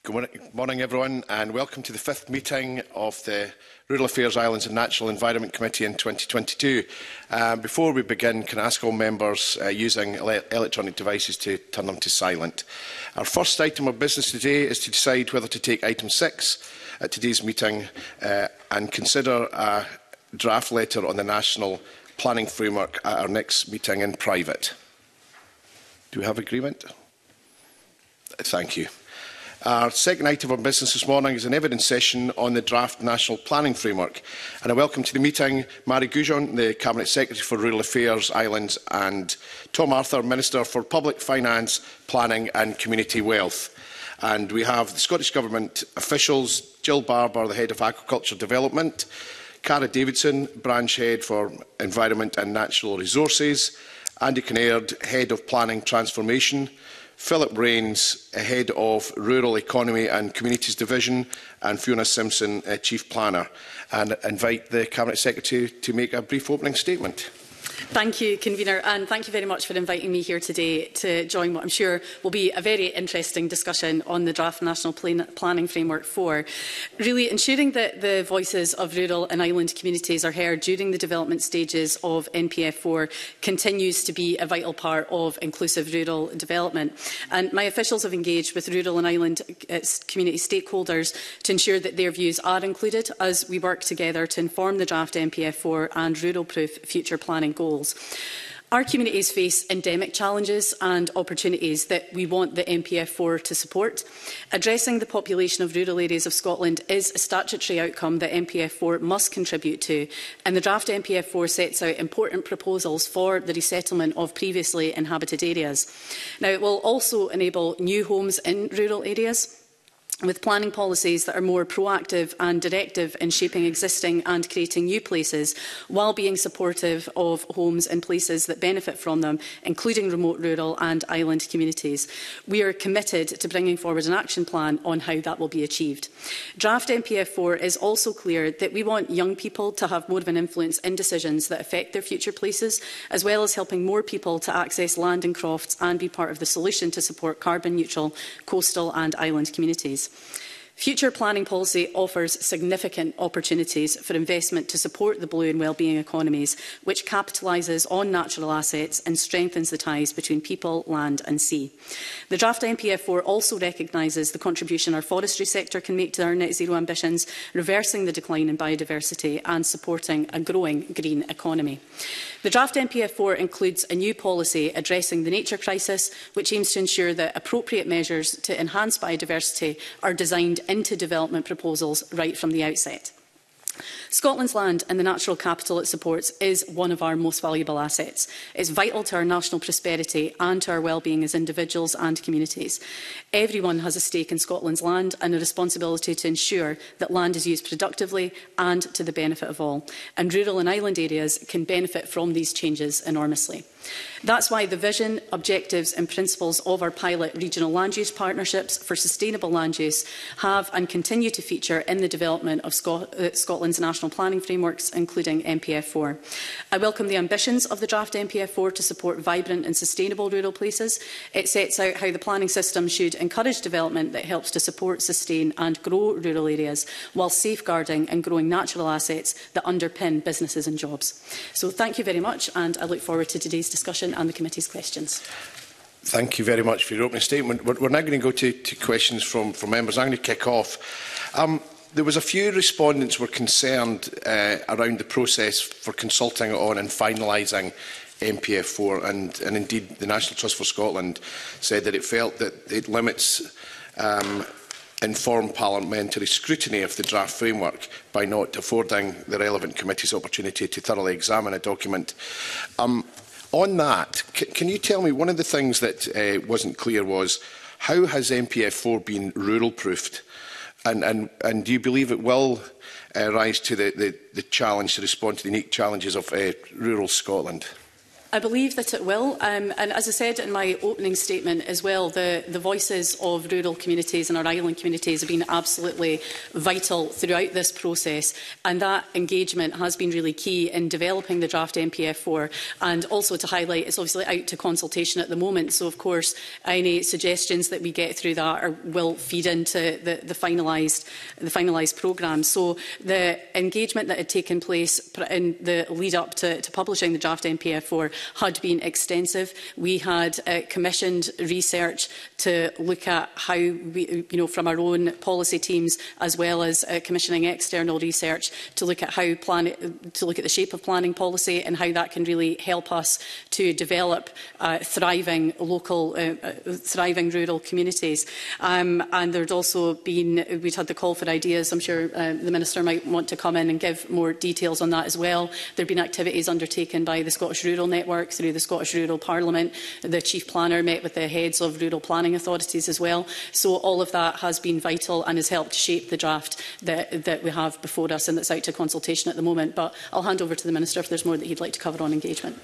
Good morning, everyone, and welcome to the 5th meeting of the Rural Affairs, Islands and Natural Environment Committee in 2022. Before we begin, can I ask all members using electronic devices to turn them to silent? Our first item of business today is to decide whether to take item 6 at today's meeting and consider a draft letter on the National Planning Framework at our next meeting in private. Do we have agreement? Thank you. Our second item of business this morning is an evidence session on the draft National Planning Framework. And I welcome to the meeting Marie Goujon, the Cabinet Secretary for Rural Affairs, Islands, and Tom Arthur, Minister for Public Finance, Planning and Community Wealth. And we have the Scottish Government officials, Jill Barber, the Head of Aquaculture Development, Cara Davidson, Branch Head for Environment and Natural Resources, Andy Kinnaird, Head of Planning Transformation, Philip Rains, Head of Rural Economy and Communities Division, and Fiona Simpson, Chief Planner. And I invite the Cabinet Secretary to make a brief opening statement. Thank you, Convener, and thank you very much for inviting me here today to join what I'm sure will be a very interesting discussion on the draft National Planning Framework 4. Really ensuring that the voices of rural and island communities are heard during the development stages of NPF 4 continues to be a vital part of inclusive rural development. And my officials have engaged with rural and island community stakeholders to ensure that their views are included as we work together to inform the draft NPF 4 and rural-proof future planning goals. Our communities face endemic challenges and opportunities that we want the NPF 4 to support. Addressing the population of rural areas of Scotland is a statutory outcome that NPF 4 must contribute to, and the draft NPF 4 sets out important proposals for the resettlement of previously inhabited areas. Now, it will also enable new homes in rural areas, with planning policies that are more proactive and directive in shaping existing and creating new places, while being supportive of homes and places that benefit from them, including remote rural and island communities. We are committed to bringing forward an action plan on how that will be achieved. Draft NPF 4 is also clear that we want young people to have more of an influence in decisions that affect their future places, as well as helping more people to access land and crofts and be part of the solution to support carbon-neutral coastal and island communities. Future planning policy offers significant opportunities for investment to support the blue and wellbeing economies, which capitalises on natural assets and strengthens the ties between people, land and sea. The draft NPF 4 also recognises the contribution our forestry sector can make to our net zero ambitions, reversing the decline in biodiversity and supporting a growing green economy. The draft NPF 4 includes a new policy addressing the nature crisis, which aims to ensure that appropriate measures to enhance biodiversity are designed into development proposals right from the outset. Scotland's land and the natural capital it supports is one of our most valuable assets. It's vital to our national prosperity and to our well-being as individuals and communities. Everyone has a stake in Scotland's land and a responsibility to ensure that land is used productively and to the benefit of all. And rural and island areas can benefit from these changes enormously. That's why the vision, objectives and principles of our pilot regional land use partnerships for sustainable land use have and continue to feature in the development of Scotland's national planning frameworks, including NPF 4. I welcome the ambitions of the draft NPF 4 to support vibrant and sustainable rural places. It sets out how the planning system should encourage development that helps to support, sustain and grow rural areas, while safeguarding and growing natural assets that underpin businesses and jobs. So thank you very much, and I look forward to today's discussion and the committee's questions. Thank you very much for your opening statement. We're now going to go to questions from members. I'm going to kick off. There was a few respondents were concerned around the process for consulting on and finalising NPF 4, and indeed the National Trust for Scotland said that it felt that it limits informed parliamentary scrutiny of the draft framework by not affording the relevant committees opportunity to thoroughly examine a document. On that, can you tell me, one of the things that wasn't clear was, how has NPF 4 been rural-proofed? And do you believe it will rise to the challenge to respond to the unique challenges of rural Scotland? I believe that it will. And as I said in my opening statement as well, the voices of rural communities and our island communities have been absolutely vital throughout this process. And that engagement has been really key in developing the draft NPF4. And also to highlight, it's obviously out to consultation at the moment. So, of course, any suggestions that we get through that will feed into the finalised programme. So the engagement that had taken place in the lead up to publishing the draft NPF4 had been extensive. We had commissioned research to look at how we, from our own policy teams, as well as commissioning external research to look at the shape of planning policy and how that can really help us to develop thriving rural communities. And there'd also been, we'd had the call for ideas. I'm sure the Minister might want to come in and give more details on that as well. There have been activities undertaken by the Scottish Rural Network through the Scottish Rural Parliament. The Chief Planner met with the heads of rural planning authorities as well. So all of that has been vital and has helped shape the draft that we have before us and that's out to consultation at the moment. But I'll hand over to the Minister if there's more that he'd like to cover on engagement.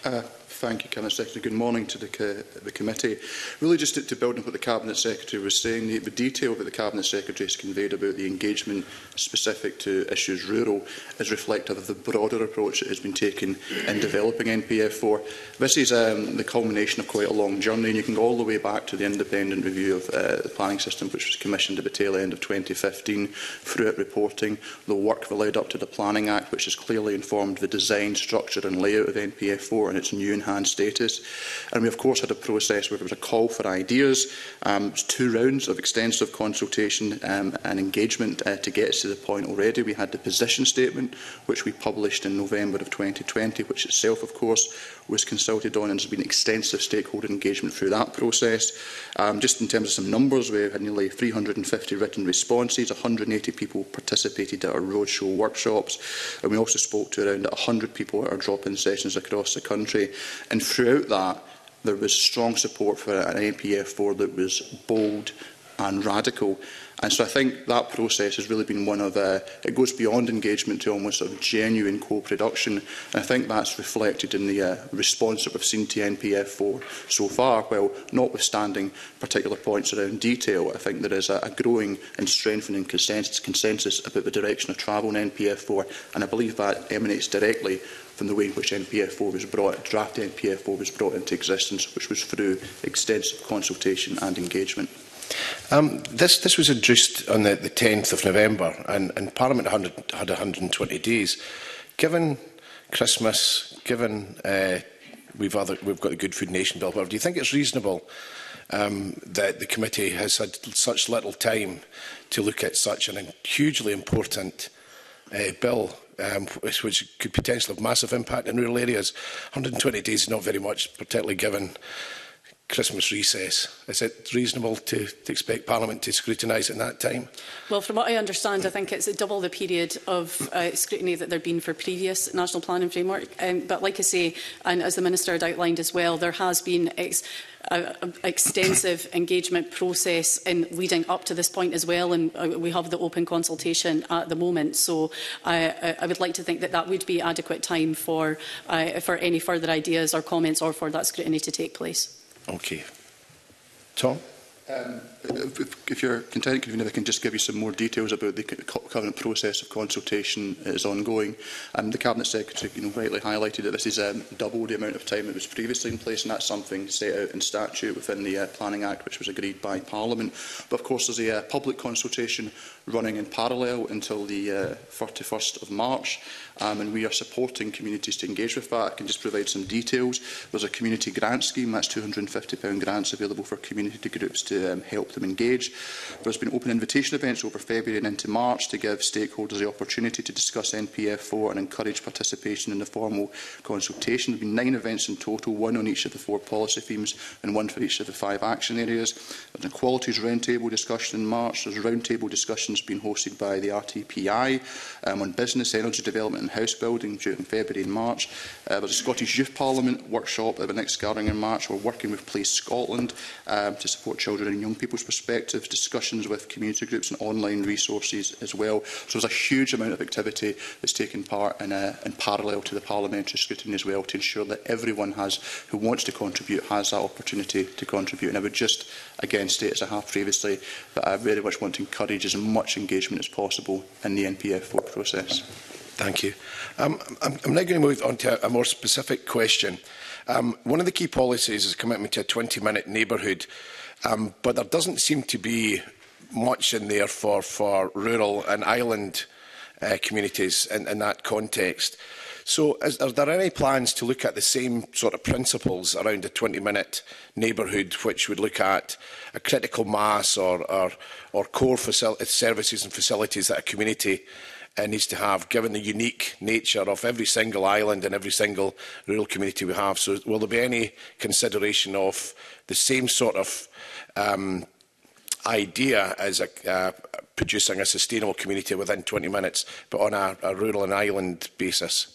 Thank you, Cabinet Secretary. Good morning to the committee. Really just to build on what the Cabinet Secretary was saying, the detail that the Cabinet Secretary has conveyed about the engagement specific to issues rural is reflective of the broader approach that has been taken in developing NPF4. This is the culmination of quite a long journey, and you can go all the way back to the independent review of the planning system, which was commissioned at the tail end of 2015, through it reporting the work that led up to the Planning Act, which has clearly informed the design, structure and layout of NPF4 and its new enhanced status. And we of course had a process where there was a call for ideas, 2 rounds of extensive consultation and engagement to get us to the point already. We had the position statement, which we published in November of 2020, which itself of course was consulted on, and there's been extensive stakeholder engagement through that process. Just in terms of some numbers, we had nearly 350 written responses, 180 people participated at our roadshow workshops, and we also spoke to around 100 people at our drop-in sessions across the country. And throughout that, there was strong support for an NPF4 that was bold and radical. And so I think that process has really been one of, it goes beyond engagement to almost sort of genuine co-production. And I think that's reflected in the response that we've seen to NPF4 so far. While notwithstanding particular points around detail, I think there is a growing and strengthening consensus about the direction of travel in NPF4. And I believe that emanates directly from the way in which NPF4 was draft NPF4 was brought into existence, which was through extensive consultation and engagement. This was introduced on the 10th of November, and Parliament had 120 days. Given Christmas, given we've got the Good Food Nation Bill, do you think it's reasonable that the committee has had such little time to look at such a hugely important bill, which could potentially have massive impact in rural areas? 120 days is not very much, particularly given Christmas recess. Is it reasonable to expect Parliament to scrutinise it in that time? Well, from what I understand, I think it's double the period of scrutiny that there have been for previous national planning framework. But like I say, and as the Minister had outlined as well, there has been extensive engagement process in leading up to this point as well, and we have the open consultation at the moment. So I would like to think that that would be adequate time for any further ideas or comments or for that scrutiny to take place. Okay. Tom? If you're content, Convener, I can just give you some more details about the current process of consultation is ongoing. The Cabinet Secretary rightly highlighted that this is double the amount of time that was previously in place, and that's something set out in statute within the Planning Act, which was agreed by Parliament. But of course there's a public consultation running in parallel until the 31st of March, and we are supporting communities to engage with that. I can just provide some details. There's a community grant scheme, that's £250 grants available for community groups to help them engage. There's been open invitation events over February and into March to give stakeholders the opportunity to discuss NPF4 and encourage participation in the formal consultation. There have been 9 events in total, 1 on each of the 4 policy themes and 1 for each of the 5 action areas. There's an equalities roundtable discussion in March. There's roundtable discussions conference being hosted by the RTPI on business, energy development and house building during February and March. There's a Scottish Youth Parliament workshop at the next gathering in March. We're working with Place Scotland to support children and young people's perspectives, discussions with community groups and online resources as well. So there's a huge amount of activity that's taken part in parallel to the parliamentary scrutiny as well, to ensure that everyone who wants to contribute has that opportunity to contribute. And I would just again state, as I have previously, that I very much want to encourage as much engagement as possible in the NPF vote process. Thank you. I'm now going to move on to a more specific question. One of the key policies is a commitment to a 20-minute neighbourhood, but there doesn't seem to be much in there for rural and island communities in that context. So are there any plans to look at the same sort of principles around a 20-minute neighbourhood, which would look at a critical mass or core services and facilities that a community needs to have, given the unique nature of every single island and every single rural community we have? So will there be any consideration of the same sort of idea as producing a sustainable community within 20 minutes, but on a rural and island basis?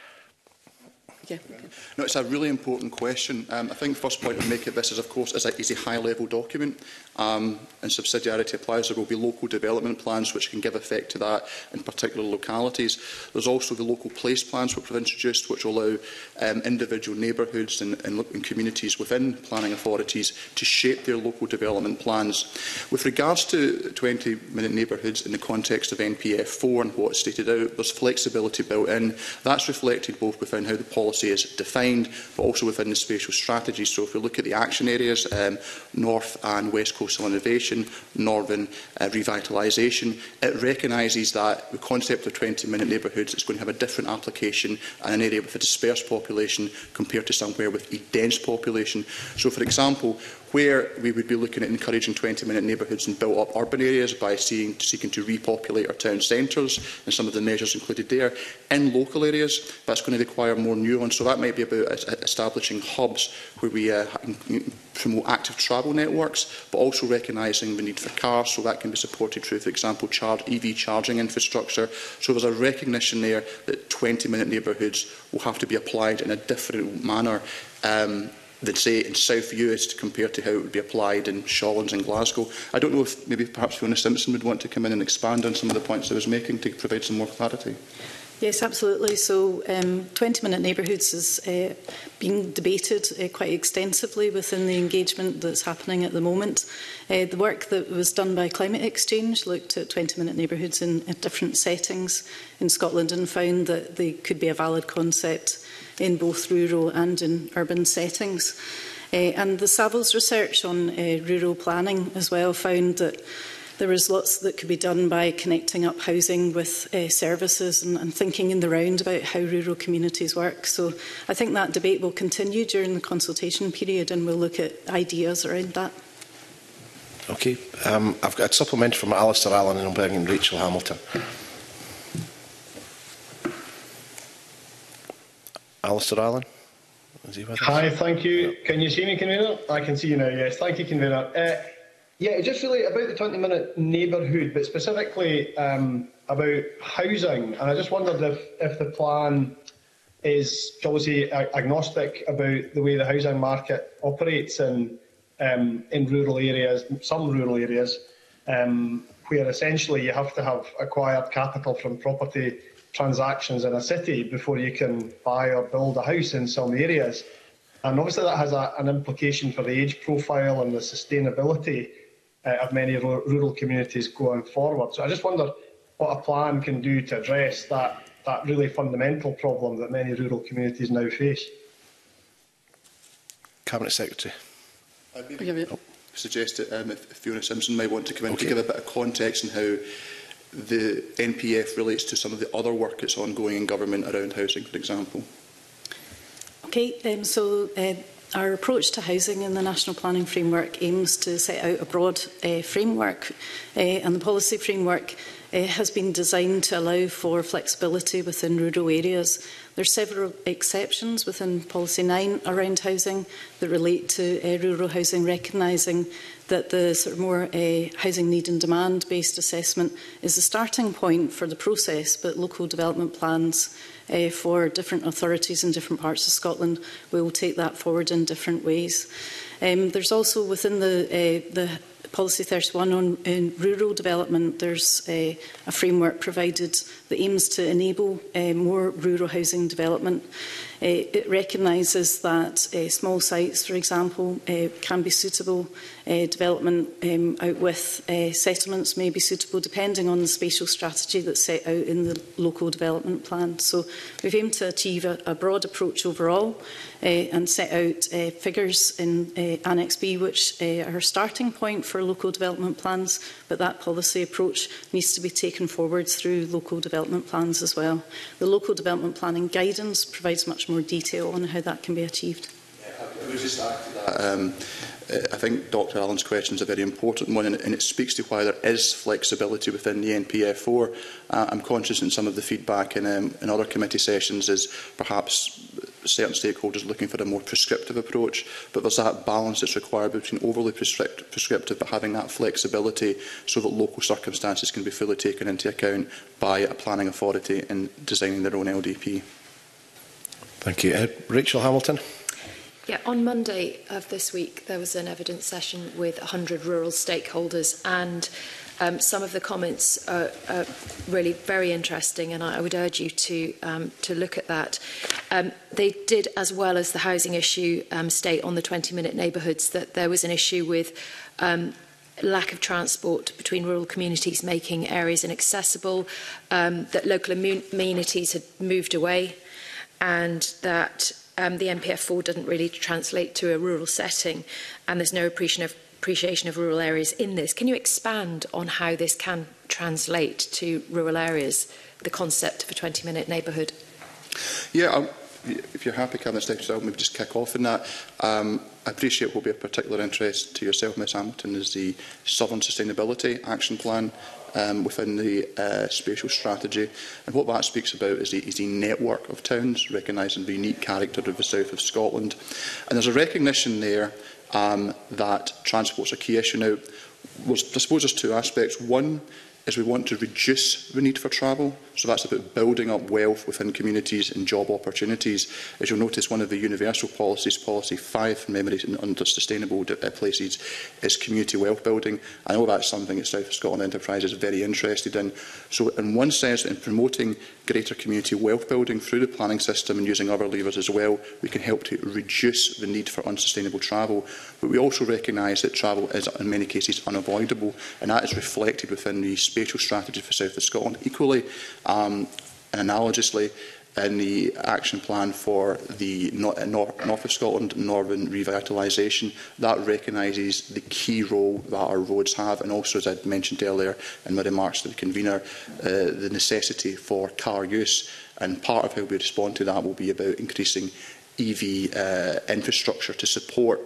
Yeah. No, it's a really important question. I think the first point to make of this is, of course, is a high-level document, and subsidiarity applies. There will be local development plans which can give effect to that in particular localities. There's also the local place plans which we've introduced, which will allow individual neighbourhoods and communities within planning authorities to shape their local development plans. With regards to 20-minute neighbourhoods in the context of NPF 4 and what's stated out, there's flexibility built in. That's reflected both within how the policy is defined, but also within the spatial strategy. So if we look at the action areas, North and West Coastal Innovation, Northern Revitalisation, it recognises that the concept of 20-minute neighbourhoods is going to have a different application in an area with a dispersed population compared to somewhere with a dense population. So, for example, where we would be looking at encouraging 20-minute neighbourhoods in built-up urban areas by seeking to repopulate our town centres, and some of the measures included there. In local areas, that's going to require more nuance. So that might be about establishing hubs where we promote active travel networks, but also recognising the need for cars, so that can be supported through, for example, EV charging infrastructure. So there's a recognition there that 20-minute neighbourhoods will have to be applied in a different manner than, say, in South Uist compared to how it would be applied in Shawlands and Glasgow. I don't know if maybe perhaps Fiona Simpson would want to come in and expand on some of the points I was making to provide some more clarity. Yes, absolutely. So 20-minute neighbourhoods is being debated quite extensively within the engagement that's happening at the moment. The work that was done by Climate Exchange looked at 20-minute neighbourhoods in different settings in Scotland and found that they could be a valid concept in both rural and in urban settings. And the Savills research on rural planning as well found that there was lots that could be done by connecting up housing with services and thinking in the round about how rural communities work. So I think that debate will continue during the consultation period, and we'll look at ideas around that. Okay. I've got a supplement from Alistair Allen, and I'll bring in Rachel Hamilton. Alistair Allen? Is he with us? Hi, thank you. Can you see me, Convener? I can see you now, yes. Thank you, Convener. Yeah, just really about the 20-minute neighbourhood, but specifically about housing. And I just wondered if the plan is, shall we say, agnostic about the way the housing market operates in rural areas, some rural areas, where essentially you have to have acquired capital from property transactions in a city before you can buy or build a house in some areas. And obviously that has an implication for the age profile and the sustainability of many rural communities going forward. So I just wonder what a plan can do to address that really fundamental problem that many rural communities now face. Cabinet Secretary. I'd suggest that if Fiona Simpson might want to come in to give a bit of context on how the NPF relates to some of the other work that's ongoing in government around housing, for example. Okay, so our approach to housing in the National Planning Framework aims to set out a broad framework, and the policy framework has been designed to allow for flexibility within rural areas. There are several exceptions within Policy 9 around housing that relate to rural housing, recognising that the sort of more housing need and demand based assessment is the starting point for the process, but local development plans for different authorities in different parts of Scotland will take that forward in different ways. There's also within the Policy 31 on rural development, there's a framework provided that aims to enable more rural housing development. It recognises that small sites, for example, can be suitable. Development out with settlements may be suitable depending on the spatial strategy that's set out in the local development plan. So we've aimed to achieve a broad approach overall and set out figures in Annex B, which are a starting point for local development plans, but that policy approach needs to be taken forward through local development plans as well. The local development planning guidance provides much more detail on how that can be achieved. I would just add to that. I think Dr Allen's question is a very important one, and it speaks to why there is flexibility within the NPF4. I'm conscious in some of the feedback in other committee sessions is perhaps certain stakeholders looking for a more prescriptive approach, but there's that balance that's required between overly prescriptive but having that flexibility so that local circumstances can be fully taken into account by a planning authority in designing their own LDP. Thank you. Rachel Hamilton. Yeah, on Monday of this week, there was an evidence session with 100 rural stakeholders, and some of the comments are really very interesting, and I would urge you to look at that. They did, as well as the housing issue, state on the 20-minute neighbourhoods that there was an issue with lack of transport between rural communities, making areas inaccessible, that local amenities had moved away, and that the NPF4 doesn't really translate to a rural setting, and there's no appreciation of rural areas in this. Can you expand on how this can translate to rural areas, the concept of a 20-minute neighbourhood? Yeah, if you're happy, Cabinet Secretary, I'll maybe just kick off on that. I appreciate what will be of particular interest to yourself, Ms Hamilton, is the Southern Sustainability Action Plan within the spatial strategy. And what that speaks about is the network of towns, recognising the unique character of the south of Scotland. And there's a recognition there that transport's a key issue. Now, I suppose there's two aspects. One is we want to reduce the need for travel. So that's about building up wealth within communities and job opportunities. As you'll notice, one of the universal policies, Policy 5 from memory under sustainable places, is community wealth building. I know that's something that South of Scotland Enterprise is very interested in. So in one sense, in promoting greater community wealth building through the planning system and using other levers as well, we can help to reduce the need for unsustainable travel. But we also recognise that travel is in many cases unavoidable, and that is reflected within the spatial strategy for South of Scotland. Equally, and analogously, in the action plan for the North of Scotland Northern Revitalisation, that recognises the key role that our roads have, and also, as I mentioned earlier in my remarks to the convener, the necessity for car use. And part of how we respond to that will be about increasing EV infrastructure to support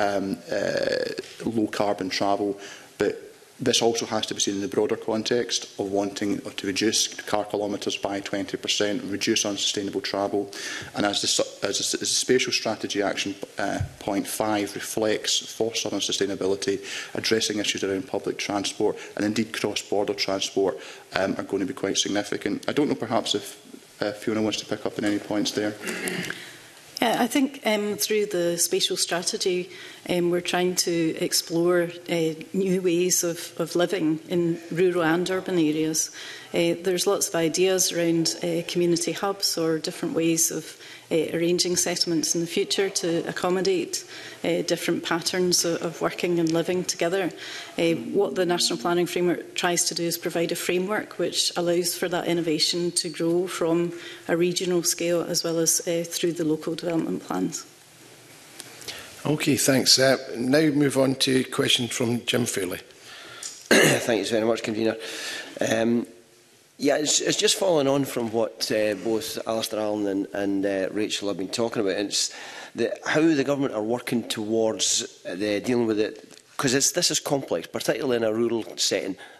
low carbon travel. But this also has to be seen in the broader context of wanting to reduce car kilometres by 20%, reduce unsustainable travel. And as the Spatial Strategy Action Point 5 reflects for southern sustainability, addressing issues around public transport and indeed cross-border transport are going to be quite significant. I don't know perhaps if Fiona wants to pick up on any points there. Yeah, I think through the spatial strategy, we're trying to explore new ways of living in rural and urban areas. There's lots of ideas around community hubs or different ways of arranging settlements in the future to accommodate different patterns of working and living together. What the National Planning Framework tries to do is provide a framework which allows for that innovation to grow from a regional scale as well as through the local development plans. Okay, thanks. Now move on to a question from Jim Fairley. Thank you very much, Convener. Yeah, it's just following on from what both Alistair Allen and Rachel have been talking about. It's how the government are working towards dealing with it, because this is complex, particularly in a rural setting.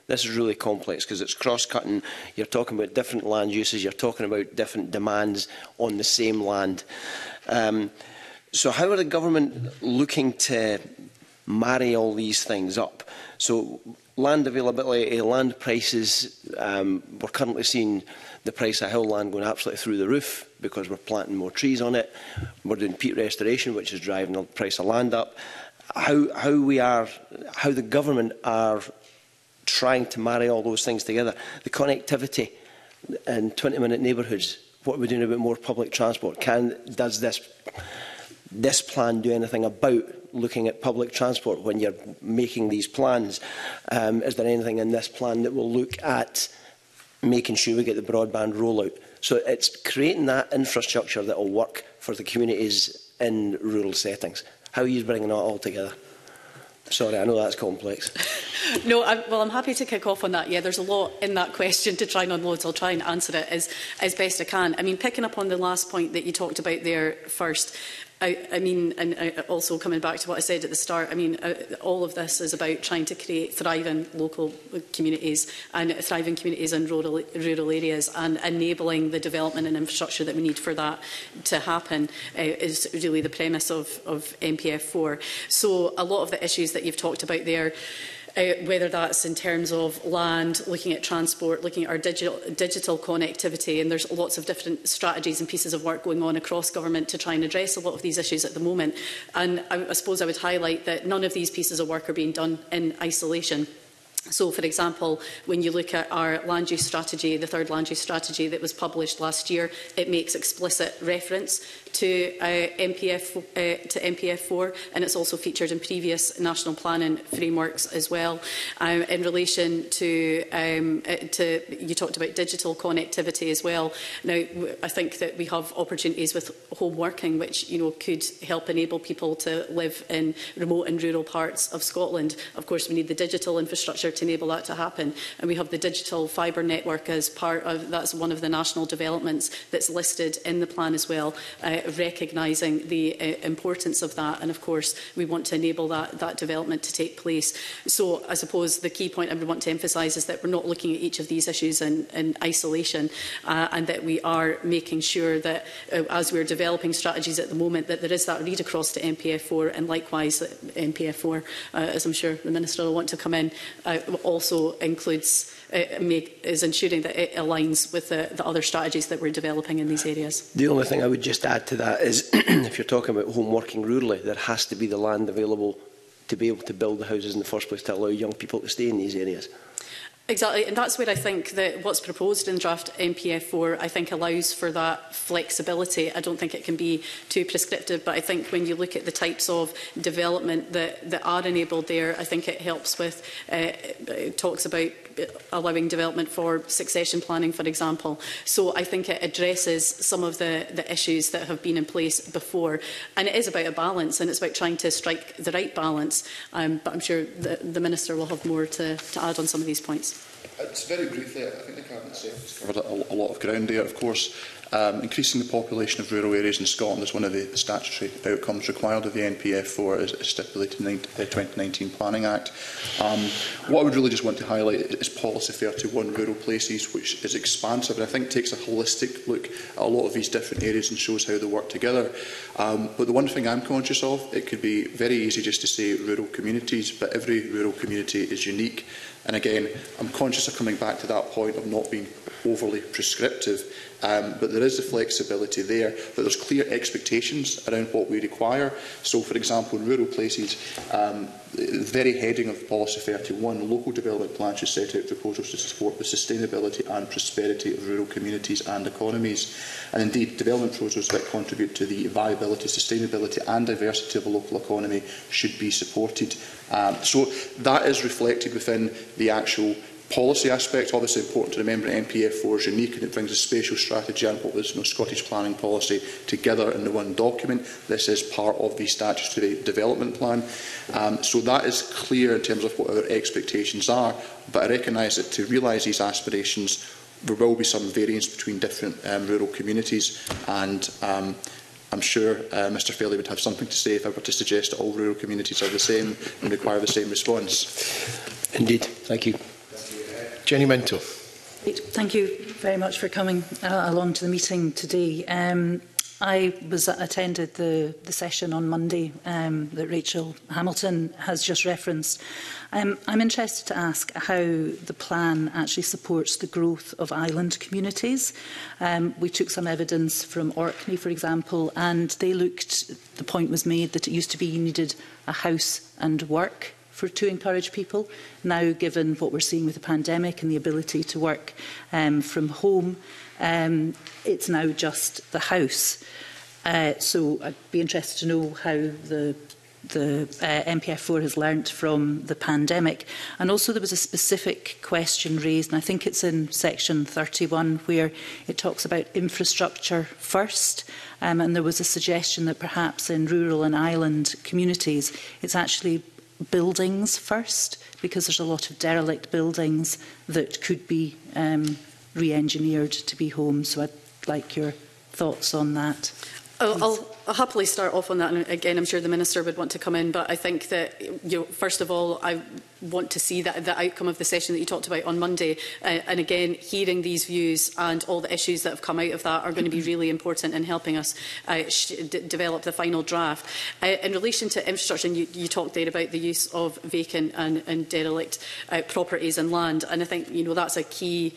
This is really complex because it's cross-cutting. You're talking about different land uses. You're talking about different demands on the same land. So how are the government looking to marry all these things up? So land availability, land prices, we're currently seeing the price of hill land going absolutely through the roof because we're planting more trees on it. We're doing peat restoration, which is driving the price of land up. How the government are trying to marry all those things together. The connectivity in 20-minute neighbourhoods, what are we doing about more public transport? Does this plan do anything about looking at public transport when you're making these plans? Is there anything in this plan that will look at making sure we get the broadband rollout? So it's creating that infrastructure that will work for the communities in rural settings. How are you bringing that all together? Sorry, I know that's complex. No, I'm happy to kick off on that. Yeah, there's a lot in that question to try and unload, so I'll try and answer it as best I can. I mean, picking up on the last point that you talked about there first, I mean, and also coming back to what I said at the start, I mean, all of this is about trying to create thriving local communities and thriving communities in rural areas, and enabling the development and infrastructure that we need for that to happen is really the premise of NPF4. So a lot of the issues that you've talked about there, whether that's in terms of land, looking at transport, looking at our digital connectivity, and there's lots of different strategies and pieces of work going on across government to try and address a lot of these issues at the moment. And I suppose I would highlight that none of these pieces of work are being done in isolation. So, for example, when you look at our land use strategy, the third land use strategy that was published last year, it makes explicit reference to NPF4, and it's also featured in previous national planning frameworks as well. In relation to you talked about digital connectivity as well. Now, I think that we have opportunities with home working, which could help enable people to live in remote and rural parts of Scotland. Of course, we need the digital infrastructure to enable that to happen, and we have the digital fibre network as part of that's one of the national developments that's listed in the plan as well. Recognising the importance of that, and of course we want to enable that development to take place. So I suppose the key point I would want to emphasise is that we're not looking at each of these issues in isolation, and that we are making sure that as we're developing strategies at the moment, that there is that read across to NPF4, and likewise that NPF4, as I'm sure the Minister will want to come in, also includes is ensuring that it aligns with the other strategies that we're developing in these areas. The only thing I would just add to that is if you're talking about home working rurally, there has to be the land available to be able to build the houses in the first place to allow young people to stay in these areas. Exactly, and that's where I think that what's proposed in draft NPF4, I think, allows for that flexibility. I don't think it can be too prescriptive, but I think when you look at the types of development that are enabled there, I think it helps with, it talks about allowing development for succession planning, for example. So I think it addresses some of the issues that have been in place before. And it is about a balance, and it's about trying to strike the right balance. But I'm sure the Minister will have more to add on some of these points. It's very briefly, I think the Cabinet Secretary's covered a lot of ground there. Of course, increasing the population of rural areas in Scotland is one of the statutory outcomes required of the NPF4 as stipulated in the 2019 Planning Act. What I would really just want to highlight is Policy 31, Rural Places, which is expansive and I think takes a holistic look at a lot of these different areas and shows how they work together. But the one thing I'm conscious of, it could be very easy just to say rural communities, but every rural community is unique. And again, I'm conscious of coming back to that point of not being overly prescriptive, but there is the flexibility there, but there's clear expectations around what we require. So, for example, in rural places, the very heading of Policy 31, local development plans should set out proposals to support the sustainability and prosperity of rural communities and economies. And indeed, development proposals that contribute to the viability, sustainability and diversity of the local economy should be supported. So that is reflected within the actual policy aspect. Obviously important to remember that NPF4 is unique and it brings a spatial strategy and what was Scottish planning policy together in the one document. This is part of the statutory development plan. So that is clear in terms of what our expectations are, but I recognise that to realise these aspirations there will be some variance between different rural communities, and I'm sure Mr Fairley would have something to say if I were to suggest that all rural communities are the same and require the same response. Indeed. Thank you. Jenny Minto. Thank you very much for coming along to the meeting today. I attended the session on Monday that Rachel Hamilton has just referenced. I'm interested to ask how the plan actually supports the growth of island communities. We took some evidence from Orkney, for example, and the point was made that it used to be you needed a house and work to encourage people. Now, given what we're seeing with the pandemic and the ability to work from home, it's now just the house. So I'd be interested to know how the NPF4 has learnt from the pandemic. And also there was a specific question raised, and I think it's in section 31, where it talks about infrastructure first. And there was a suggestion that perhaps in rural and island communities, it's actually buildings first, because there's a lot of derelict buildings that could be re-engineered to be homes. So I'd like your thoughts on that. I'll happily start off on that, and again, I'm sure the Minister would want to come in, but I think that, first of all, I want to see that the outcome of the session that you talked about on Monday, and again, hearing these views and all the issues that have come out of that are going to be really important in helping us develop the final draft. In relation to infrastructure, and you talked there about the use of vacant and derelict properties and land, and I think that's a key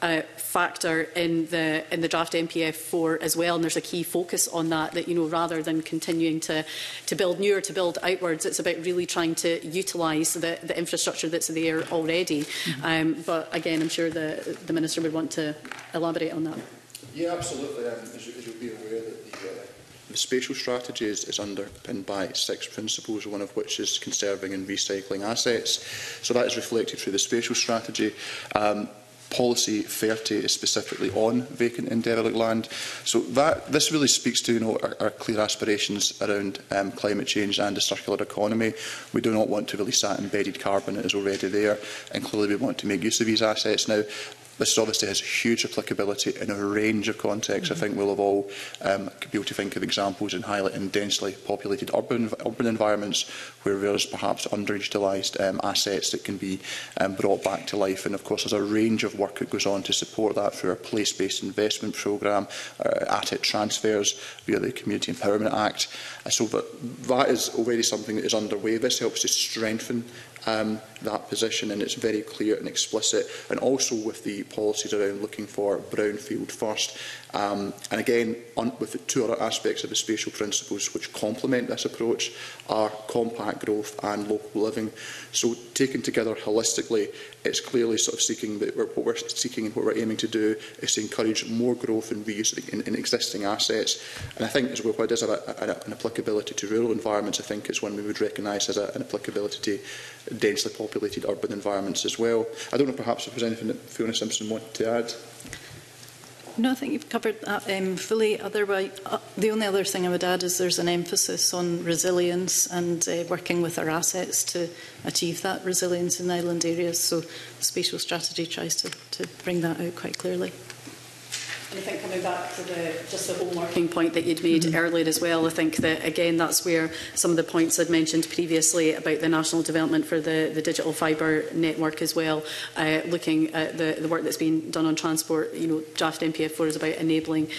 factor in the draft NPF4 as well, and there's a key focus on that rather than continuing to build new or to build outwards, it's about really trying to utilise the infrastructure that's there already. But again, I'm sure the Minister would want to elaborate on that. Yeah, absolutely. As you'll be aware, that the spatial strategy is underpinned by 6 principles, one of which is conserving and recycling assets. So that is reflected through the spatial strategy. Policy 30 is specifically on vacant and derelict land. So this really speaks to our clear aspirations around climate change and a circular economy. We do not want to release that embedded carbon that is already there, and clearly we want to make use of these assets. Now, this obviously has huge applicability in a range of contexts. I think we'll have all be able to think of examples and highlight in densely populated urban environments where there's perhaps underutilised assets that can be brought back to life. And of course, there's a range of work that goes on to support that through our place-based investment programme, asset transfers via the Community Empowerment Act. So that is already something that is underway. This helps to strengthen that position, and it's very clear and explicit, and also with the policies around looking for brownfield first. And again, with the 2 other aspects of the spatial principles which complement this approach are compact growth and local living. So taken together holistically, it's clearly sort of seeking that what we're seeking and what we're aiming to do is to encourage more growth and reuse in existing assets. And I think as well, what does have an applicability to rural environments, I think it's one we would recognise as an applicability to densely populated urban environments as well. I don't know perhaps if there's anything that Fiona Simpson wanted to add. No, I think you've covered that fully. Otherwise, the only other thing I would add is there's an emphasis on resilience and working with our assets to achieve that resilience in island areas. So the spatial strategy tries to bring that out quite clearly. And I think coming back to just the home working point that you'd made earlier as well, I think that, again, that's where some of the points I'd mentioned previously about the national development for the digital fibre network as well, looking at the work that's been done on transport. Draft NPF4 is about enabling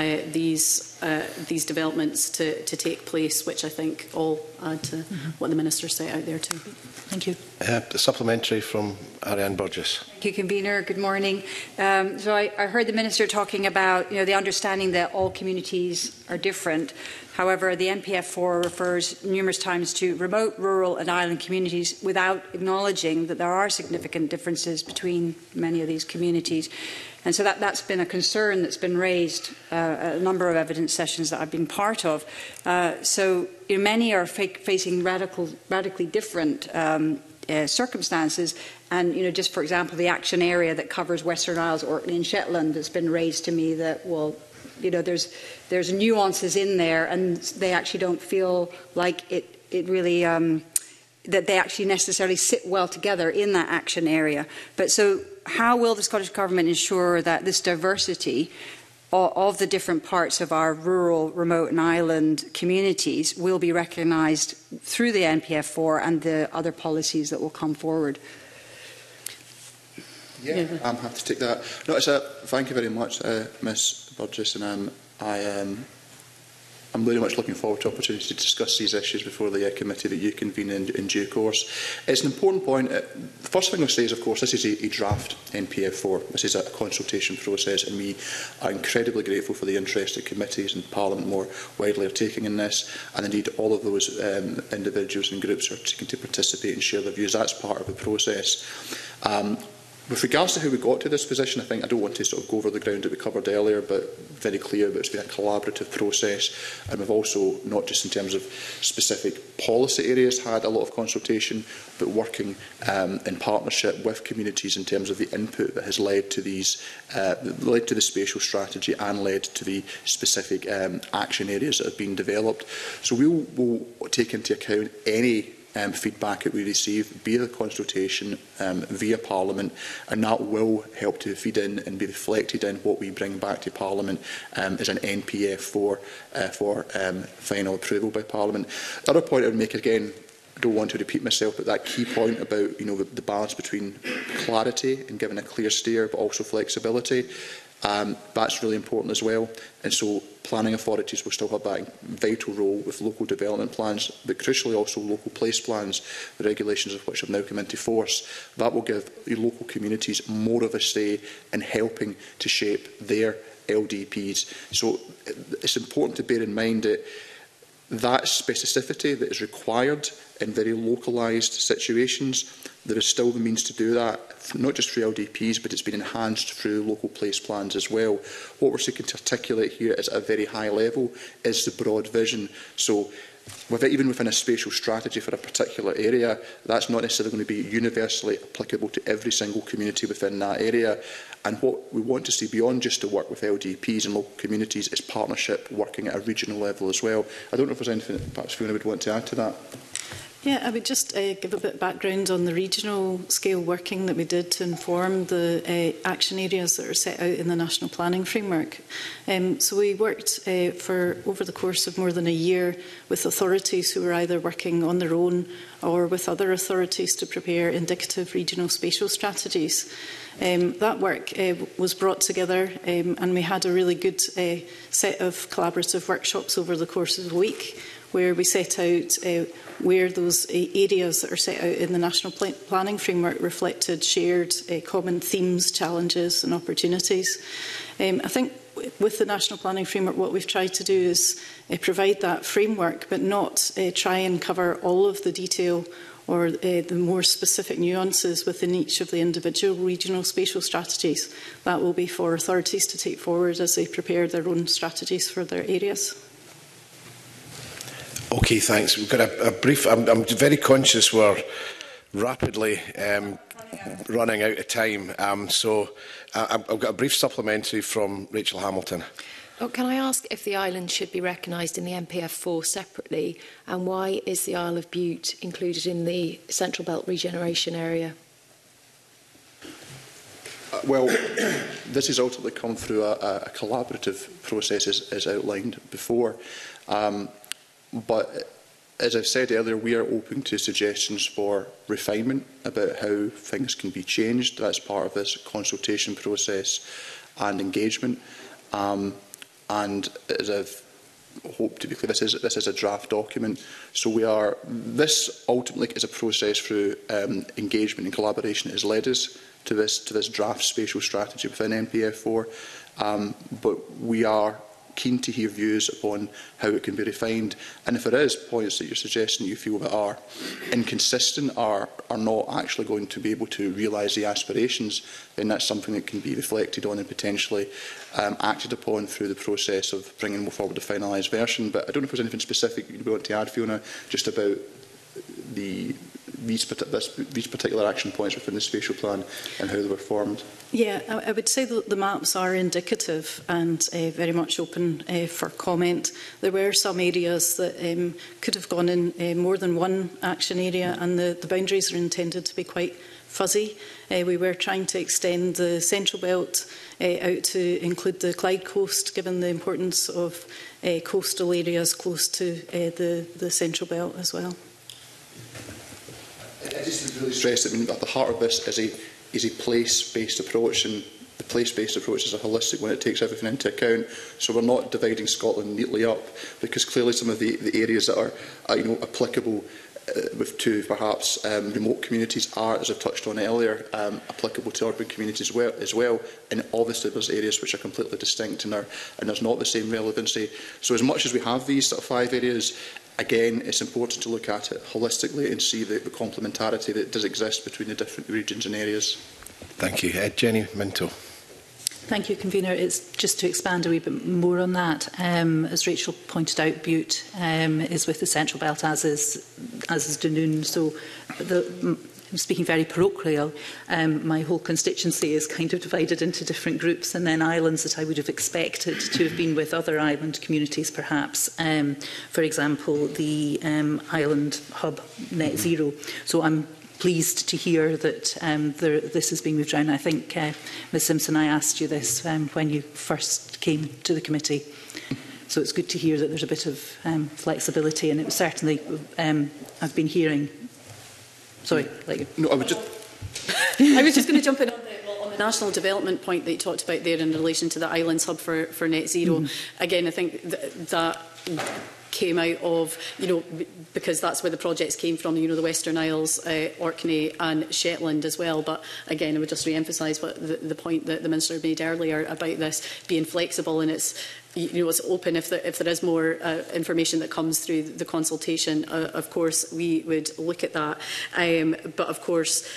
these developments to take place, which I think all add to what the Minister set out there too. Thank you. The supplementary from Ariane Burgess. Thank you, Convener. Good morning. So I heard the Minister talking about the understanding that all communities are different. However, the NPF4 refers numerous times to remote, rural and island communities without acknowledging that there are significant differences between many of these communities. And so that's been a concern that's been raised at a number of evidence sessions that I've been part of. So many are facing radically different circumstances. And just for example, the action area that covers Western Isles, Orkney and Shetland, has been raised to me that, well, there's nuances in there, and they actually don't feel like it really that they actually necessarily sit well together in that action area. But so how will the Scottish Government ensure that this diversity of the different parts of our rural, remote and island communities will be recognised through the NPF4 and the other policies that will come forward? Yeah, I'm happy to take that. No, thank you very much, Ms Burgess, and I'm very much looking forward to the opportunity to discuss these issues before the committee that you convene in due course. It's an important point. The first thing I'll say is, of course, this is a draft NPF4. This is a consultation process, and we are incredibly grateful for the interest that committees and Parliament more widely are taking in this, and indeed all of those individuals and groups are seeking to participate and share their views. That's part of the process. With regards to how we got to this position, I think I don't want to sort of go over the ground that we covered earlier, but very clear that it's been a collaborative process, and we've also, not just in terms of specific policy areas, had a lot of consultation, but working in partnership with communities in terms of the input that has led to these, led to the spatial strategy and led to the specific action areas that have been developed. So we'll take into account any feedback that we receive via the consultation, via Parliament, and that will help to feed in and be reflected in what we bring back to Parliament as an NPF for final approval by Parliament. The other point I would make, again, I don't want to repeat myself, but that key point about the balance between clarity and giving a clear steer, but also flexibility. That's really important as well, and so planning authorities will still have that vital role with local development plans, but crucially also local place plans, the regulations of which have now come into force. That will give local communities more of a say in helping to shape their LDPs. So it's important to bear in mind that specificity that is required in very localised situations, there is still the means to do that, not just through LDPs, but it's been enhanced through local place plans as well. What we're seeking to articulate here is at a very high level is the broad vision. So even within a spatial strategy for a particular area, that's not necessarily going to be universally applicable to every single community within that area. And what we want to see beyond just the work with LDPs and local communities is partnership working at a regional level as well. I don't know if there's anything that perhaps Fiona would want to add to that. Yeah, I would just give a bit of background on the regional scale working that we did to inform the action areas that are set out in the National Planning Framework. So we worked for over the course of more than a year with authorities who were either working on their own or with other authorities to prepare indicative regional spatial strategies. That work was brought together and we had a really good set of collaborative workshops over the course of a week where we set out where those areas that are set out in the National Planning Framework reflected shared common themes, challenges and opportunities. I think with the National Planning Framework what we've tried to do is provide that framework but not try and cover all of the detail or the more specific nuances within each of the individual regional spatial strategies. That will be for authorities to take forward as they prepare their own strategies for their areas. Okay, thanks. We've got a brief. I'm very conscious we're rapidly running out of time. So I've got a brief supplementary from Rachel Hamilton. Oh, can I ask if the island should be recognised in the NPF4 separately, and why is the Isle of Bute included in the Central Belt Regeneration Area? Well, this has ultimately come through a collaborative process as outlined before. But as I've said earlier, we are open to suggestions for refinement about how things can be changed. That's part of this consultation process and engagement. And as I've hoped to be clear, this is a draft document. So this ultimately is a process through engagement and collaboration that has led us to this draft spatial strategy within NPF4. But we are keen to hear views upon how it can be refined, and if there is points that you're suggesting you feel that are inconsistent, are not actually going to be able to realise the aspirations, then that's something that can be reflected on and potentially acted upon through the process of bringing forward the finalised version. But I don't know if there's anything specific you want to add, Fiona, just about these particular action points within the spatial plan and how they were formed. Yeah, I would say that the maps are indicative and very much open for comment. There were some areas that could have gone in more than one action area, and the boundaries are intended to be quite fuzzy. We were trying to extend the Central Belt out to include the Clyde Coast, given the importance of coastal areas close to the Central Belt as well. I just would really stress that at the heart of this is is a place-based approach, and the place-based approach is a holistic one. It takes everything into account. So we're not dividing Scotland neatly up, because clearly some of the areas that are applicable to perhaps remote communities are, as I've touched on earlier, applicable to urban communities as well. And obviously there's areas which are completely distinct and there's not the same relevancy. So as much as we have these sort of 5 areas, again, it's important to look at it holistically and see the complementarity that does exist between the different regions and areas. Thank you. Jenny Minto. Thank you, Convener. It's just to expand a wee bit more on that. As Rachel pointed out, Butte is with the Central Belt, as is Dunoon. So I'm speaking very parochial. My whole constituency is kind of divided into different groups, and then islands that I would have expected to have been with other island communities, perhaps. For example, the island hub Net Zero. So I'm pleased to hear that this is being moved around. I think, Ms Simpson, I asked you this when you first came to the committee. So it's good to hear that there's a bit of flexibility, and it was certainly, I've been hearing... Sorry, let you... No, I would just... I was just going to jump in on the national development point that you talked about there in relation to the Islands Hub for Net Zero. Again, I think that came out of, because that's where the projects came from, the Western Isles, Orkney and Shetland as well. But again, I would just re-emphasise the point that the Minister made earlier about this being flexible, and it's open if there is more information that comes through the consultation. Of course, we would look at that. But of course,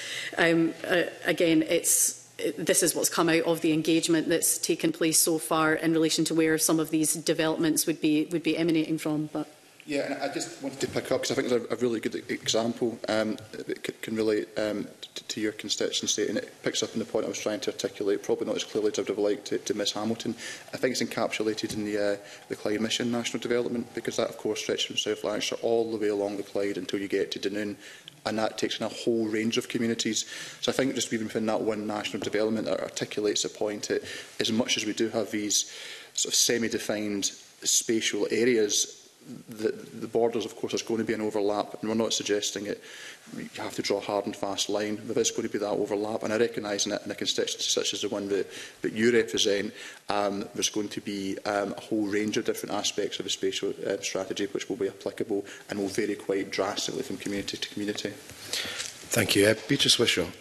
again, this is what's come out of the engagement that's taken place so far in relation to where some of these developments would be emanating from. But yeah, and I just wanted to pick up, because I think it's a really good example that can relate to your constituency, and it picks up on the point I was trying to articulate, probably not as clearly as I would have liked to Ms Hamilton. I think it's encapsulated in the Clyde Mission National Development, because that, of course, stretches from South Lanarkshire all the way along the Clyde until you get to Dunoon, and that takes in a whole range of communities. So I think just even within that one national development that articulates the point that as much as we do have these sort of semi-defined spatial areas, the borders, of course, there's going to be an overlap, and we're not suggesting it. You have to draw a hard and fast line. There is going to be that overlap, and I recognise in a constituency such as the one that you represent, there's going to be a whole range of different aspects of the spatial strategy which will be applicable and will vary quite drastically from community to community. Thank you. Beatrice Wishart.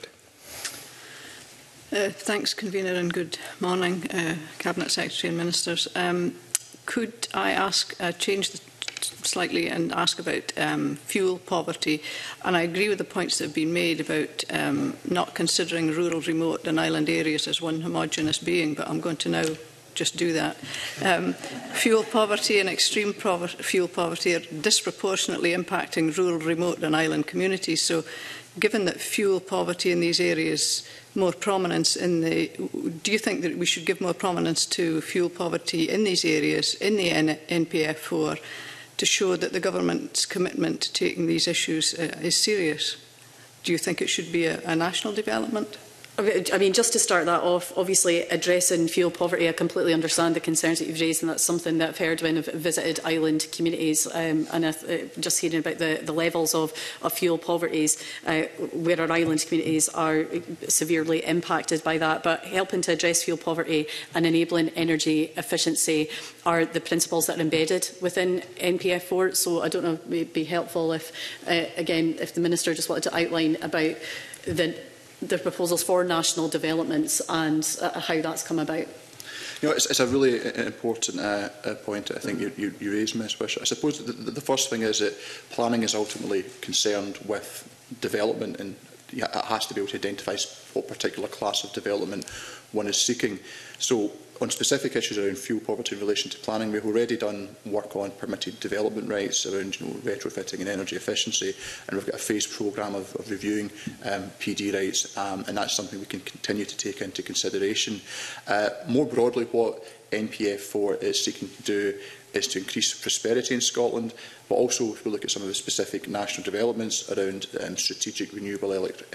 Thanks, Convener, and good morning, Cabinet Secretary and Ministers. Could I change the slightly and ask about fuel poverty? And I agree with the points that have been made about not considering rural, remote and island areas as one homogeneous being, but I'm going to now just do that. Fuel poverty and extreme fuel poverty are disproportionately impacting rural, remote and island communities. So given that fuel poverty in these areas more prominence do you think that we should give more prominence to fuel poverty in these areas in the NPF4 to show that the government's commitment to taking these issues is serious? Do you think it should be a national development? I mean, just to start that off, obviously addressing fuel poverty, I completely understand the concerns that you've raised, and that's something that I've heard when I've visited island communities, and just hearing about the levels of fuel poverties where our island communities are severely impacted by that. But helping to address fuel poverty and enabling energy efficiency are the principles that are embedded within NPF4. So I don't know, it would be helpful if, again, if the Minister just wanted to outline about the proposals for national developments and how that's come about. It's a really important point I think you raised, Ms Wishart. I suppose the first thing is that planning is ultimately concerned with development, and it has to be able to identify what particular class of development one is seeking. So on specific issues around fuel poverty in relation to planning, we've already done work on permitted development rights around retrofitting and energy efficiency, and we've got a phased programme of reviewing PD rights, and that's something we can continue to take into consideration. More broadly, what NPF4 is seeking to do is to increase prosperity in Scotland, but also if we look at some of the specific national developments around strategic renewable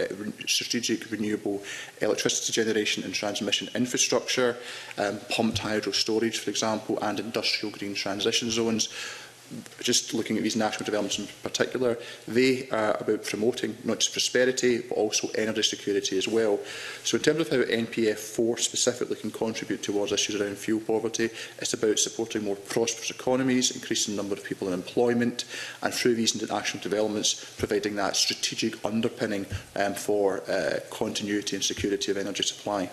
electricity generation and transmission infrastructure, pumped hydro storage, for example, and industrial green transition zones. just looking at these national developments in particular, they are about promoting not just prosperity, but also energy security as well. So in terms of how NPF 4 specifically can contribute towards issues around fuel poverty, it's about supporting more prosperous economies, increasing the number of people in employment, and through these national developments, providing that strategic underpinning for continuity and security of energy supply.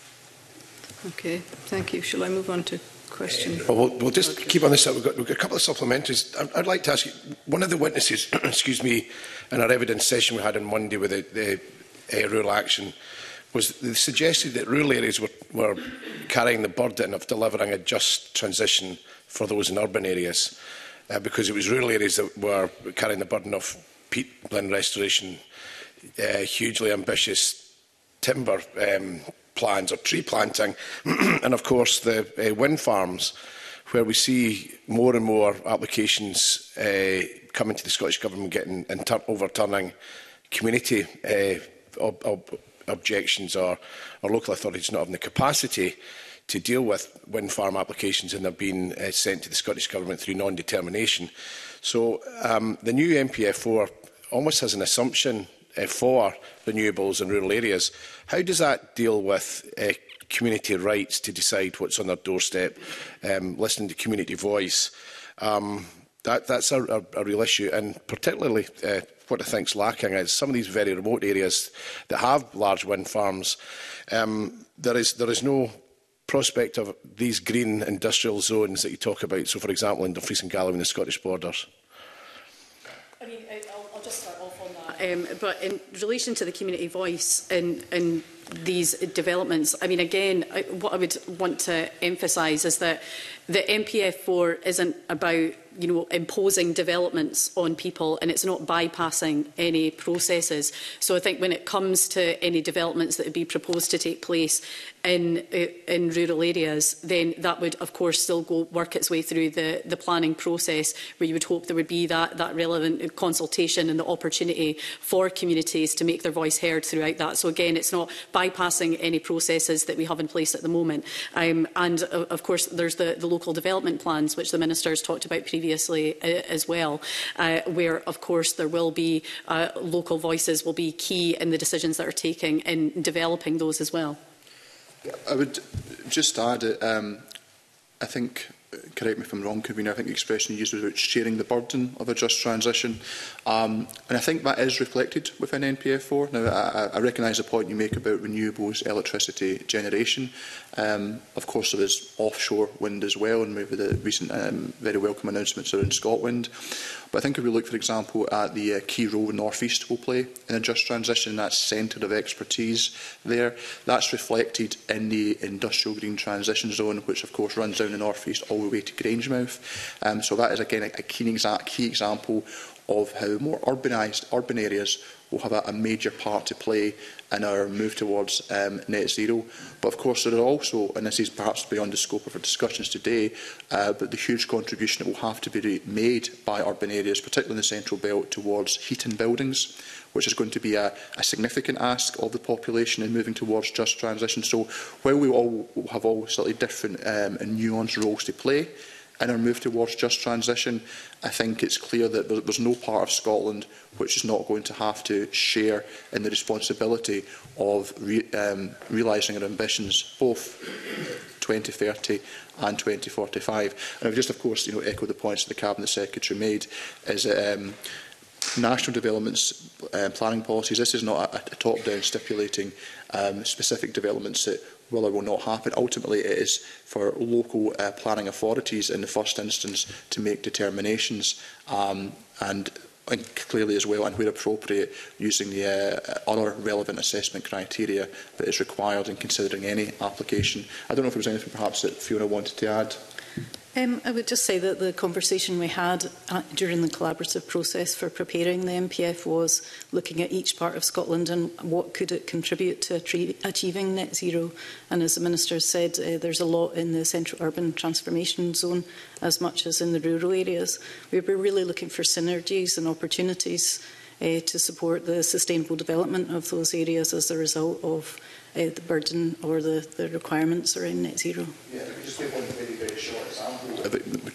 Okay, thank you. Shall I move on to question? Well, we'll just keep on this. We've got a couple of supplementaries. I'd like to ask you, one of the witnesses, excuse me, in our evidence session we had on Monday with the Rural Action, was they suggested that rural areas were carrying the burden of delivering a just transition for those in urban areas, because it was rural areas that were carrying the burden of peatland restoration, hugely ambitious timber plans or tree planting, and of course the wind farms, where we see more and more applications coming to the Scottish Government getting overturning community objections or local authorities not having the capacity to deal with wind farm applications, and they're being sent to the Scottish Government through non-determination. So the new NPF4 almost has an assumption for renewables in rural areas. How does that deal with community rights to decide what's on their doorstep, listening to community voice? That's a real issue, and particularly what I think is lacking is some of these very remote areas that have large wind farms. There is no prospect of these green industrial zones that you talk about. So, for example, in Dumfries and Galloway and the Scottish borders. I mean, I'll just start off on that. But in relation to the community voice in these developments, I mean, again, what I would want to emphasise is that the NPF4 isn't about, imposing developments on people, and it's not bypassing any processes. So I think when it comes to any developments that would be proposed to take place in rural areas, then that would, of course, still work its way through the planning process, where you would hope there would be that relevant consultation and the opportunity for communities to make their voice heard throughout that. So again, it's not bypassing any processes that we have in place at the moment. And of course, there's the local development plans, which the Minister has talked about previously as well, where, of course, there will be local voices will be key in the decisions that are taken in developing those as well. I would just add, I think, correct me if I'm wrong, Convener, I think the expression you used was about sharing the burden of a just transition. And I think that is reflected within NPF4. Now, I recognise the point you make about renewables, electricity generation. Of course, there is offshore wind as well, and maybe the recent very welcome announcements around Scotland. But I think if we look, for example, at the key role the North East will play in a just transition, that centre of expertise there, that's reflected in the industrial green transition zone, which of course runs down the North East all the way to Grangemouth. So that is again a key example of how more urbanised urban areas will have a major part to play in our move towards net zero. But of course there are also, and this is perhaps beyond the scope of our discussions today, but the huge contribution that will have to be made by urban areas, particularly in the Central Belt, towards heating buildings, which is going to be a significant ask of the population in moving towards just transition. So while we all have all slightly different and nuanced roles to play in our move towards just transition, I think it's clear that there's no part of Scotland which is not going to have to share in the responsibility of realising our ambitions, both 2030 and 2045. And I would just, of course, echo the points that the Cabinet Secretary made, is that national developments, planning policies, this is not a top-down stipulating specific developments that will or will not happen. Ultimately, it is for local planning authorities in the first instance to make determinations and clearly as well, and where appropriate, using the other relevant assessment criteria that is required in considering any application. I don't know if there was anything perhaps that Fiona wanted to add. I would just say that the conversation we had during the collaborative process for preparing the MPF was looking at each part of Scotland and what could it contribute to achieving net zero. And as the Minister said, there's a lot in the Central Urban Transformation Zone as much as in the rural areas. We were really looking for synergies and opportunities to support the sustainable development of those areas as a result of the burden or the requirements around net zero. Yeah, just give one very, very short example. We're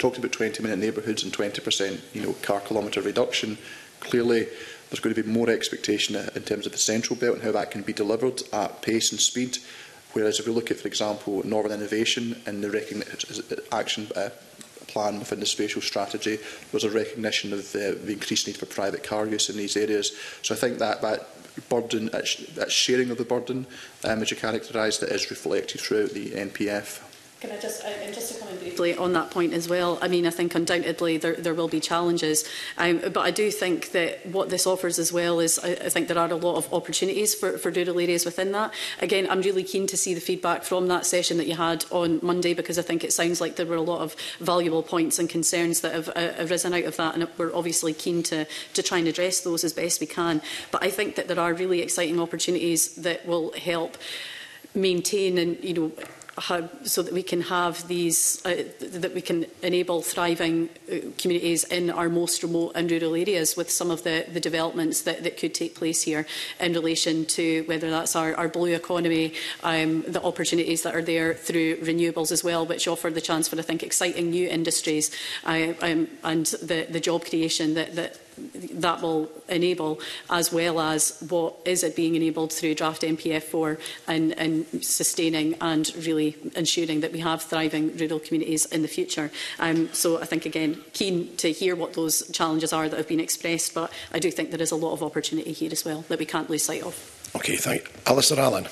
talked about 20-minute neighbourhoods and 20% car kilometre reduction. Clearly, there's going to be more expectation in terms of the Central Belt and how that can be delivered at pace and speed. Whereas if we look at, for example, Northern Innovation and the action plan within the spatial strategy, there's a recognition of the increased need for private car use in these areas. So I think that burden, that sharing of the burden, as you characterised it, is reflected throughout the NPF. Can I just to comment briefly on that point as well? I mean, I think undoubtedly there will be challenges, but I do think that what this offers as well is I think there are a lot of opportunities for rural areas within that. Again, I'm really keen to see the feedback from that session that you had on Monday, because I think it sounds like there were a lot of valuable points and concerns that have arisen out of that, and we're obviously keen to try and address those as best we can. But I think that there are really exciting opportunities that will help maintain and, so that we can have these, that we can enable thriving communities in our most remote and rural areas with some of the developments that could take place here in relation to whether that's our blue economy, the opportunities that are there through renewables as well, which offer the chance for, I think, exciting new industries and the job creation that will enable, as well as what is it being enabled through draft MPF4 and sustaining and really ensuring that we have thriving rural communities in the future. So I think, again, keen to hear what those challenges are that have been expressed, but I do think there is a lot of opportunity here as well that we can't lose sight of. Okay, thank you. Alistair Allen.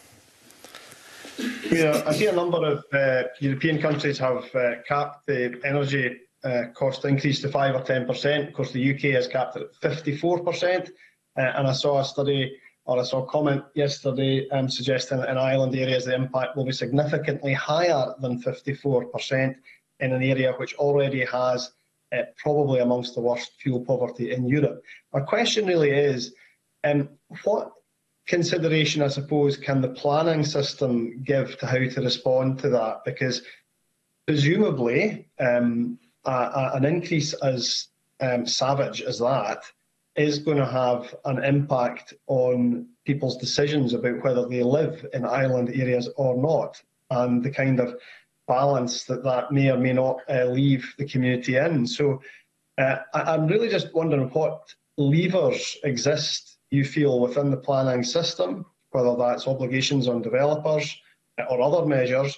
Yeah, I see a number of European countries have capped the energy cost increase to 5 or 10%. Of course, the UK has capped it at 54%. And I saw a study, or I saw a comment yesterday suggesting that in island areas the impact will be significantly higher than 54% in an area which already has probably amongst the worst fuel poverty in Europe. My question really is, what consideration, I suppose, can the planning system give to how to respond to that? Because presumably, an increase as savage as that is going to have an impact on people's decisions about whether they live in island areas or not, and the kind of balance that may or may not leave the community in. So I'm really just wondering what levers exist, you feel, within the planning system, whether that's obligations on developers or other measures,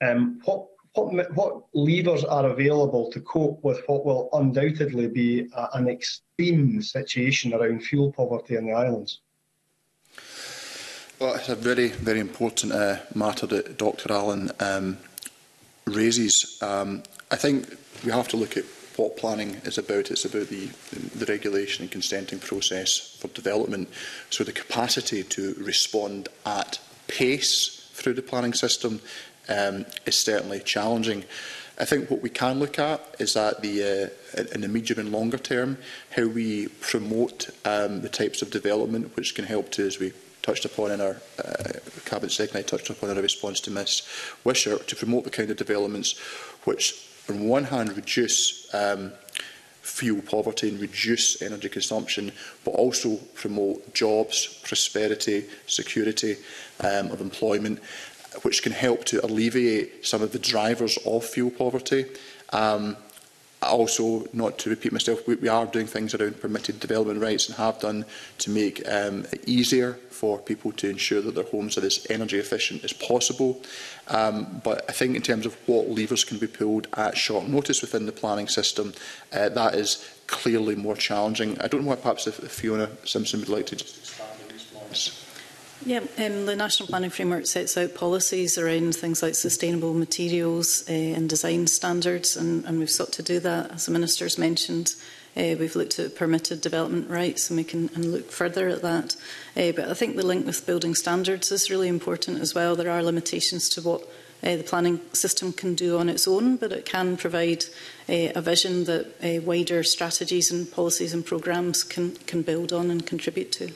what levers are available to cope with what will undoubtedly be an extreme situation around fuel poverty in the islands? Well, it's a very, very important matter that Dr Allen raises. I think we have to look at what planning is about. It's about the regulation and consenting process for development. So the capacity to respond at pace through the planning system is certainly challenging. I think what we can look at is that in the medium and longer term, how we promote the types of development which can help to, as we touched upon in our Cabinet Secretary touched upon in our response to Ms Wishart, to promote the kind of developments which, on one hand, reduce fuel poverty and reduce energy consumption, but also promote jobs, prosperity, security of employment, which can help to alleviate some of the drivers of fuel poverty. Also, not to repeat myself, we are doing things around permitted development rights and have done to make it easier for people to ensure that their homes are as energy efficient as possible. But I think in terms of what levers can be pulled at short notice within the planning system, that is clearly more challenging. I don't know why perhaps if Fiona Simpson would like to just expand on these points. Yeah, the National Planning Framework sets out policies around things like sustainable materials and design standards, and we've sought to do that, as the Minister's mentioned. We've looked at permitted development rights, and we can look further at that. But I think the link with building standards is really important as well. There are limitations to what the planning system can do on its own, but it can provide a vision that wider strategies and policies and programmes can build on and contribute to.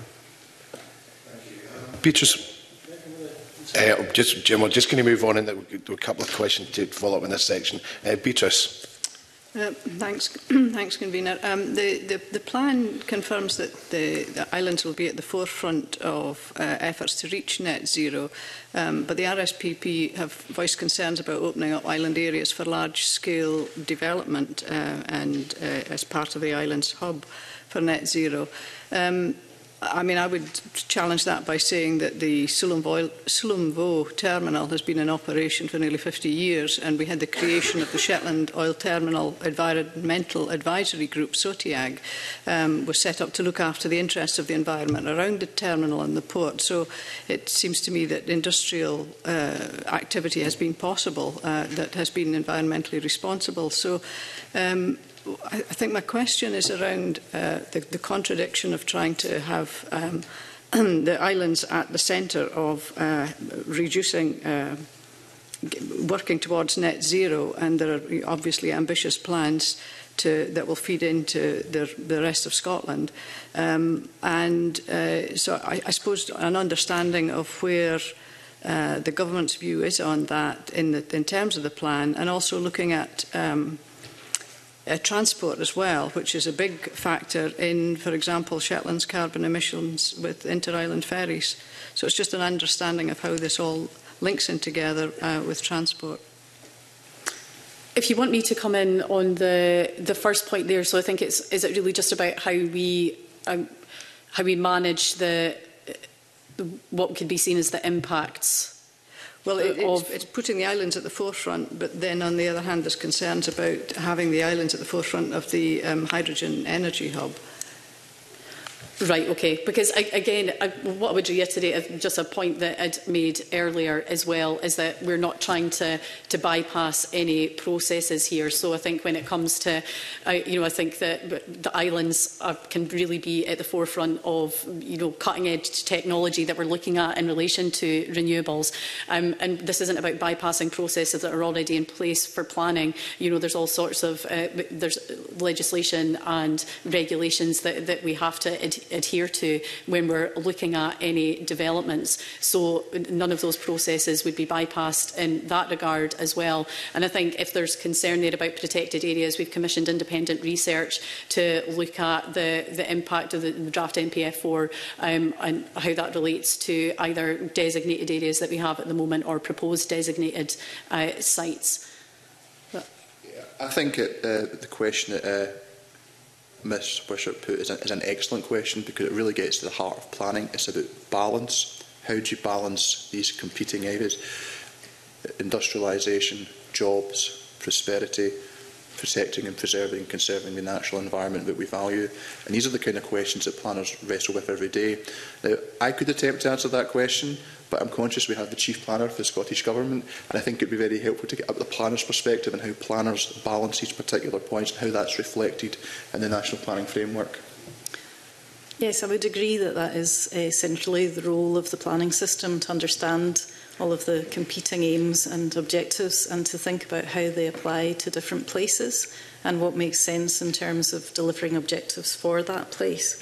Beatrice, Jim, we're just going to move on, and there are a couple of questions to follow up in this section. Beatrice. Thanks, Convener. The plan confirms that the islands will be at the forefront of efforts to reach net zero, but the RSPP have voiced concerns about opening up island areas for large-scale development and as part of the island's hub for net zero. I mean, I would challenge that by saying that the Sullom Voe terminal has been in operation for nearly 50 years, and we had the creation of the Shetland Oil Terminal Environmental Advisory Group, SOTIAG, was set up to look after the interests of the environment around the terminal and the port. So it seems to me that industrial activity has been possible that has been environmentally responsible. So I think my question is around the contradiction of trying to have the islands at the centre of reducing, working towards net zero, and there are obviously ambitious plans that will feed into the rest of Scotland. So I suppose an understanding of where the government's view is on that in terms of the plan, and also looking at transport as well, which is a big factor in, for example, Shetland's carbon emissions with inter-island ferries. So it's just an understanding of how this all links in together with transport. If you want me to come in on the first point there, so I think is it really just about how we manage what could be seen as the impacts? Well, it's putting the islands at the forefront, but then on the other hand, there's concerns about having the islands at the forefront of the hydrogen energy hub. Right, okay. Because, again, what I would reiterate, just a point that I'd made earlier as well, is that we're not trying to bypass any processes here. So I think when it comes to, I think that the islands can really be at the forefront of, cutting-edge technology that we're looking at in relation to renewables. And this isn't about bypassing processes that are already in place for planning. There's all sorts of, there's legislation and regulations that we have to adhere to when we're looking at any developments. So none of those processes would be bypassed in that regard as well. And I think if there's concern there about protected areas, we've commissioned independent research to look at the impact of the draft NPF4 and how that relates to either designated areas that we have at the moment or proposed designated sites. I think the question that Ms Wishart put is an excellent question, because it really gets to the heart of planning. It's about balance. How do you balance these competing areas? Industrialisation, jobs, prosperity, protecting and preserving and conserving the natural environment that we value. And these are the kind of questions that planners wrestle with every day. Now, I could attempt to answer that question, but I'm conscious we have the Chief Planner for the Scottish Government, and I think it would be very helpful to get up the planner's perspective and how planners balance these particular points and how that's reflected in the National Planning Framework. Yes, I would agree that that is essentially the role of the planning system, to understand all of the competing aims and objectives and to think about how they apply to different places and what makes sense in terms of delivering objectives for that place.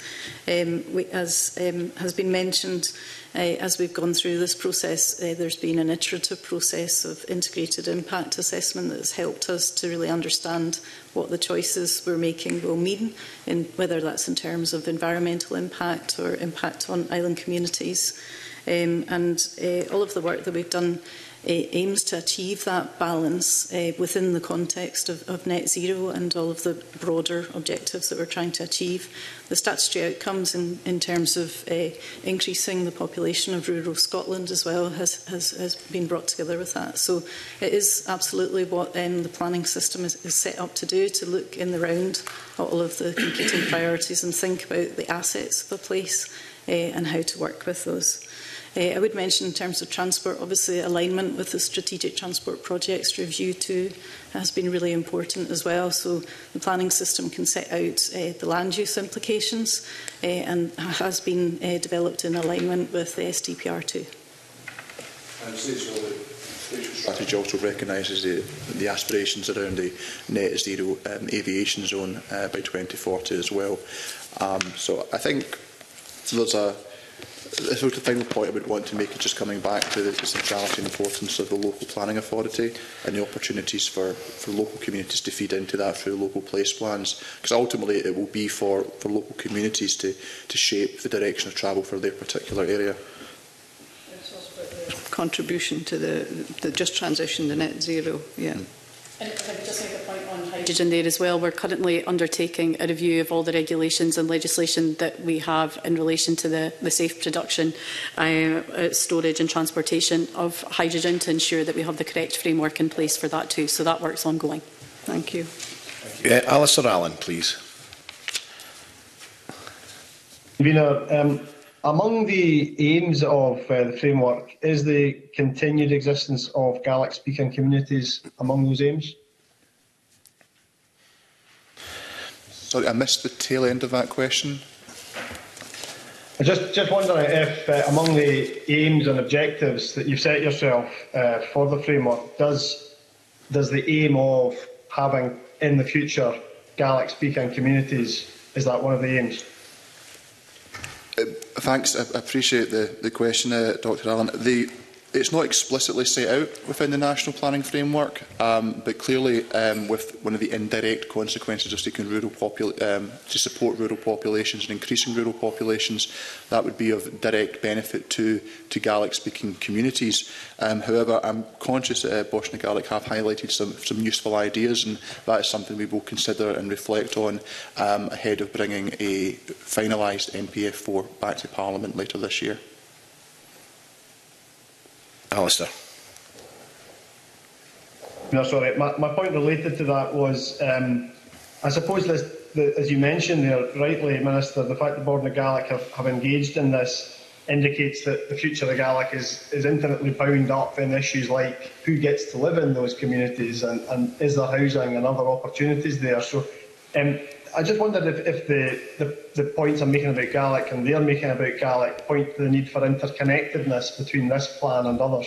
As has been mentioned, as we've gone through this process, there's been an iterative process of integrated impact assessment that has helped us to really understand what the choices we're making will mean, whether that's in terms of environmental impact or impact on island communities. And all of the work that we've done aims to achieve that balance within the context of net zero and all of the broader objectives that we're trying to achieve. The statutory outcomes in terms of increasing the population of rural Scotland as well has been brought together with that. So it is absolutely what the planning system is set up to do, to look in the round at all of the competing priorities and think about the assets of a place and how to work with those. I would mention in terms of transport, obviously alignment with the Strategic Transport Projects Review too has been really important as well. So the planning system can set out the land use implications and has been developed in alignment with the SDPR too. And strategy also recognises the aspirations around the net zero aviation zone by 2040 as well. So I think there's The sort of final point I would want to make is just coming back to the centrality and importance of the local planning authority and the opportunities for local communities to feed into that through local place plans, because ultimately it will be for local communities to shape the direction of travel for their particular area. Contribution to the just transition, the net zero, yeah. And if I could just make a point on hydrogen there as well, we're currently undertaking a review of all the regulations and legislation that we have in relation to the safe production, storage and transportation of hydrogen to ensure that we have the correct framework in place for that too. So that work's ongoing. Thank you. Alistair Allen, please. Convener, among the aims of the framework is the continued existence of Gaelic-speaking communities among those aims? Sorry, I missed the tail end of that question. I'm just wondering if among the aims and objectives that you've set yourself for the framework, does the aim of having in the future Gaelic-speaking communities, is that one of the aims? Thanks. I appreciate the question, Dr Allen. It's not explicitly set out within the National Planning Framework, but clearly with one of the indirect consequences of seeking to support rural populations and increasing rural populations, that would be of direct benefit to Gaelic-speaking communities. However, I'm conscious that Bosna Gaelic have highlighted some useful ideas, and that is something we will consider and reflect on ahead of bringing a finalised NPF4 back to Parliament later this year. Alistair. No, sorry. My point related to that was, I suppose, as you mentioned there rightly, Minister, the fact that Bosna Gaelic have engaged in this indicates that the future of Gaelic is intimately bound up in issues like who gets to live in those communities and is there housing and other opportunities there. So I just wondered if the points I'm making about Gaelic and they're making about Gaelic point to the need for interconnectedness between this plan and others.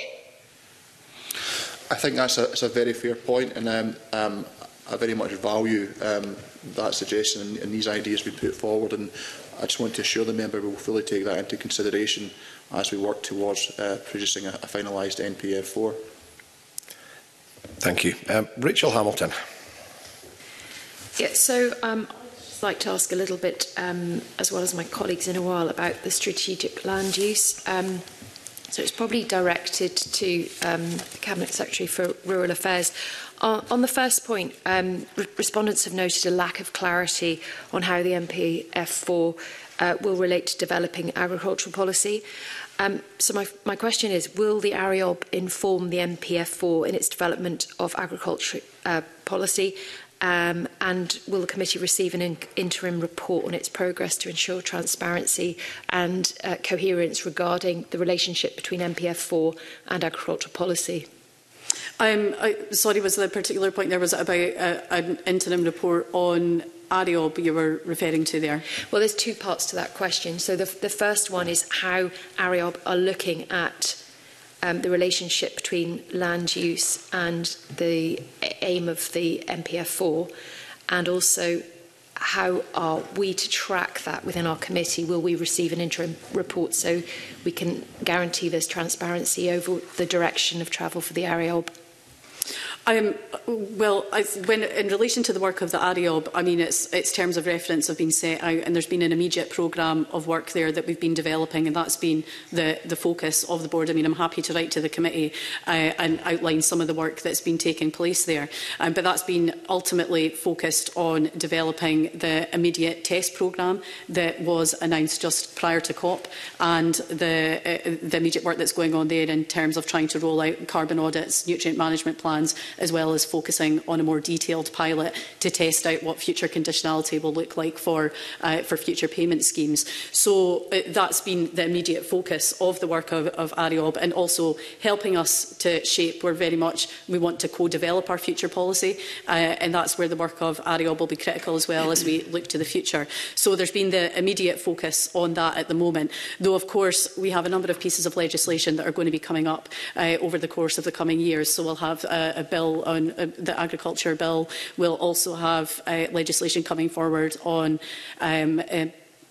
I think that's a very fair point, and I very much value that suggestion and these ideas we put forward, and I just want to assure the member we will fully take that into consideration as we work towards producing a finalised NPF4. Thank you. Rachel Hamilton. Yeah, so I'd like to ask a little bit, as well as my colleagues in a while, about the strategic land use. So it's probably directed to the Cabinet Secretary for Rural Affairs. On the first point, respondents have noted a lack of clarity on how the NPF4 will relate to developing agricultural policy. So my question is, will the ARIOB inform the NPF4 in its development of agriculture policy? And will the committee receive an interim report on its progress to ensure transparency and coherence regarding the relationship between NPF4 and agricultural policy? Sorry, was the particular point there was about an interim report on ARIOB you were referring to there? Well, there's two parts to that question. So the first one is how ARIOB are looking at the relationship between land use and the aim of the NPF4, and also how are we to track that within our committee? Will we receive an interim report so we can guarantee there's transparency over the direction of travel for the ARIOB? Well, when in relation to the work of the ARIOB, I mean, its terms of reference have been set out, and there's been an immediate programme of work there that we've been developing, and that's been the focus of the board. I mean, I'm happy to write to the committee and outline some of the work that's been taking place there, but that's been ultimately focused on developing the immediate test programme that was announced just prior to COP, and the immediate work that's going on there in terms of trying to roll out carbon audits, nutrient management plans, as well as focusing on a more detailed pilot to test out what future conditionality will look like for future payment schemes. So that's been the immediate focus of the work of ARIOB, and also helping us to shape where we want to co-develop our future policy, and that's where the work of ARIOB will be critical as well as we look to the future. So there's been the immediate focus on that at the moment, though of course we have a number of pieces of legislation that are going to be coming up over the course of the coming years. So we'll have a bill on the agriculture bill. We'll also have legislation coming forward on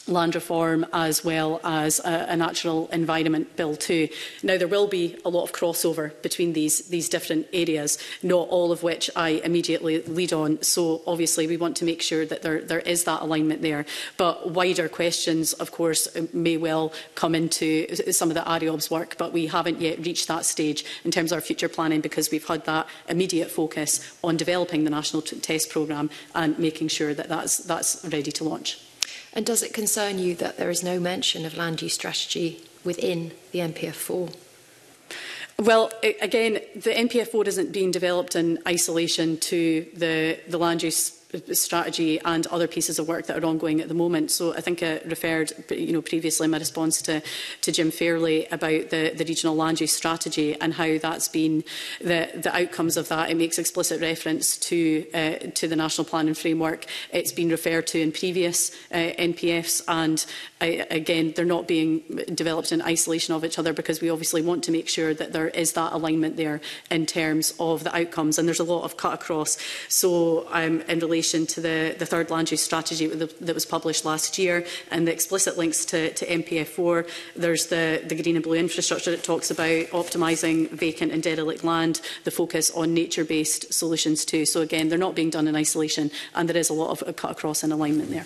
land reform as well as a natural environment bill too. Now, there will be a lot of crossover between these different areas, not all of which I immediately lead on. So obviously we want to make sure that there is that alignment there. But wider questions, of course, may well come into some of the ARIOB's work, but we haven't yet reached that stage in terms of our future planning, because we've had that immediate focus on developing the national test programme and making sure that that's ready to launch. And does it concern you that there is no mention of land use strategy within the NPF4? Well, again, the NPF4 isn't being developed in isolation to the land use strategy and other pieces of work that are ongoing at the moment. So I think I referred, previously in my response to Jim Fairley about the regional land use strategy and how that's been the outcomes of that. It makes explicit reference to the national planning framework. It's been referred to in previous NPFs, and again, they're not being developed in isolation of each other, because we obviously want to make sure that there is that alignment there in terms of the outcomes, and there's a lot of cut across. So in relation to the third land use strategy that was published last year and the explicit links to NPF4, there's the green and blue infrastructure that talks about optimising vacant and derelict land, the focus on nature-based solutions too. So again, they're not being done in isolation, and there is a lot of cut across and alignment there.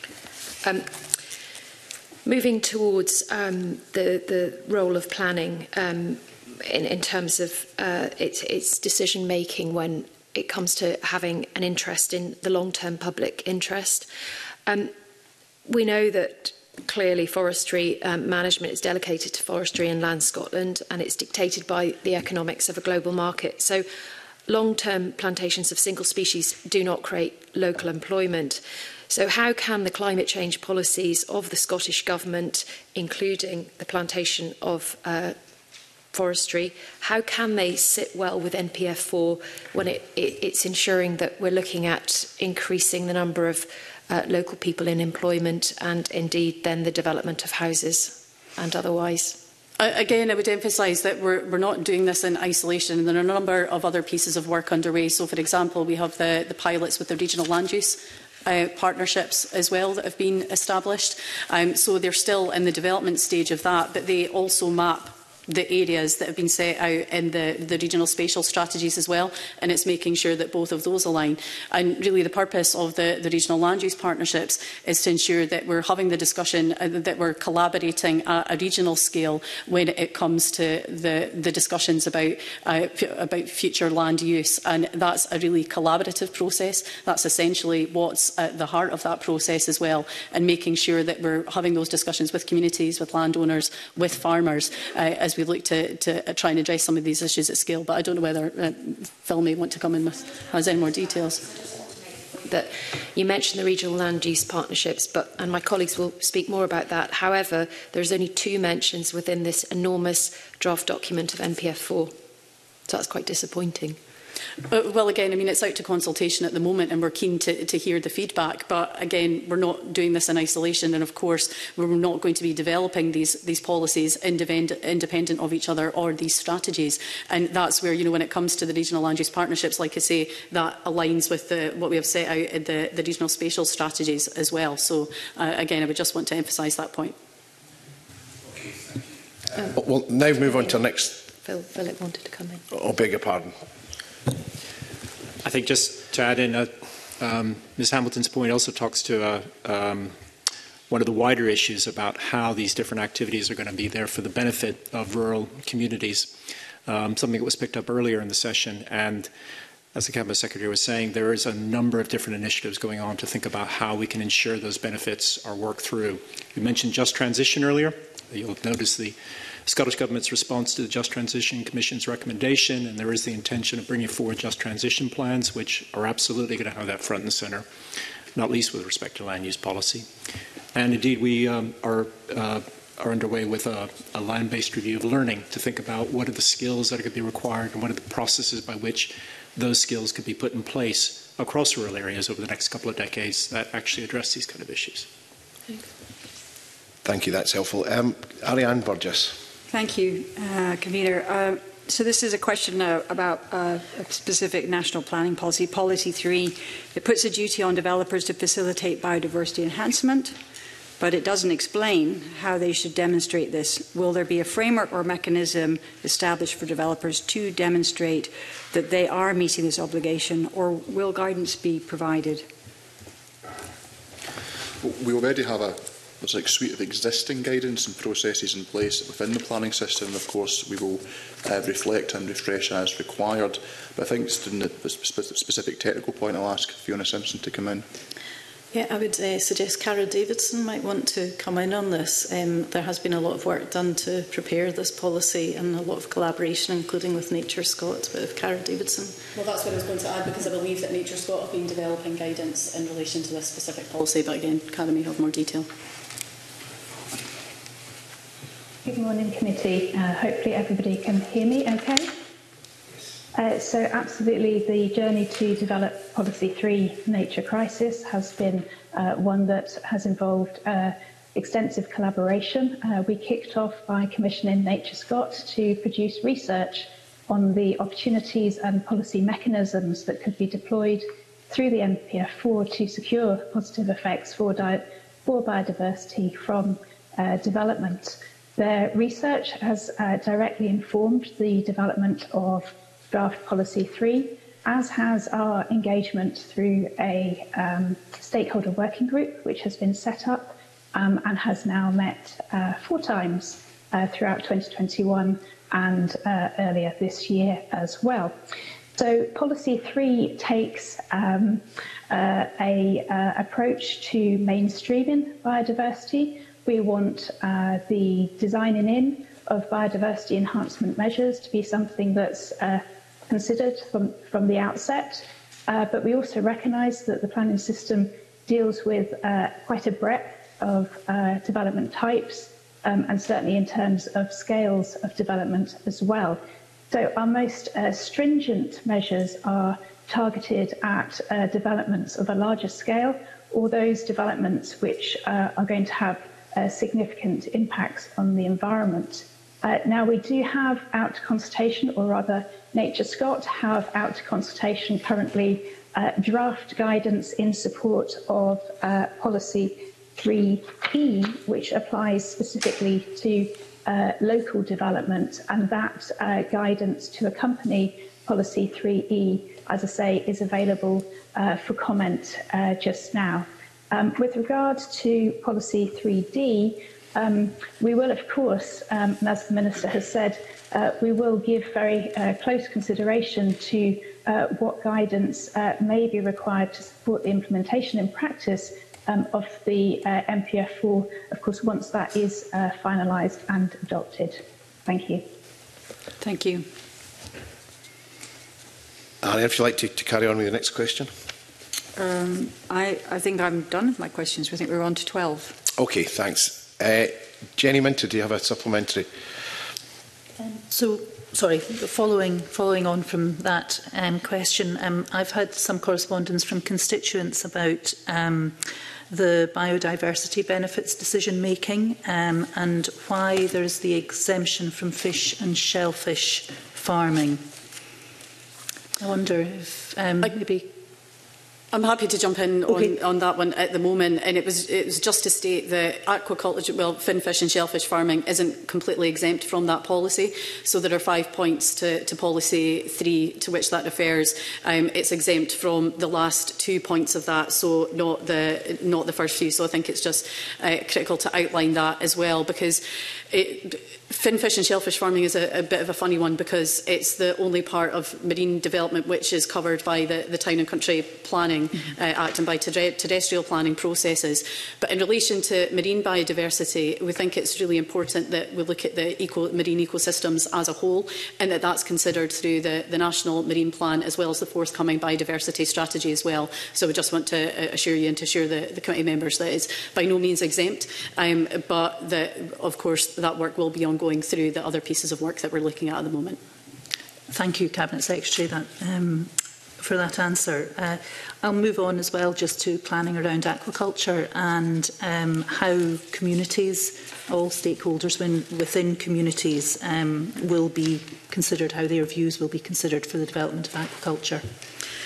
Moving towards the role of planning in terms of its decision-making when it comes to having an interest in the long-term public interest. We know that clearly forestry management is delegated to Forestry and Land Scotland, and it's dictated by the economics of a global market. So long-term plantations of single species do not create local employment. So how can the climate change policies of the Scottish Government, including the plantation of forestry, how can they sit well with NPF4 when it's ensuring that we're looking at increasing the number of local people in employment and indeed then the development of houses and otherwise? Again, I would emphasise that we're not doing this in isolation, and there are a number of other pieces of work underway. So, for example, we have the pilots with the regional land use partnerships as well that have been established. So they're still in the development stage of that, but they also map the areas that have been set out in the regional spatial strategies as well, and it's making sure that both of those align. And really the purpose of the regional land use partnerships is to ensure that we're having the discussion, that we're collaborating at a regional scale when it comes to the discussions about future land use, and that's a really collaborative process. That's essentially what's at the heart of that process as well, and making sure that we're having those discussions with communities, with landowners, with farmers, as we look to try and address some of these issues at scale. But I don't know whether Phil may want to come in with any more details. That you mentioned the regional land use partnerships, and my colleagues will speak more about that. However, there's only 2 mentions within this enormous draft document of NPF4. So that's quite disappointing. Well, again, I mean, it's out to consultation at the moment, and we're keen to hear the feedback. But again, we're not doing this in isolation, and of course, we're not going to be developing these policies independent of each other or these strategies. And that's where, when it comes to the regional land use partnerships, like I say, that aligns with what we have set out in the regional spatial strategies as well. So again, I would just want to emphasise that point. We'll now move on to our next. Philip wanted to come in. Oh, beg your pardon. I think just to add in, Ms Hamilton's point also talks to one of the wider issues about how these different activities are going to be there for the benefit of rural communities, something that was picked up earlier in the session. And as the Cabinet Secretary was saying, there is a number of different initiatives going on to think about how we can ensure those benefits are worked through. You mentioned Just Transition earlier. You'll notice the Scottish Government's response to the Just Transition Commission's recommendation, and there is the intention of bringing forward Just Transition plans, which are absolutely going to have that front and centre, not least with respect to land use policy. And indeed, we are underway with a land-based review of learning to think about what are the skills that are going to be required and what are the processes by which those skills could be put in place across rural areas over the next couple of decades that actually address these kind of issues. Thank you, that's helpful. Ariane Burgess. Thank you, Convener. So this is a question about a specific national planning policy, Policy 3. It puts a duty on developers to facilitate biodiversity enhancement. but it doesn't explain how they should demonstrate this. Will there be a framework or mechanism established for developers to demonstrate that they are meeting this obligation, or will guidance be provided? We already have there's a suite of existing guidance and processes in place within the planning system, and of course we will reflect and refresh as required. But I think it's in the specific technical point, I'll ask Fiona Simpson to come in. Yeah, I would suggest Cara Davidson might want to come in on this. There has been a lot of work done to prepare this policy and a lot of collaboration, including with Nature Scott. But if Cara Davidson... Well, that's what I was going to add, because I believe that Nature Scott have been developing guidance in relation to this specific policy. But again, Cara may have more detail. Good morning, committee. Hopefully everybody can hear me okay. So absolutely, the journey to develop Policy 3 Nature Crisis has been one that has involved extensive collaboration. We kicked off by commissioning Nature Scott to produce research on the opportunities and policy mechanisms that could be deployed through the NPF4 to secure positive effects for biodiversity from development. Their research has directly informed the development of Draft Policy 3, as has our engagement through a stakeholder working group, which has been set up and has now met 4 times throughout 2021 and earlier this year as well. So Policy 3 takes an approach to mainstreaming biodiversity. We want the designing in of biodiversity enhancement measures to be something that's considered from the outset, but we also recognise that the planning system deals with quite a breadth of development types, and certainly in terms of scales of development as well. So our most stringent measures are targeted at developments of a larger scale, or those developments which are going to have significant impacts on the environment. Now, we do have out to consultation, or rather Nature Scott have out to consultation currently draft guidance in support of Policy 3E, which applies specifically to local development, and that guidance to accompany Policy 3E, as I say, is available for comment just now. With regard to Policy 3D, we will, of course, as the Minister has said, we will give very close consideration to what guidance may be required to support the implementation in practice of the MPF4, of course, once that is finalised and adopted. Thank you. Thank you. Anna, if you'd like to carry on with the next question. I think I'm done with my questions. I think we're on to 12. OK, thanks. Jenny Minter, do you have a supplementary? Following on from that question, I've had some correspondence from constituents about the biodiversity benefits decision making and why there's the exemption from fish and shellfish farming. I wonder if maybe... I'm happy to jump in on that one at the moment, and it was just to state that aquaculture, well, finfish and shellfish farming isn't completely exempt from that policy. So there are 5 points to Policy 3 to which that refers. It's exempt from the last 2 points of that, so not the first few. So I think it's just critical to outline that as well, because finfish and shellfish farming is a bit of a funny one, because it's the only part of marine development which is covered by the Town and Country Planning Act and by terrestrial planning processes. But in relation to marine biodiversity, we think it's really important that we look at the marine ecosystems as a whole, and that's considered through the National Marine Plan as well as the forthcoming biodiversity strategy as well. So we just want to assure you and to assure the committee members that it's by no means exempt, but that, of course, that work will be ongoing through the other pieces of work that we're looking at the moment. Thank you, Cabinet Secretary, for that answer. I'll move on as well just to planning around aquaculture and how communities, all stakeholders within communities will be considered, how their views will be considered for the development of aquaculture.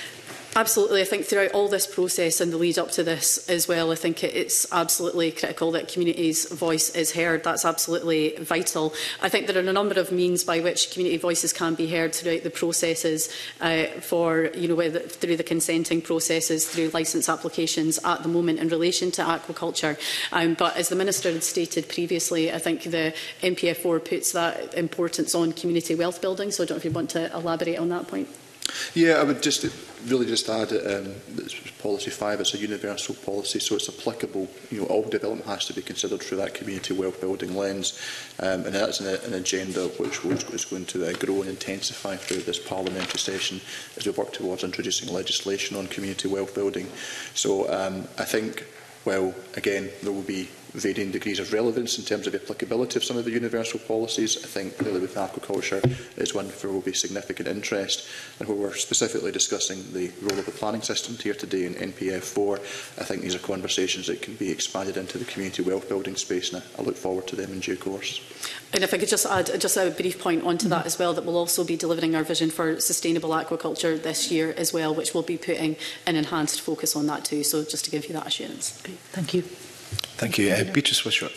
Absolutely. I think throughout all this process and the lead up to this as well, I think it's absolutely critical that community's voice is heard. That's absolutely vital. I think there are a number of means by which community voices can be heard throughout the processes whether through the consenting processes, through licence applications at the moment in relation to aquaculture. But as the Minister had stated previously, I think the NPF4 puts that importance on community wealth building. So I don't know if you want to elaborate on that point. Yeah, I would just add that Policy 5 is a universal policy, so it's applicable. All development has to be considered through that community wealth building lens, and that's an agenda which is going to grow and intensify through this parliamentary session as we work towards introducing legislation on community wealth building. So I think, well, again, there will be varying degrees of relevance in terms of the applicability of some of the universal policies. I think clearly with aquaculture is one where there will be significant interest, and where we're specifically discussing the role of the planning system here today in NPF4, I think these are conversations that can be expanded into the community wealth building space, and I look forward to them in due course. And if I could just add a brief point onto that as well, that we'll also be delivering our vision for sustainable aquaculture this year as well, which will be putting an enhanced focus on that too. So just to give you that assurance. Okay, thank you. Thank you. Beatrice Wishart.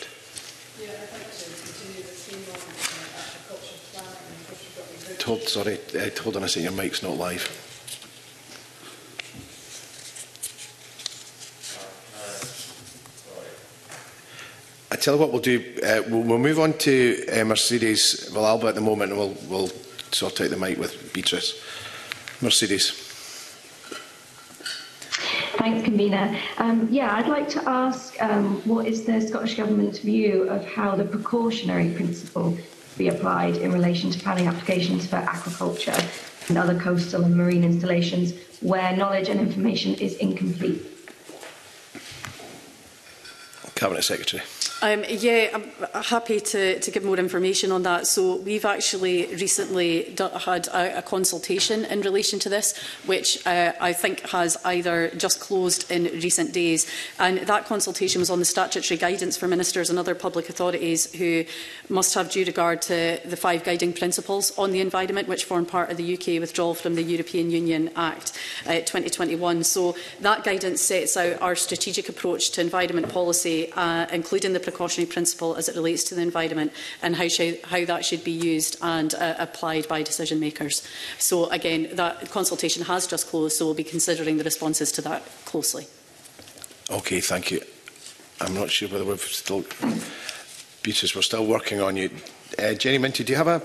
Hold on a second, your mic's not live. I tell you what we'll do, we'll move on to Mercedes Villalba at the moment, and we'll sort out the mic with Beatrice. Mercedes. Thanks, Convener. I'd like to ask what is the Scottish Government's view of how the precautionary principle be applied in relation to planning applications for aquaculture and other coastal and marine installations where knowledge and information is incomplete? Cabinet Secretary. I'm happy to give more information on that. So we've actually recently had a consultation in relation to this, which I think has either just closed in recent days. And that consultation was on the statutory guidance for ministers and other public authorities who must have due regard to the 5 guiding principles on the environment, which form part of the UK withdrawal from the European Union Act 2021. So that guidance sets out our strategic approach to environment policy, including the precautionary principle as it relates to the environment, and how that should be used and applied by decision makers. So again, that consultation has just closed, so we'll be considering the responses to that closely. Okay, thank you. I'm not sure whether we've still... Beatrice, we're still working on you. Jenny Minty, do you have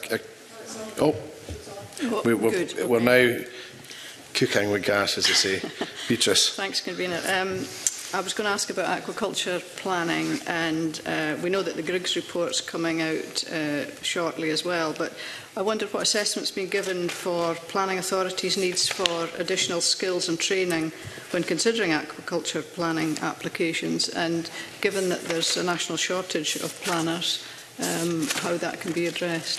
we're now cooking with gas, as they say. Beatrice. Thanks, Convener. I was going to ask about aquaculture planning, and we know that the Griggs report's coming out shortly as well, but I wondered what assessment's been given for planning authorities' needs for additional skills and training when considering aquaculture planning applications, and given that there's a national shortage of planners, how that can be addressed.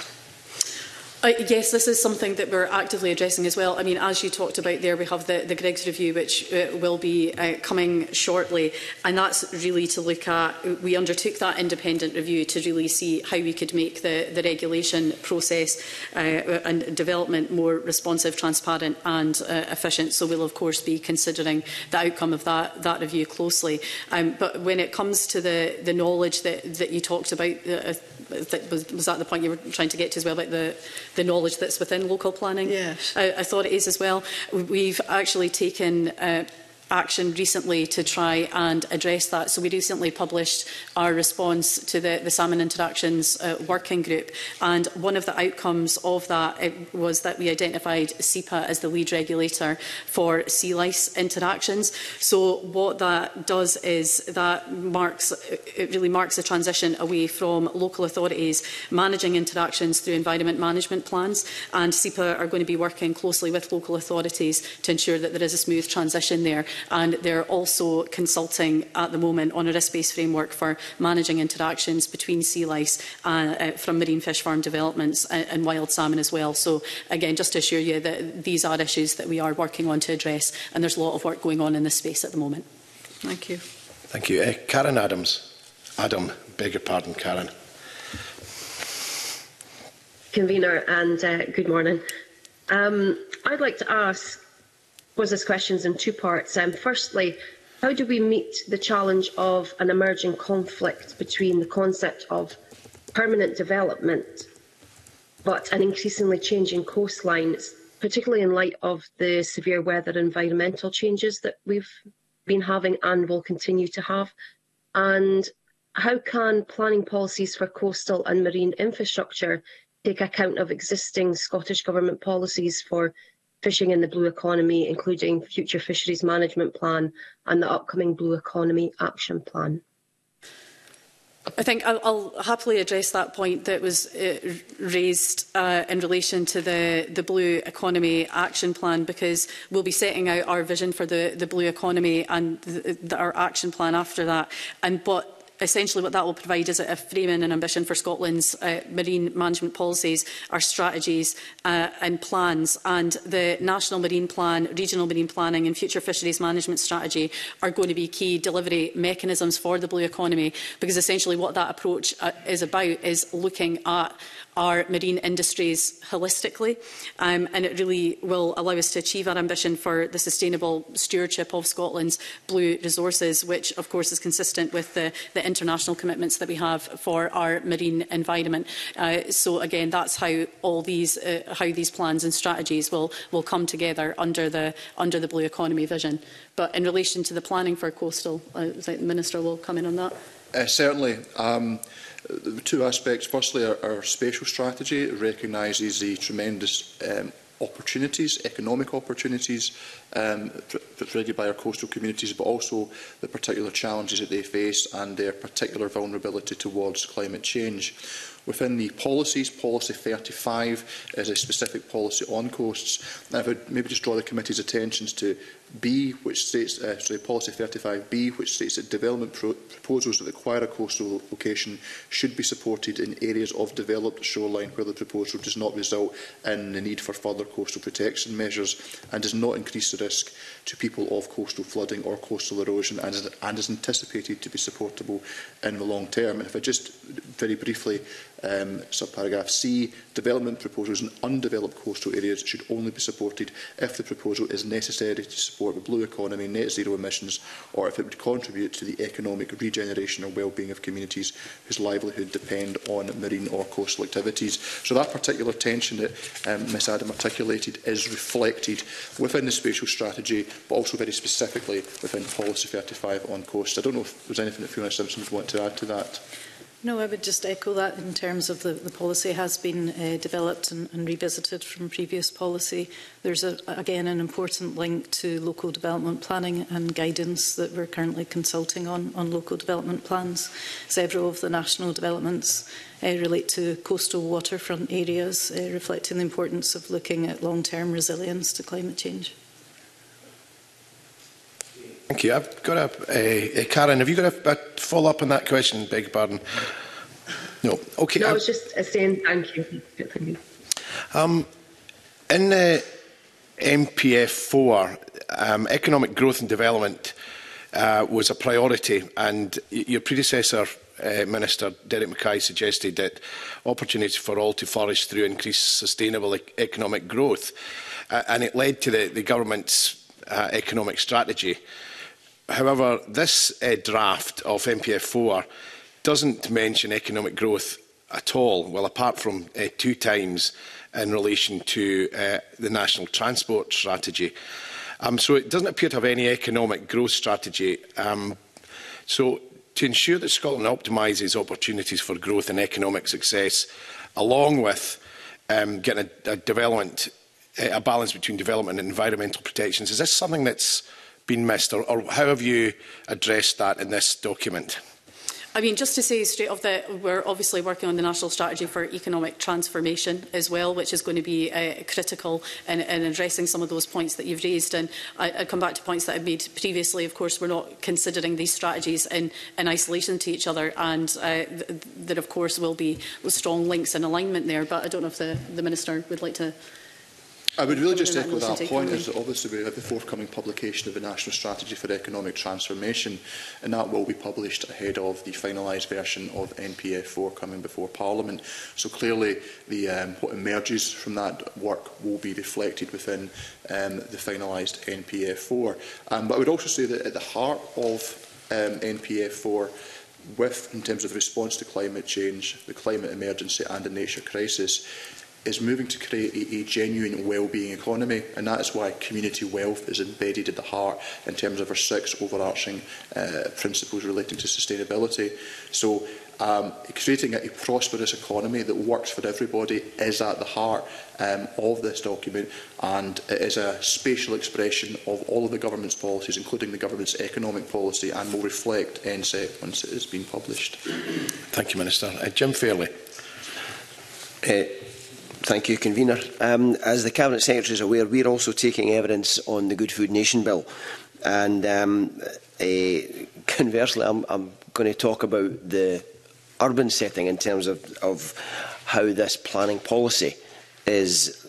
Yes, this is something that we're actively addressing as well. I mean, as you talked about there, we have the Griggs review, which will be coming shortly, and that's really to look at, we undertook that independent review to really see how we could make the regulation process and development more responsive, transparent and efficient. So we'll of course be considering the outcome of that review closely. But when it comes to the knowledge that you talked about, was that the point you were trying to get to as well, about the knowledge that's within local planning? Yes. I thought it is as well. We've actually taken action recently to try and address that. So we recently published our response to the Salmon Interactions Working Group, and one of the outcomes of that was that we identified SEPA as the lead regulator for sea lice interactions. So what that does is that it really marks a transition away from local authorities managing interactions through environment management plans, and SEPA are going to be working closely with local authorities to ensure that there is a smooth transition there. And they're also consulting at the moment on a risk-based framework for managing interactions between sea lice from marine fish farm developments and wild salmon as well. So again, just to assure you that these are issues that we are working on to address, and there's a lot of work going on in this space at the moment. Thank you. Thank you. Karen Adams. Beg your pardon, Karen. Convener, and good morning. I'd like to ask pose this question in two parts. Firstly, how do we meet the challenge of an emerging conflict between the concept of permanent development but an increasingly changing coastline, particularly in light of the severe weather and environmental changes that we've been having and will continue to have? And how can planning policies for coastal and marine infrastructure take account of existing Scottish Government policies for fishing in the blue economy, including Future Fisheries Management Plan and the upcoming Blue Economy Action Plan? I think I'll happily address that point that was raised in relation to the Blue Economy Action Plan, because we'll be setting out our vision for the Blue Economy and our action plan after that. But essentially what that will provide is a framing and ambition for Scotland's marine management policies, our strategies and plans. And the National Marine Plan, Regional Marine Planning and Future Fisheries Management Strategy are going to be key delivery mechanisms for the blue economy, because essentially what that approach is about is looking at our marine industries holistically, and it really will allow us to achieve our ambition for the sustainable stewardship of Scotland's blue resources, which of course is consistent with the international commitments that we have for our marine environment. So again, that's how all these plans and strategies will come together under the blue economy vision. But in relation to the planning for coastal, I think the Minister will come in on that. Certainly. Two aspects. Firstly, our spatial strategy recognises the tremendous opportunities, economic opportunities provided by our coastal communities, but also the particular challenges that they face and their particular vulnerability towards climate change. Within the policies, Policy 35 is a specific policy on coasts. Now, if I would maybe just draw the committee's attentions to B, which states, Policy 35B, which states that development proposals that require a coastal location should be supported in areas of developed shoreline where the proposal does not result in the need for further coastal protection measures and does not increase the risk to people of coastal flooding or coastal erosion, and is anticipated to be supportable in the long term. And if I just very briefly, subparagraph C, development proposals in undeveloped coastal areas should only be supported if the proposal is necessary to support the blue economy, net zero emissions, or if it would contribute to the economic regeneration or well-being of communities whose livelihood depend on marine or coastal activities. So that particular tension that Ms Adam articulated is reflected within the spatial strategy, but also very specifically within Policy 35 on coast. I don't know if there's anything that Fiona Simpson would want to add to that. No, I would just echo that in terms of the policy has been developed and revisited from previous policy. There's, again, an important link to local development planning and guidance that we're currently consulting on local development plans. Several of the national developments relate to coastal waterfront areas, reflecting the importance of looking at long-term resilience to climate change. Thank you. I've got Karen, have you got a follow-up on that question? Beg your pardon. No. Okay. No, I was just saying thank you. In the MPF4, economic growth and development was a priority, and your predecessor, Minister Derek Mackay, suggested that opportunities for all to flourish through increased sustainable economic growth, and it led to the government's economic strategy. However, this draft of MPF4 doesn't mention economic growth at all, well, apart from 2 times in relation to the National Transport Strategy. So it doesn't appear to have any economic growth strategy. So to ensure that Scotland optimises opportunities for growth and economic success, along with getting a balance between development and environmental protections, is this something that's been missed, or how have you addressed that in this document? I mean, just to say straight off that we're obviously working on the National Strategy for Economic Transformation as well, which is going to be critical in addressing some of those points that you've raised. And I'd come back to points that I've made previously. Of course, we're not considering these strategies in isolation to each other, and there, of course, will be strong links and alignment there. But I don't know if the Minister would like to... I would really just echo that point, is that obviously we have the forthcoming publication of the National Strategy for Economic Transformation, and that will be published ahead of the finalised version of NPF4 coming before Parliament. So clearly what emerges from that work will be reflected within the finalised NPF4. But I would also say that at the heart of NPF4, in terms of response to climate change, the climate emergency and the nature crisis, is moving to create a genuine well-being economy, and that is why community wealth is embedded at the heart in terms of our 6 overarching principles relating to sustainability. So creating a prosperous economy that works for everybody is at the heart of this document, and it is a spatial expression of all of the government's policies, including the government's economic policy, and will reflect NSET once it has been published. Thank you, Minister. Jim Fairley. Thank you, Convener. As the Cabinet Secretary is aware, we are also taking evidence on the Good Food Nation Bill. And conversely, I'm going to talk about the urban setting in terms of how this planning policy is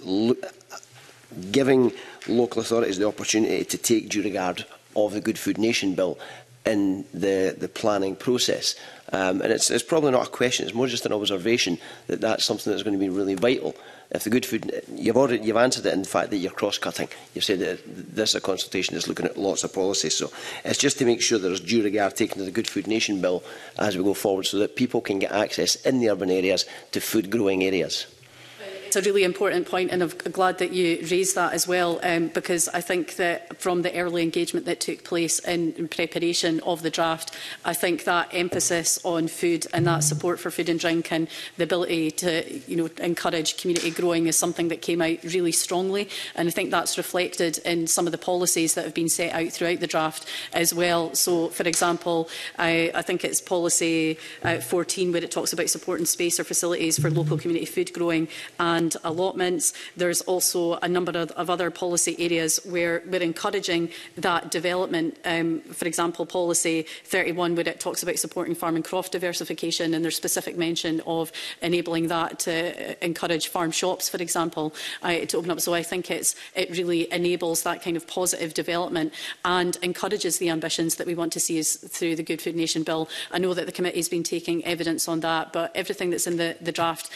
giving local authorities the opportunity to take due regard of the Good Food Nation Bill in the planning process. And it's probably not a question, it's more just an observation that that's something that's going to be really vital. If the good food, you've answered it in the fact that you're cross-cutting. You've said that this consultation is looking at lots of policies. So it's just to make sure there's due regard taken to the Good Food Nation Bill as we go forward, so that people can get access in the urban areas to food-growing areas. It's a really important point, and I'm glad that you raised that as well, because I think that from the early engagement that took place in preparation of the draft, I think that emphasis on food and that support for food and drink and the ability to encourage community growing is something that came out really strongly, and I think that's reflected in some of the policies that have been set out throughout the draft as well. So, for example, I think it's policy 14 where it talks about supporting space or facilities for local community food growing and allotments. There's also a number of other policy areas where we're encouraging that development. For example, policy 31 where it talks about supporting farm and croft diversification, and there's specific mention of enabling that to encourage farm shops, for example, to open up. So I think it really enables that kind of positive development and encourages the ambitions that we want to see through the Good Food Nation Bill. I know that the committee has been taking evidence on that, but everything that's in the draft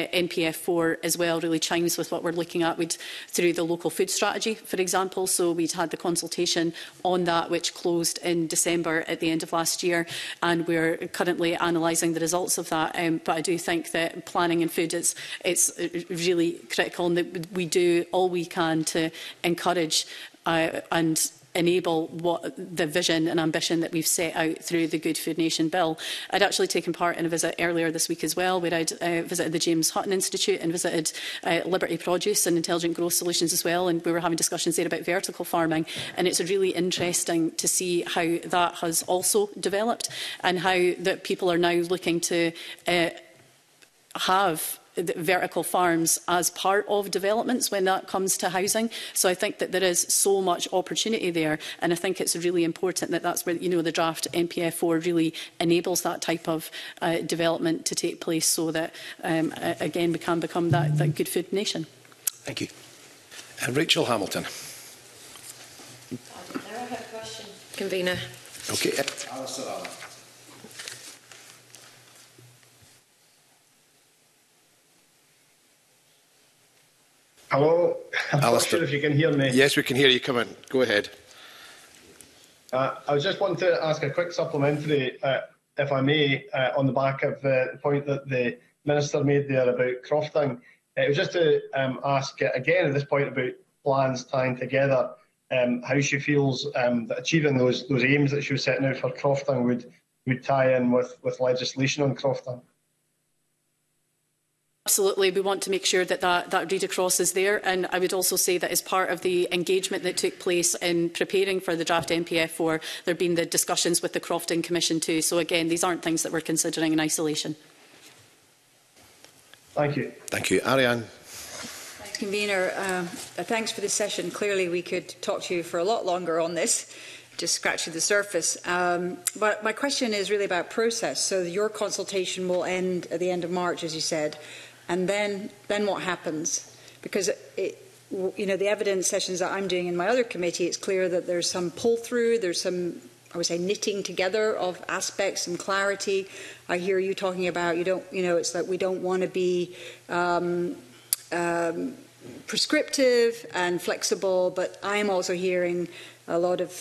NPF4 as well really chimes with what we're looking at through the local food strategy, for example. So we'd had the consultation on that, which closed in December at the end of last year, and we're currently analysing the results of that. But I do think that planning and food it's really critical, and that we do all we can to encourage and enable the vision and ambition that we've set out through the Good Food Nation Bill. I'd actually taken part in a visit earlier this week as well, where I'd visited the James Hutton Institute and visited Liberty Produce and Intelligent Growth Solutions as well, and we were having discussions there about vertical farming, and it's really interesting to see how that has also developed and how that people are now looking to have vertical farms as part of developments when that comes to housing. So I think that there is so much opportunity there, and I think it's really important that that's where the draft NPF4 really enables that type of development to take place, so that again we can become that good food nation. Thank you. And Rachel Hamilton. I have a question, Convener. Okay. Alistair Allen. Hello, I'm not sure if you can hear me. Yes, we can hear you. Come in. Go ahead. I was just wanting to ask a quick supplementary, if I may, on the back of the point that the Minister made there about crofting. It was just to ask again at this point about plans tying together, how she feels that achieving those aims that she was setting out for crofting would tie in with legislation on crofting. Absolutely, we want to make sure that read across is there, and I would also say that as part of the engagement that took place in preparing for the draft NPF4, there have been the discussions with the Crofting Commission too. So again, these aren't things that we're considering in isolation. Thank you. Thank you. Ariane. Thanks, Convener. Thanks for this session. Clearly, we could talk to you for a lot longer on this, just scratching the surface. But my question is really about process. So your consultation will end at the end of March, as you said. And then what happens? Because the evidence sessions that I'm doing in my other committee, it's clear that there's some pull-through, there's some, I would say, knitting together of aspects and clarity. I hear you talking about it's like we don't want to be prescriptive and flexible, but I'm also hearing a lot of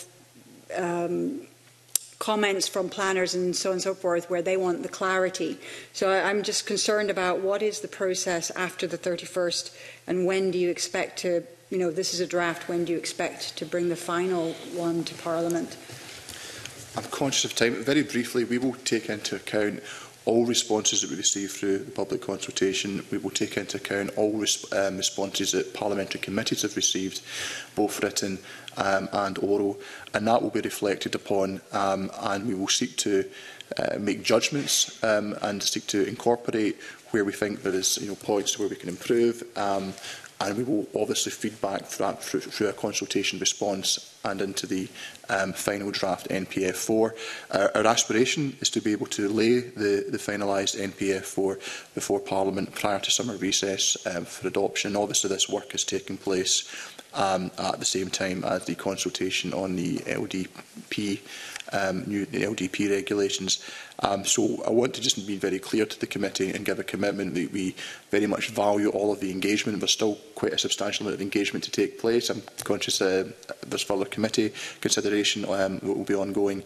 comments from planners and so on and so forth where they want the clarity. So I'm just concerned about what is the process after the 31st and when do you expect to, this is a draft, when do you expect to bring the final one to Parliament? I'm conscious of time. Very briefly, we will take into account all responses that we receive through the public consultation. We will take into account all responses that parliamentary committees have received, both written and oral, and that will be reflected upon, and we will seek to make judgments and seek to incorporate where we think there is points where we can improve, and we will obviously feed back through a consultation response and into the final draft NPF4. Our aspiration is to be able to lay the finalised NPF4 before Parliament prior to summer recess for adoption. Obviously, this work is taking place at the same time as the consultation on the LDP, the LDP regulations. So I want to just be very clear to the committee and give a commitment that we very much value all of the engagement. There's still quite a substantial amount of engagement to take place. I'm conscious there's further committee consideration that will be ongoing.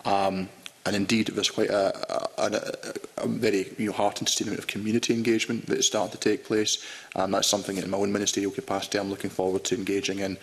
And indeed, there's quite a very heartened statement of community engagement that is starting to take place. That's something in my own ministerial capacity I'm looking forward to engaging in.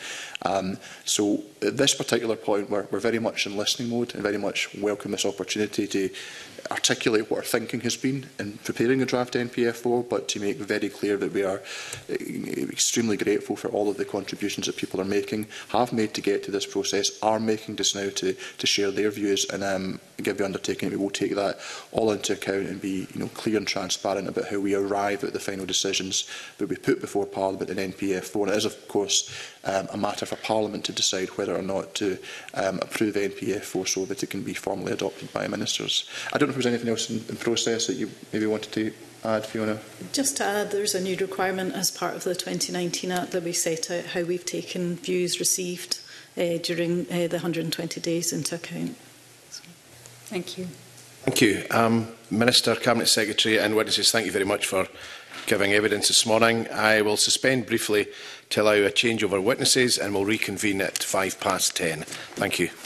So at this particular point, we're very much in listening mode and very much welcome this opportunity to articulate what our thinking has been in preparing the draft NPF4, but to make very clear that we are extremely grateful for all of the contributions that people are making, have made to get to this process, are making just now to share their views, and give the undertaking that we will take that all into account and be clear and transparent about how we arrive at the final decisions that we put before Parliament in NPF4. And it is, of course, a matter for Parliament to decide whether or not to approve NPF4 so that it can be formally adopted by ministers. I don't know if there's anything else in process that you maybe wanted to add, Fiona? Just to add, there's a new requirement as part of the 2019 Act that we set out how we've taken views received during the 120 days into account. So. Thank you. Thank you. Minister, Cabinet Secretary and witnesses, thank you very much for giving evidence this morning. I will suspend briefly to allow a change of our witnesses and will reconvene at 10:05. Thank you.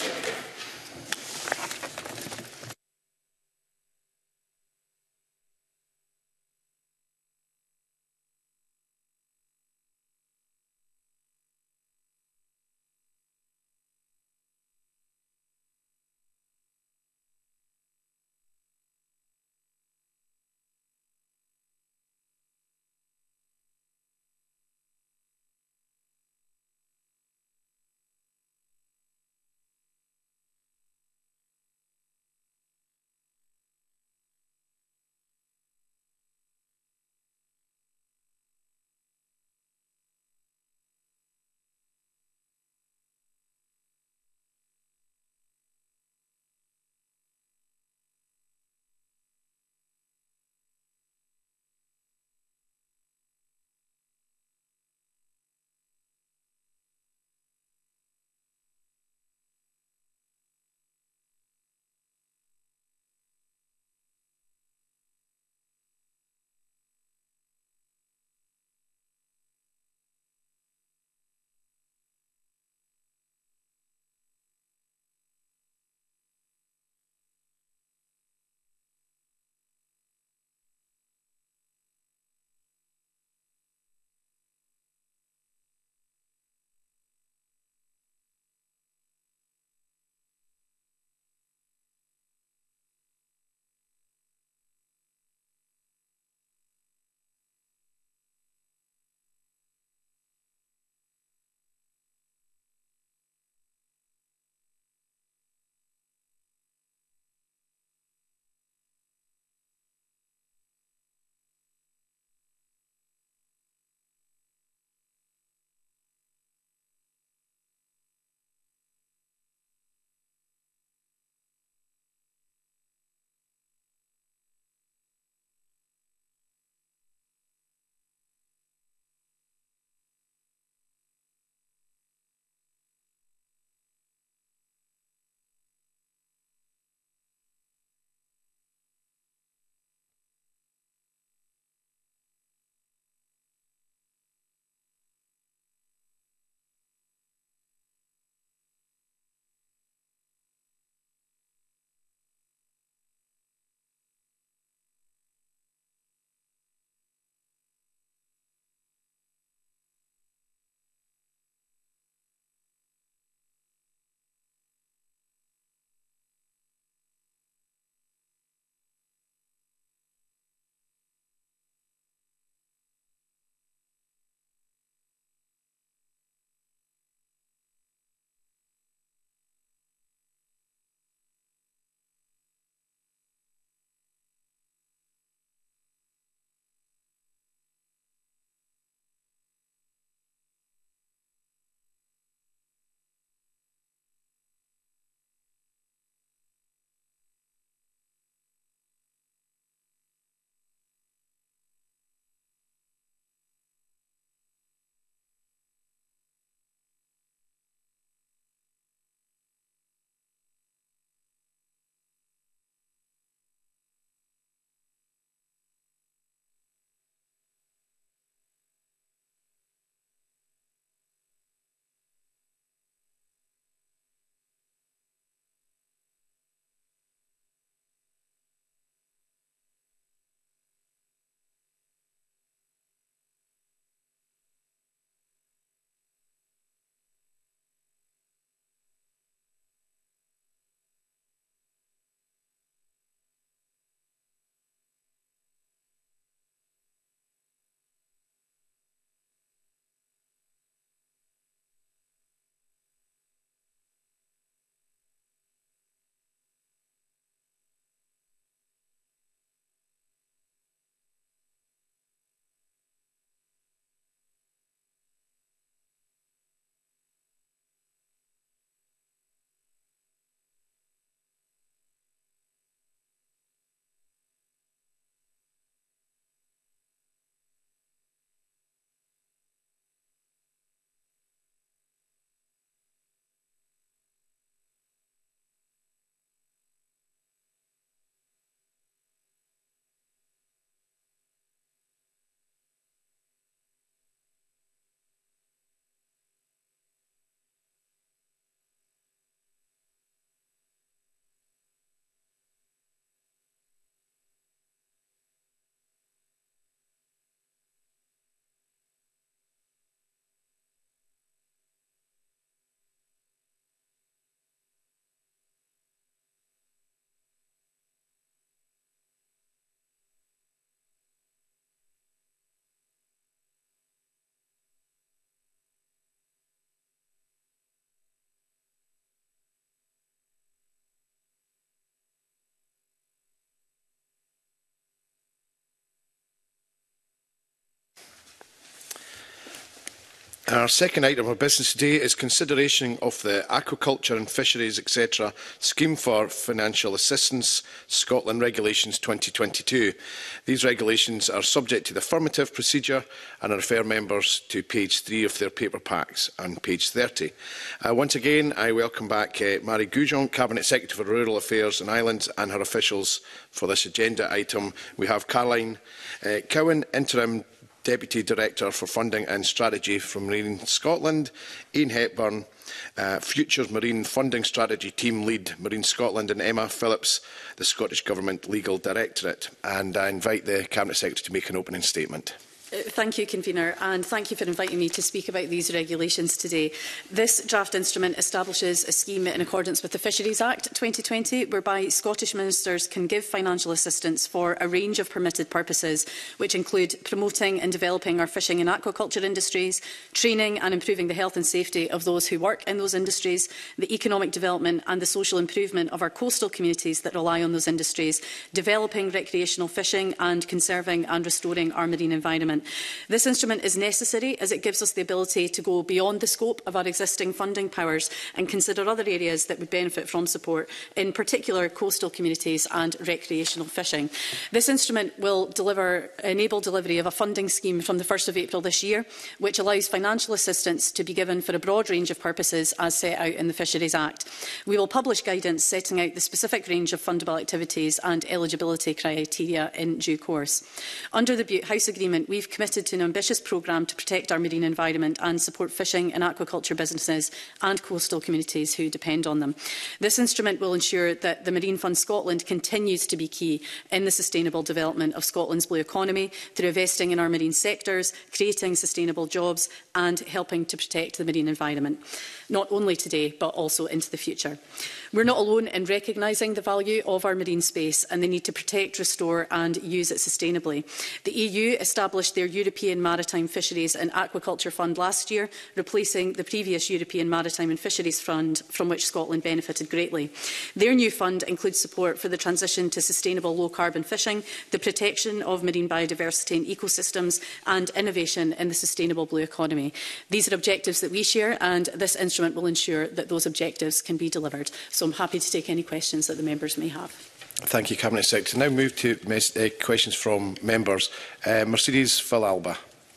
Our second item of business today is consideration of the Aquaculture and Fisheries etc. Scheme for Financial Assistance Scotland Regulations 2022. These regulations are subject to the affirmative procedure and I refer members to page 3 of their paper packs and page 30. Once again, I welcome back Marie Goujon, Cabinet Secretary for Rural Affairs and Islands, and her officials for this agenda item. We have Caroline Cowan, Interim Deputy Director for Funding and Strategy from Marine Scotland, Ian Hepburn, Futures Marine Funding Strategy Team Lead, Marine Scotland, and Emma Phillips, the Scottish Government Legal Directorate. And I invite the Cabinet Secretary to make an opening statement. Thank you, Convener, and thank you for inviting me to speak about these regulations today. This draft instrument establishes a scheme in accordance with the Fisheries Act 2020, whereby Scottish ministers can give financial assistance for a range of permitted purposes, which include promoting and developing our fishing and aquaculture industries, training and improving the health and safety of those who work in those industries, the economic development and the social improvement of our coastal communities that rely on those industries, developing recreational fishing and conserving and restoring our marine environment. This instrument is necessary as it gives us the ability to go beyond the scope of our existing funding powers and consider other areas that would benefit from support, in particular coastal communities and recreational fishing. This instrument will enable delivery of a funding scheme from the 1st of April this year, which allows financial assistance to be given for a broad range of purposes as set out in the Fisheries Act. We will publish guidance setting out the specific range of fundable activities and eligibility criteria in due course. Under the Butte House Agreement, we've committed to an ambitious programme to protect our marine environment and support fishing and aquaculture businesses and coastal communities who depend on them. This instrument will ensure that the Marine Fund Scotland continues to be key in the sustainable development of Scotland's blue economy through investing in our marine sectors, creating sustainable jobs and helping to protect the marine environment, not only today but also into the future. We're not alone in recognising the value of our marine space and the need to protect, restore and use it sustainably. The EU established their European Maritime Fisheries and Aquaculture Fund last year, replacing the previous European Maritime and Fisheries Fund, from which Scotland benefited greatly. Their new fund includes support for the transition to sustainable low-carbon fishing, the protection of marine biodiversity and ecosystems, and innovation in the sustainable blue economy. These are objectives that we share, and this instrument will ensure that those objectives can be delivered. So I'm happy to take any questions that the members may have. Thank you, Cabinet Secretary. Now move to questions from members. Mercedes Villalba.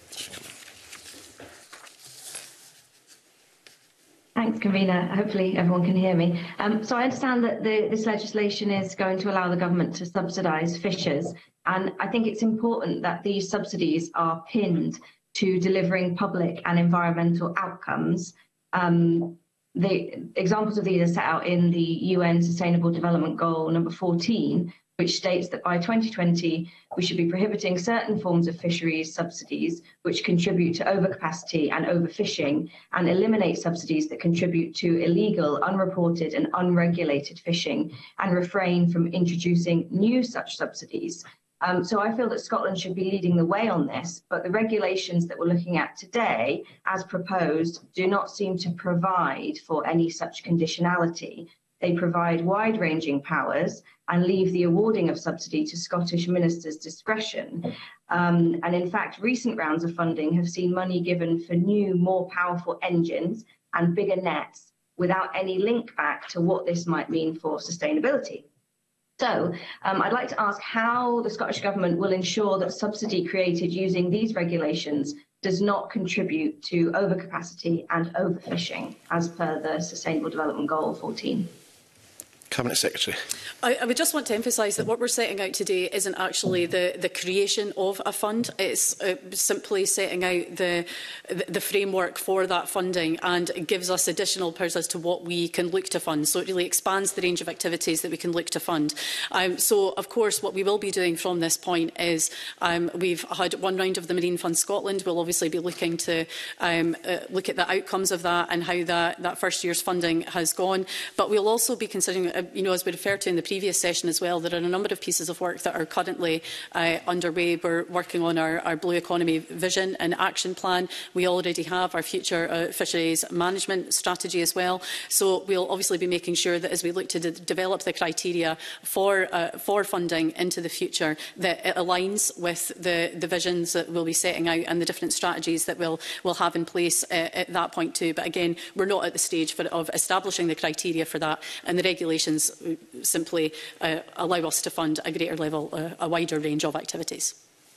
Thanks, Convener. Hopefully everyone can hear me. So I understand that this legislation is going to allow the government to subsidise fishers, and I think it's important that these subsidies are pinned to delivering public and environmental outcomes. The examples of these are set out in the UN Sustainable Development Goal number 14, which states that by 2020, we should be prohibiting certain forms of fisheries subsidies which contribute to overcapacity and overfishing, and eliminate subsidies that contribute to illegal, unreported and unregulated fishing, and refrain from introducing new such subsidies. So I feel that Scotland should be leading the way on this, but the regulations that we're looking at today, as proposed, do not seem to provide for any such conditionality. They provide wide-ranging powers and leave the awarding of subsidy to Scottish ministers' discretion. And in fact, recent rounds of funding have seen money given for new, more powerful engines and bigger nets without any link back to what this might mean for sustainability. So I'd like to ask how the Scottish Government will ensure that subsidy created using these regulations does not contribute to overcapacity and overfishing, as per the Sustainable Development Goal 14. Cabinet Secretary. I would just want to emphasise that what we're setting out today isn't actually the creation of a fund. It's simply setting out the framework for that funding, and it gives us additional powers as to what we can look to fund. So it really expands the range of activities that we can look to fund. So, of course, what we will be doing from this point is we've had one round of the Marine Fund Scotland. We'll obviously be looking to look at the outcomes of that and how that first year's funding has gone. But we'll also be considering as we referred to in the previous session as well, there are a number of pieces of work that are currently underway. We're working on our Blue Economy Vision and Action Plan. We already have our future fisheries management strategy as well. So we'll obviously be making sure that as we look to develop the criteria for funding into the future, that it aligns with the visions that we'll be setting out and the different strategies that we'll have in place at that point too. But again, we're not at the stage of establishing the criteria for that, and the regulations simply allow us to fund a greater level, a wider range of activities.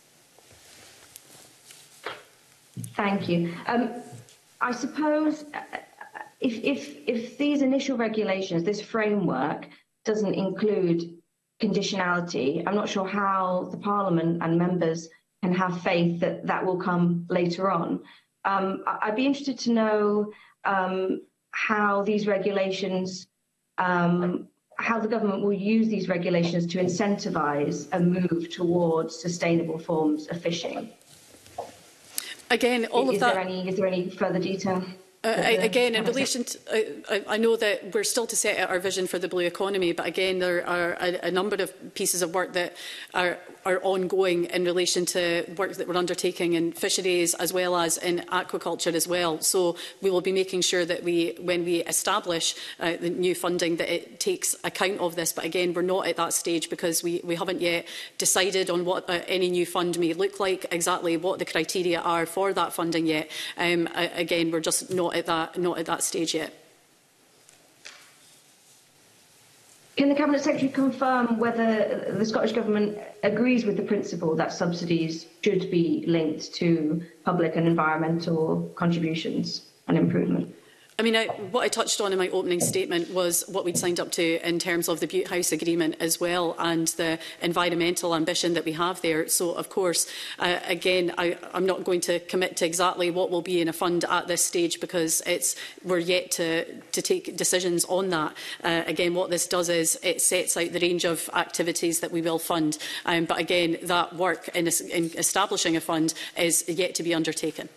Thank you. I suppose if these initial regulations, this framework, doesn't include conditionality, I'm not sure how the Parliament and members can have faith that that will come later on. I'd be interested to know how these regulations, how the government will use these regulations to incentivise a move towards sustainable forms of fishing. Again, is there any further detail? Again, in relation to, I know that we're still to set out our vision for the blue economy, but again, there are a number of pieces of work that are ongoing in relation to work that we're undertaking in fisheries as well as in aquaculture as well. So we will be making sure that when we establish the new funding, that it takes account of this. But again, we're not at that stage because we haven't yet decided on what any new fund may look like, exactly what the criteria are for that funding yet. Again, we're just not at that stage yet. Can the Cabinet Secretary confirm whether the Scottish Government agrees with the principle that subsidies should be linked to public and environmental contributions and improvement? I mean, what I touched on in my opening statement was what we'd signed up to in terms of the Butte House Agreement as well, and the environmental ambition that we have there. So, of course, again, I'm not going to commit to exactly what will be in a fund at this stage because we're yet to take decisions on that. Again, what this does is it sets out the range of activities that we will fund. But again, that work in establishing a fund is yet to be undertaken.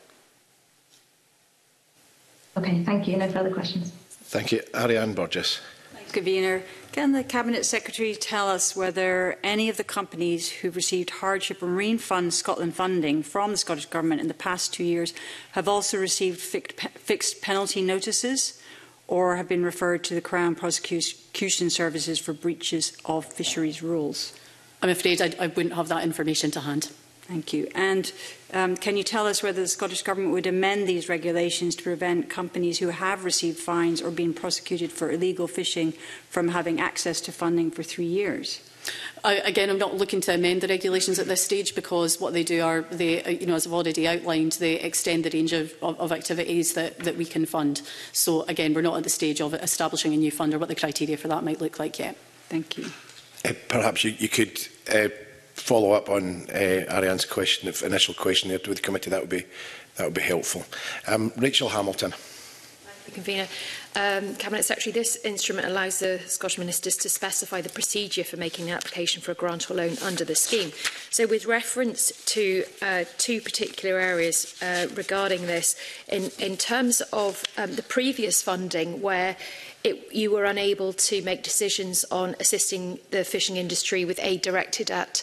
Okay, thank you. No further questions. Thank you. Ariane Burgess. Thanks, Convener. Can the Cabinet Secretary tell us whether any of the companies who've received Hardship and Marine Fund Scotland funding from the Scottish Government in the past 2 years have also received fixed penalty notices or have been referred to the Crown Prosecution Services for breaches of fisheries rules? I'm afraid I wouldn't have that information to hand. Thank you. And can you tell us whether the Scottish Government would amend these regulations to prevent companies who have received fines or been prosecuted for illegal fishing from having access to funding for 3 years? Again, I'm not looking to amend the regulations at this stage because what they do are, as I've already outlined, they extend the range of activities that we can fund. So again, we're not at the stage of establishing a new fund or what the criteria for that might look like yet. Thank you. Perhaps you could follow up on Ariane's question, initial question there with the committee. That would be helpful. Rachel Hamilton. Thank you, Convener. Cabinet Secretary, this instrument allows the Scottish Ministers to specify the procedure for making an application for a grant or loan under the scheme. So with reference to two particular areas regarding this, in terms of the previous funding where you were unable to make decisions on assisting the fishing industry with aid directed at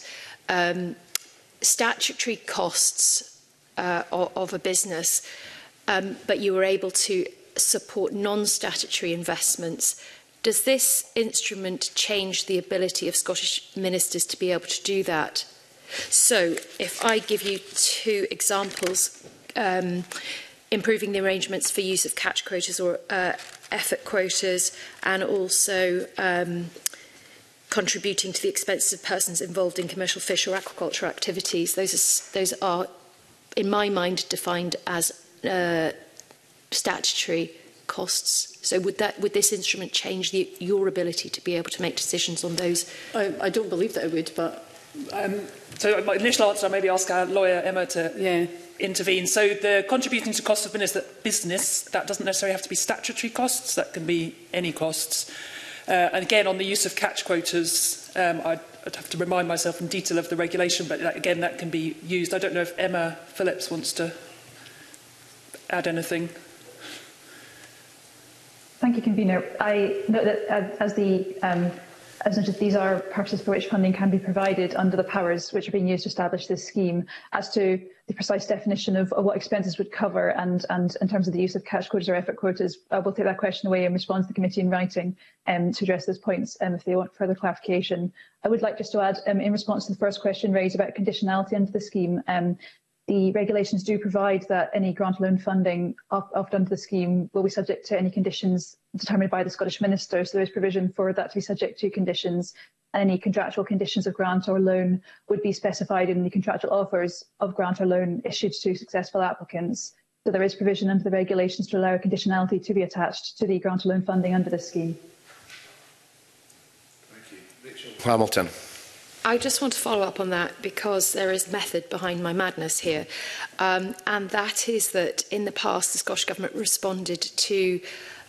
statutory costs of a business, but you were able to support non-statutory investments. Does this instrument change the ability of Scottish ministers to be able to do that? So, if I give you two examples, improving the arrangements for use of catch quotas or effort quotas, and also contributing to the expenses of persons involved in commercial fish or aquaculture activities, those are, in my mind, defined as statutory costs. So would this instrument change your ability to be able to make decisions on those? I don't believe that it would, but so my initial answer, maybe ask our lawyer Emma to intervene. So the contributing to costs of business, that doesn't necessarily have to be statutory costs. That can be any costs. And again, on the use of catch quotas, I'd have to remind myself in detail of the regulation, but again, that can be used. I don't know if Emma Phillips wants to add anything. Thank you, Convener. I note that as noted, these are purposes for which funding can be provided under the powers which are being used to establish this scheme. As to the precise definition of what expenses would cover and in terms of the use of cash quotas or effort quotas, we'll take that question away and respond to the committee in writing to address those points if they want further clarification. I would like just to add, in response to the first question raised about conditionality under the scheme, the regulations do provide that any grant loan funding offered under the scheme will be subject to any conditions determined by the Scottish Minister. So there is provision for that to be subject to conditions, and any contractual conditions of grant or loan would be specified in the contractual offers of grant or loan issued to successful applicants. So there is provision under the regulations to allow conditionality to be attached to the grant or loan funding under this scheme. Thank you. Rachel Hamilton. I just want to follow up on that because there is method behind my madness here. And that is that in the past, the Scottish Government responded to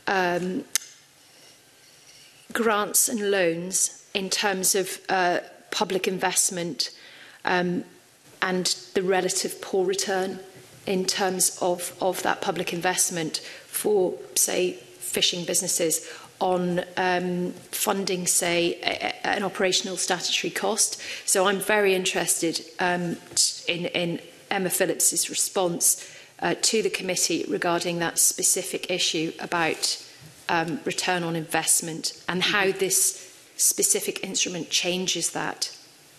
grants and loans in terms of public investment and the relative poor return in terms of that public investment for, say, fishing businesses on funding, say, an operational statutory cost. So I'm very interested in Emma Phillips's response to the committee regarding that specific issue about return on investment and how this specific instrument changes that.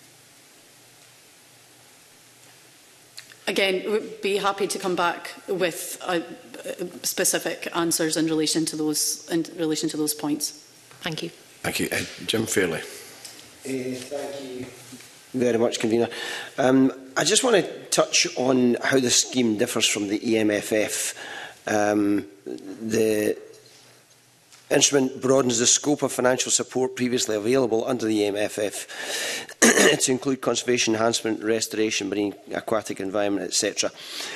Again, we'd be happy to come back with specific answers in relation to those points. Thank you. Thank you, Jim Fairley. Thank you very much, Convener. I just want to touch on how the scheme differs from the EMFF. The instrument broadens the scope of financial support previously available under the EMFF to include conservation, enhancement, restoration, marine, aquatic environment, etc.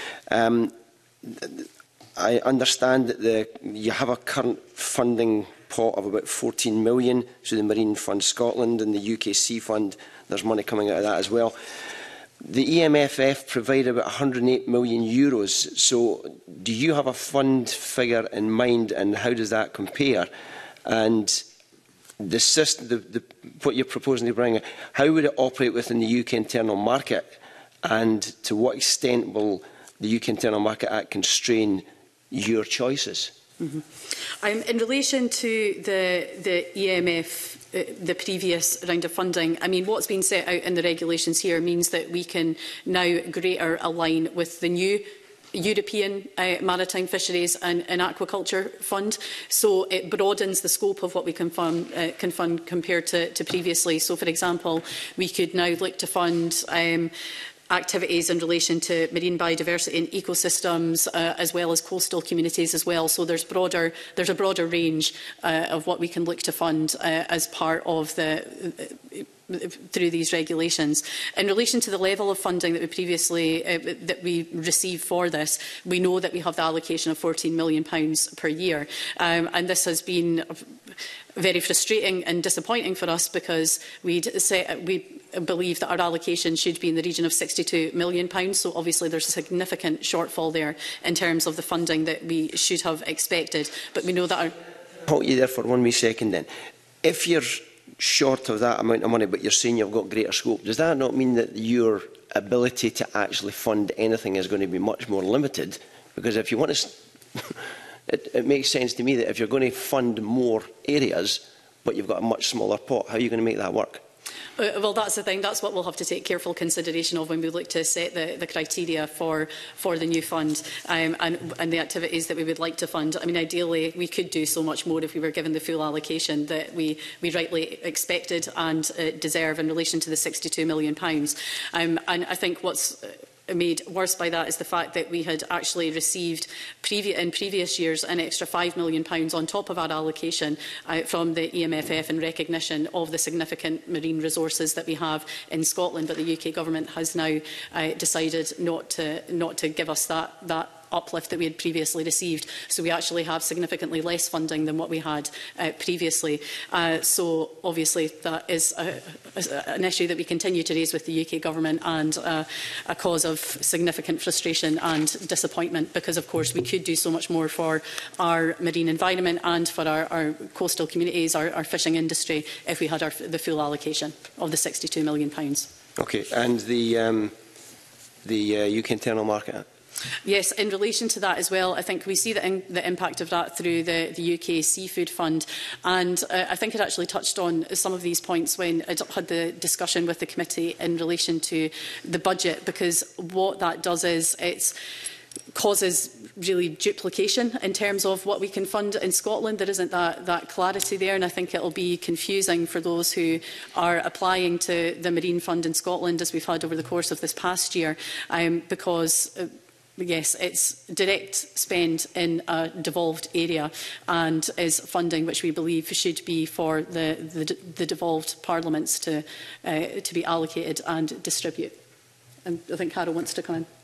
I understand that you have a current funding pot of about 14 million through the Marine Fund Scotland and the UK Sea Fund. There's money coming out of that as well. The EMFF provide about 108 million euros. So do you have a fund figure in mind, and how does that compare? And the system, what you're proposing to bring, how would it operate within the UK internal market? And to what extent will the UK Internal Market Act constrain your choices? In relation to the EMF, the previous round of funding, I mean, what's been set out in the regulations here means that we can now greater align with the new European Maritime Fisheries and Aquaculture Fund. So it broadens the scope of what we can fund compared to previously. So, for example, we could now look to fund activities in relation to marine biodiversity and ecosystems, as well as coastal communities as well. So there's a broader range of what we can look to fund as part of through these regulations. In relation to the level of funding that we previously that we received for this, we know that we have the allocation of £14 million per year, and this has been very frustrating and disappointing for us because we believe that our allocation should be in the region of £62 million. So obviously there's a significant shortfall there in terms of the funding that we should have expected. But we know that our... Hold you there for 1 wee second then. If you're short of that amount of money but you're saying you've got greater scope, does that not mean that your ability to actually fund anything is going to be much more limited? Because if you want to... it makes sense to me that if you're going to fund more areas but you've got a much smaller pot, how are you going to make that work? Well, that's the thing. That's what we'll have to take careful consideration of when we look to set the criteria for the new fund and the activities that we would like to fund. I mean, ideally, we could do so much more if we were given the full allocation that we rightly expected and deserve in relation to the £62 million. And I think what's made worse by that is the fact that we had actually received in previous years an extra £5 million on top of our allocation from the EMFF in recognition of the significant marine resources that we have in Scotland, but the UK Government has now decided not to give us that uplift that we had previously received. So we actually have significantly less funding than what we had previously. So obviously that is an issue that we continue to raise with the UK Government, and a cause of significant frustration and disappointment, because of course we could do so much more for our marine environment and for our coastal communities, our fishing industry, if we had the full allocation of the £62 million. Okay, and the UK Internal Market Act? Yes, in relation to that as well, I think we see the impact of that through the UK Seafood Fund. And I think it actually touched on some of these points when I had the discussion with the committee in relation to the budget, because what that does is it causes really duplication in terms of what we can fund in Scotland. There isn't that clarity there, and I think it will be confusing for those who are applying to the Marine Fund in Scotland, as we've had over the course of this past year, because yes, it's direct spend in a devolved area and is funding which we believe should be for the devolved parliaments to be allocated and distribute. And I think Carol wants to come in.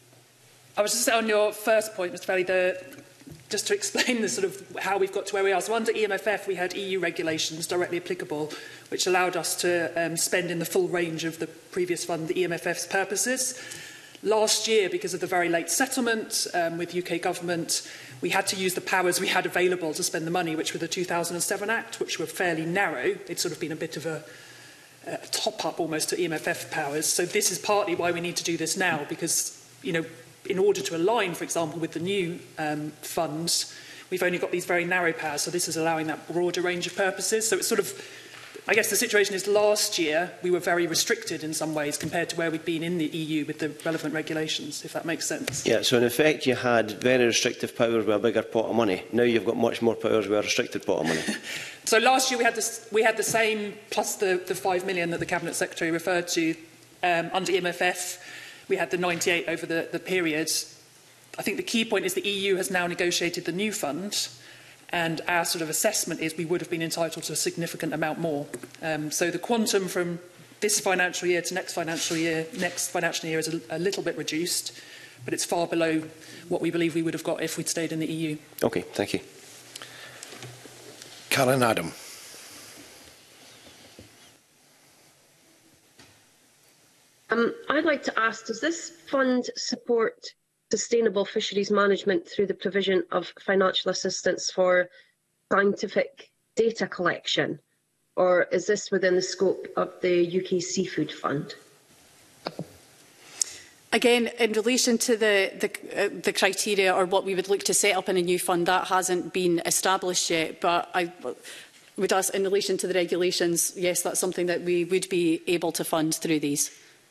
I was just on your first point, Mr. Valley, just to explain the sort of how we've got to where we are. So under EMFF, we had EU regulations directly applicable, which allowed us to spend in the full range of the previous fund, the EMFF's purposes. Last year, because of the very late settlement with UK government, we had to use the powers we had available to spend the money, which were the 2007 Act, which were fairly narrow. They'd sort of been a bit of a top-up almost to EMFF powers. So this is partly why we need to do this now, because, you know, in order to align, for example, with the new funds, we've only got these very narrow powers, so this is allowing that broader range of purposes. So it's sort of, I guess the situation is last year we were very restricted in some ways compared to where we'd been in the EU with the relevant regulations, if that makes sense. Yeah, so in effect you had very restrictive powers with a bigger pot of money. Now you've got much more powers with a restricted pot of money. So last year we had the same, plus the 5 million that the Cabinet Secretary referred to under EMFF. We had the 98 over the period. I think the key point is the EU has now negotiated the new fund, and our sort of assessment is we would have been entitled to a significant amount more. So the quantum from this financial year to next financial year is a little bit reduced, but it's far below what we believe we would have got if we'd stayed in the EU. Okay, thank you. Karen Adam. I'd like to ask, does this fund support sustainable fisheries management through the provision of financial assistance for scientific data collection, or is this within the scope of the UK Seafood Fund? Again, in relation to the criteria or what we would look to set up in a new fund, that hasn't been established yet, but I would ask in relation to the regulations, yes, that's something that we would be able to fund through these.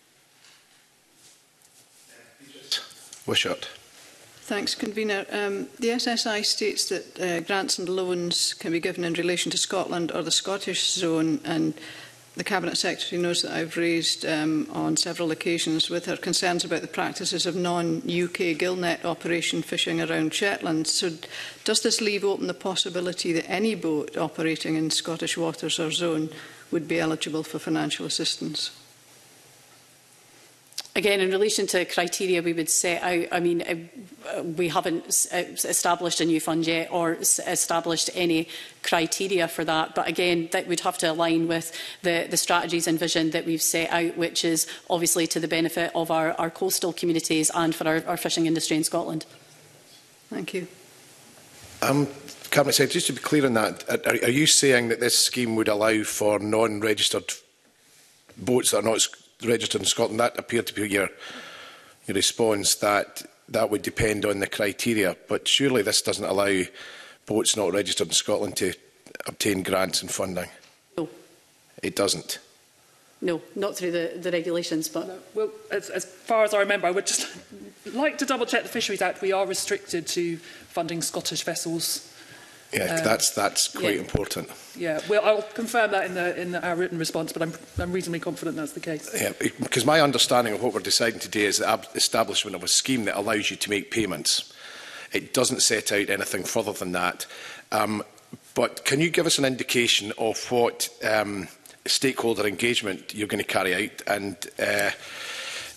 Wishart. Thanks, Convener. The SSI states that grants and loans can be given in relation to Scotland or the Scottish zone, and the Cabinet Secretary knows that I've raised on several occasions with her concerns about the practices of non-UK gillnet operation fishing around Shetland. So does this leave open the possibility that any boat operating in Scottish waters or zone would be eligible for financial assistance? Again, in relation to criteria we would set out, I mean, we haven't established a new fund yet or established any criteria for that. But again, that would have to align with the strategies and vision that we've set out, which is obviously to the benefit of our coastal communities and for our fishing industry in Scotland. Thank you. Cabinet Secretary, just to be clear on that, are you saying that this scheme would allow for non-registered boats that are not registered in Scotland? That appeared to be your response, that would depend on the criteria. But surely this doesn't allow boats not registered in Scotland to obtain grants and funding? No. It doesn't? No, not through the regulations. But no. Well, as far as I remember, I would just like to double-check the Fisheries Act. We are restricted to funding Scottish vessels. Yeah, that's quite important. Yeah, well, I'll confirm that in our written response, but I'm reasonably confident that's the case. Yeah, because my understanding of what we're deciding today is the establishment of a scheme that allows you to make payments. It doesn't set out anything further than that. But can you give us an indication of what stakeholder engagement you're going to carry out, and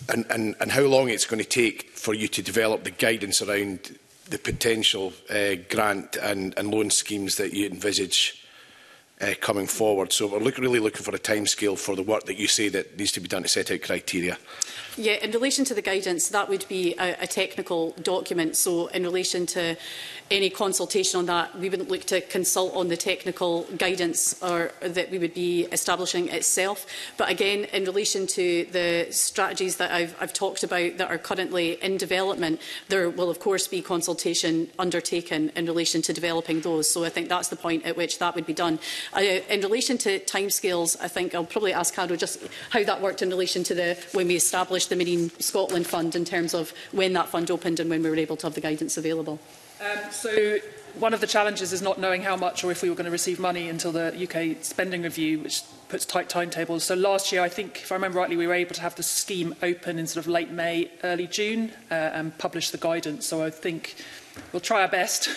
and how long it's going to take for you to develop the guidance around the potential grant and loan schemes that you envisage coming forward. So we're really looking for a timescale for the work that you say that needs to be done to set out criteria. Yeah, in relation to the guidance, that would be a technical document. So in relation to any consultation on that, we wouldn't look to consult on the technical guidance or that we would be establishing itself. But again, in relation to the strategies that I've talked about that are currently in development, there will of course be consultation undertaken in relation to developing those. So I think that's the point at which that would be done. In relation to timescales, I think I'll probably ask Caro just how that worked in relation to when we established the Marine Scotland Fund in terms of when that fund opened and when we were able to have the guidance available. So one of the challenges is not knowing how much or if we were going to receive money until the UK spending review, which puts tight timetables. So last year, I think, if I remember rightly, we were able to have the scheme open in sort of late May, early June, and publish the guidance. So I think we'll try our best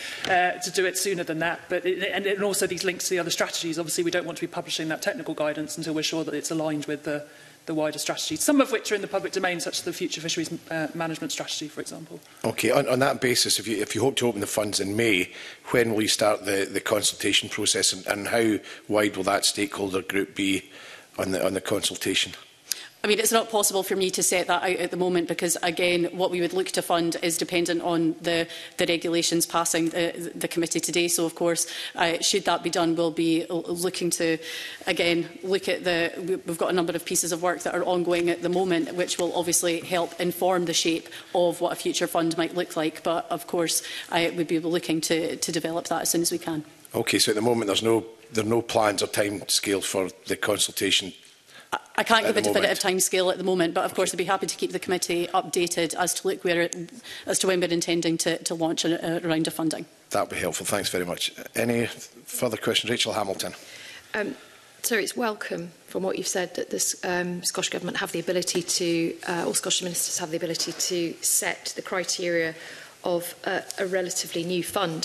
to do it sooner than that. But and also these links to the other strategies. Obviously, we don't want to be publishing that technical guidance until we're sure that it's aligned with the wider strategies, some of which are in the public domain, such as the Future Fisheries Management Strategy, for example. Okay, on that basis, if you hope to open the funds in May, when will you start the consultation process, and how wide will that stakeholder group be on the consultation? I mean, it's not possible for me to set that out at the moment because, again, what we would look to fund is dependent on the regulations passing the committee today. So, of course, should that be done, we'll be looking to, again, look at we've got a number of pieces of work that are ongoing at the moment, which will obviously help inform the shape of what a future fund might look like. But, of course, we'd be looking to develop that as soon as we can. Okay, so at the moment, there are no plans or time scale for the consultation. I can't give a definitive timescale at the moment, but of course I'd be happy to keep the committee updated as to when we're intending to launch a round of funding. That would be helpful. Thanks very much. Any further questions? Rachel Hamilton. So it's welcome from what you've said that the Scottish Government have the ability to, all Scottish ministers have the ability to set the criteria of a relatively new fund.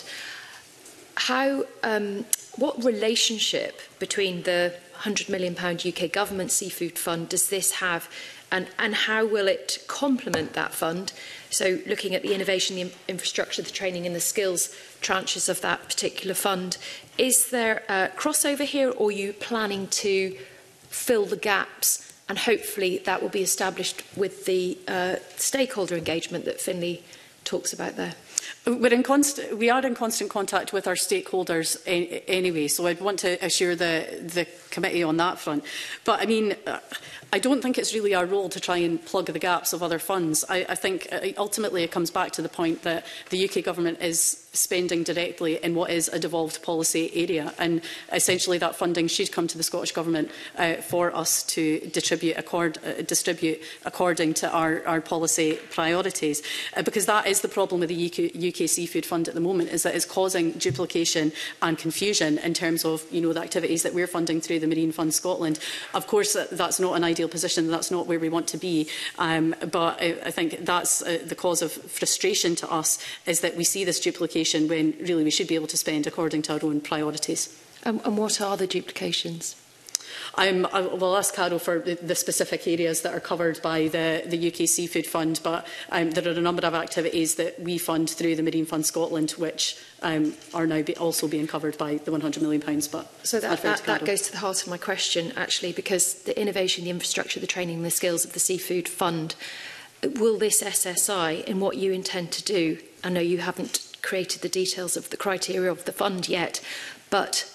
What relationship between the £100 million UK Government Seafood Fund does this have, and how will it complement that fund? So looking at the innovation, the infrastructure, the training and the skills tranches of that particular fund, is there a crossover here, or are you planning to fill the gaps, and hopefully that will be established with the stakeholder engagement that Finlay talks about there? We are in constant contact with our stakeholders anyway, so I'd want to assure the committee on that front. But I mean, I don't think it's really our role to try and plug the gaps of other funds. I think ultimately it comes back to the point that the UK Government is spending directly in what is a devolved policy area, and essentially that funding should come to the Scottish Government for us to distribute according to our policy priorities. Because that is the problem with the UK Seafood Fund at the moment, is that it's causing duplication and confusion in terms of the activities that we're funding through the Marine Fund Scotland. Of course, that's not an ideal position, that's not where we want to be, but I think that's the cause of frustration to us, is that we see this duplication when really we should be able to spend according to our own priorities. And what are the duplications? I will ask Caro for the specific areas that are covered by the UK Seafood Fund, but there are a number of activities that we fund through the Marine Fund Scotland which are now also being covered by the £100 million. But so that goes to the heart of my question, actually, because the innovation, the infrastructure, the training and the skills of the Seafood Fund, will this SSI, in what you intend to do, I know you haven't created the details of the criteria of the fund yet, but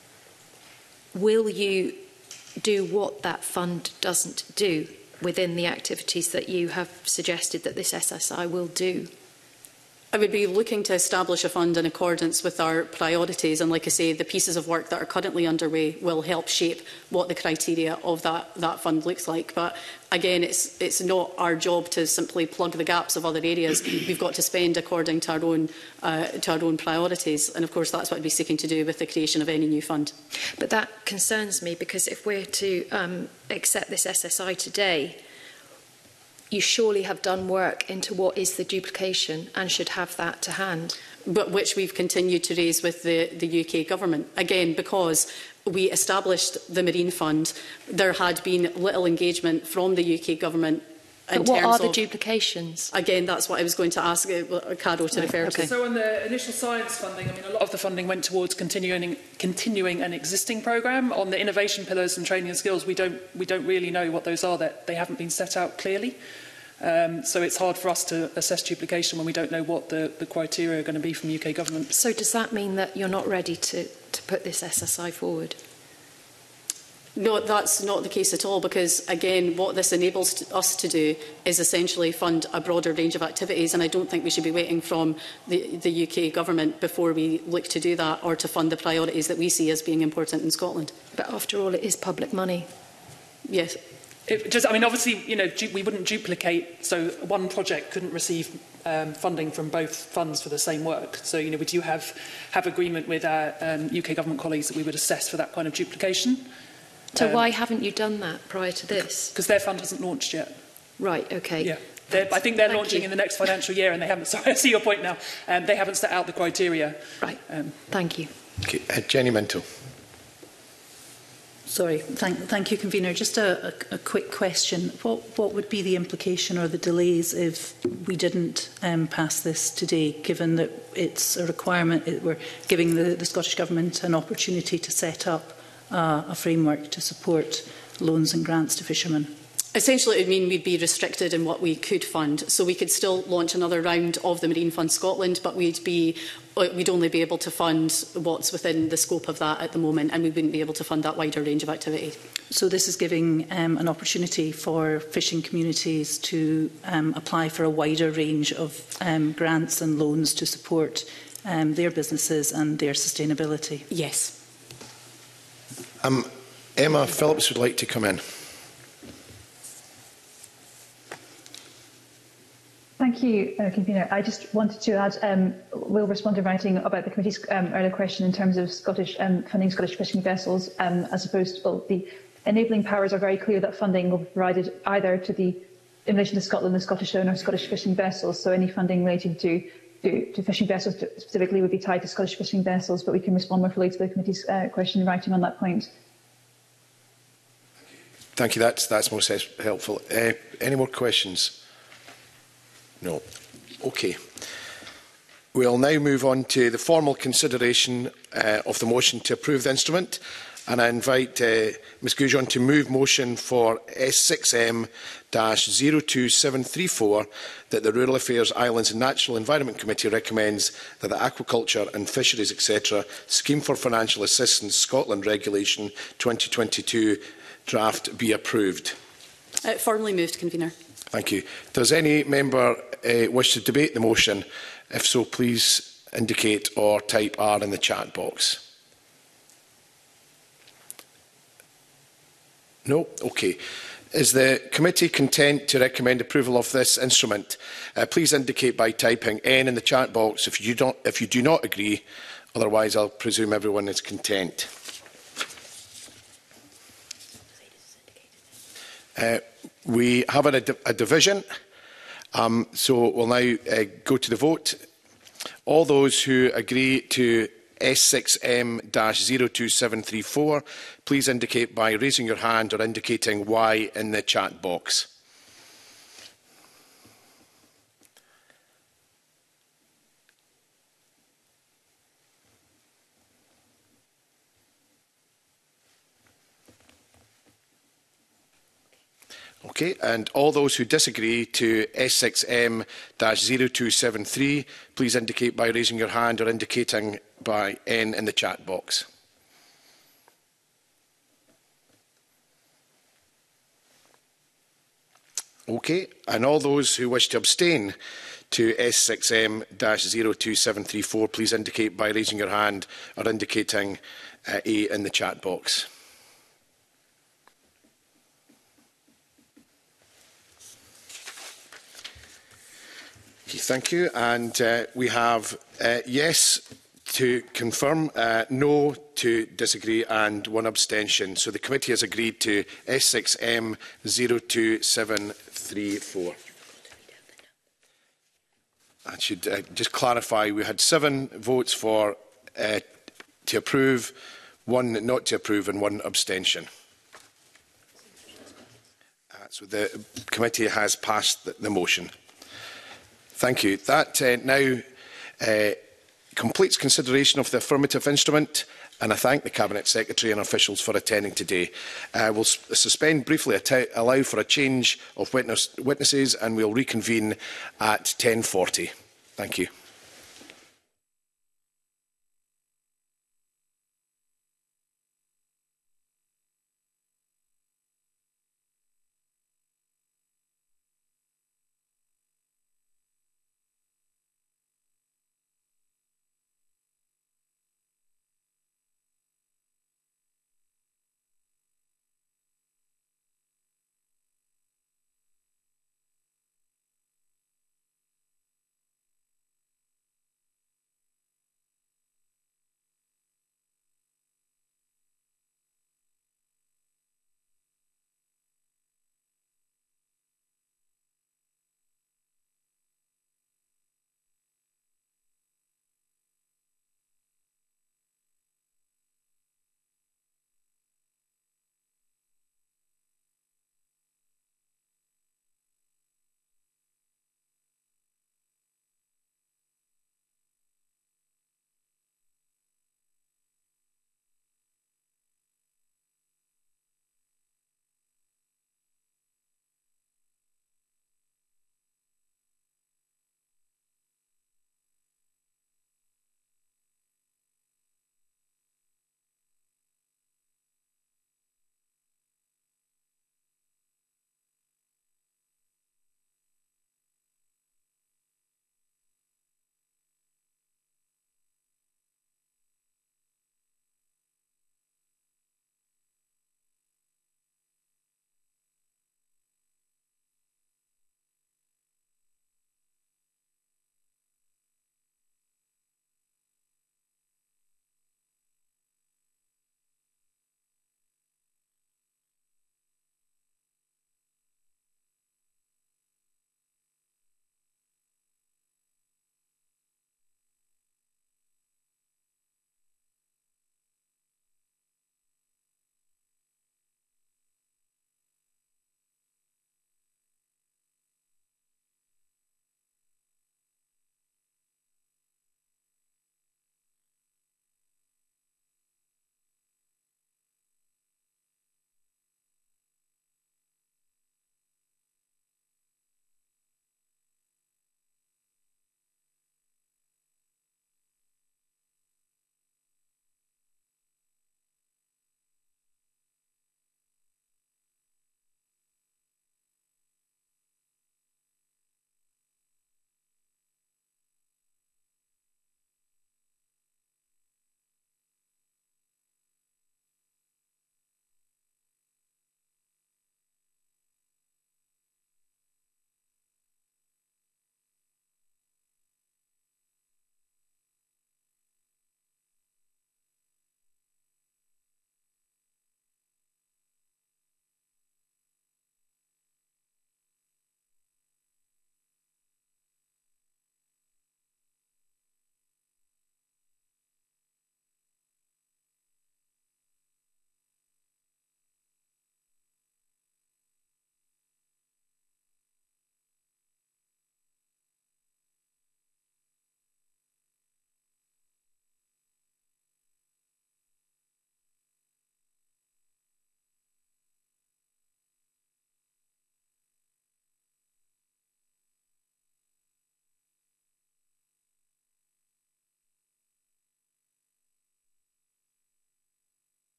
will you do what that fund doesn't do within the activities that you have suggested that this SSI will do? I would be looking to establish a fund in accordance with our priorities, and like I say, the pieces of work that are currently underway will help shape what the criteria of that fund looks like. But again, it's not our job to simply plug the gaps of other areas. We've got to spend according to our own priorities, and of course that's what I'd be seeking to do with the creation of any new fund. But that concerns me, because if we're to accept this SSI today, you surely have done work into what is the duplication and should have that to hand. But which we've continued to raise with the UK Government. Again, because we established the Marine Fund, there had been little engagement from the UK Government in But what terms are the of, duplications? again, that's what I was going to ask Caro to refer to. So on the initial science funding, I mean, a lot of the funding went towards continuing an existing programme. On the innovation pillars and training and skills, we don't really know what those are. That they haven't been set out clearly. So it's hard for us to assess duplication when we don't know what the criteria are going to be from UK government. So does that mean that you're not ready to put this SSI forward? No, that's not the case at all, because, again, what this enables us to do is essentially fund a broader range of activities, and I don't think we should be waiting from the UK government before we look to do that, or to fund the priorities that we see as being important in Scotland. But after all, it is public money. Yes. I mean, obviously, you know, we wouldn't duplicate, so one project couldn't receive funding from both funds for the same work. So, you know, we do have agreement with our UK government colleagues that we would assess for that kind of duplication. So why haven't you done that prior to this? Because their fund hasn't launched yet. Right, okay. Yeah. I think they're launching in the next financial year, and they haven't. Sorry, I see your point now. They haven't set out the criteria. Right. Thank you. Okay, Jenny Minto. Sorry, thank you, Convener. Just a quick question. What would be the implication or the delays if we didn't pass this today, given that it's a requirement? We're giving the Scottish Government an opportunity to set up a framework to support loans and grants to fishermen. Essentially, it would mean we'd be restricted in what we could fund. So we could still launch another round of the Marine Fund Scotland, but we'd only be able to fund what's within the scope of that at the moment, and we wouldn't be able to fund that wider range of activity. So this is giving an opportunity for fishing communities to apply for a wider range of grants and loans to support their businesses and their sustainability. Yes. Emma Phillips would like to come in. Thank you, Convener. I just wanted to add, we'll respond in writing about the committee's earlier question in terms of funding Scottish fishing vessels, as opposed to, well, the enabling powers are very clear that funding will be provided either in relation to Scotland, the Scottish own, or Scottish fishing vessels. So any funding relating to fishing vessels specifically would be tied to Scottish fishing vessels, but we can respond more fully to the committee's question in writing on that point. Thank you. That's most helpful. Any more questions? No. Okay. We'll now move on to the formal consideration of the motion to approve the instrument, and I invite Ms Goujon to move motion for S6M-02734 that the Rural Affairs, Islands and Natural Environment Committee recommends that the Aquaculture and Fisheries etc. Scheme for Financial Assistance Scotland Regulation 2022 draft be approved. Formally moved, Convener. Thank you. Does any member wish to debate the motion? If so, please indicate or type R in the chat box. No? Okay. Is the committee content to recommend approval of this instrument? Please indicate by typing N in the chat box if you do not agree. Otherwise, I'll presume everyone is content. We have a division, so we'll now go to the vote. All those who agree to S6M-02734, please indicate by raising your hand or indicating Y in the chat box. Okay, and all those who disagree to S6M-0273, please indicate by raising your hand or indicating by N in the chat box. Okay, and all those who wish to abstain to S6M-02734, please indicate by raising your hand or indicating A in the chat box. Okay, thank you. And we have yes to confirm, no to disagree and one abstention. So the committee has agreed to S6M-02734. I should just clarify, we had 7 votes for to approve, 1 not to approve and 1 abstention. So the committee has passed the motion. Thank you. That now completes consideration of the affirmative instrument, and I thank the Cabinet Secretary and officials for attending today. We'll suspend briefly, allow for a change of witnesses, and we'll reconvene at 10:40. Thank you.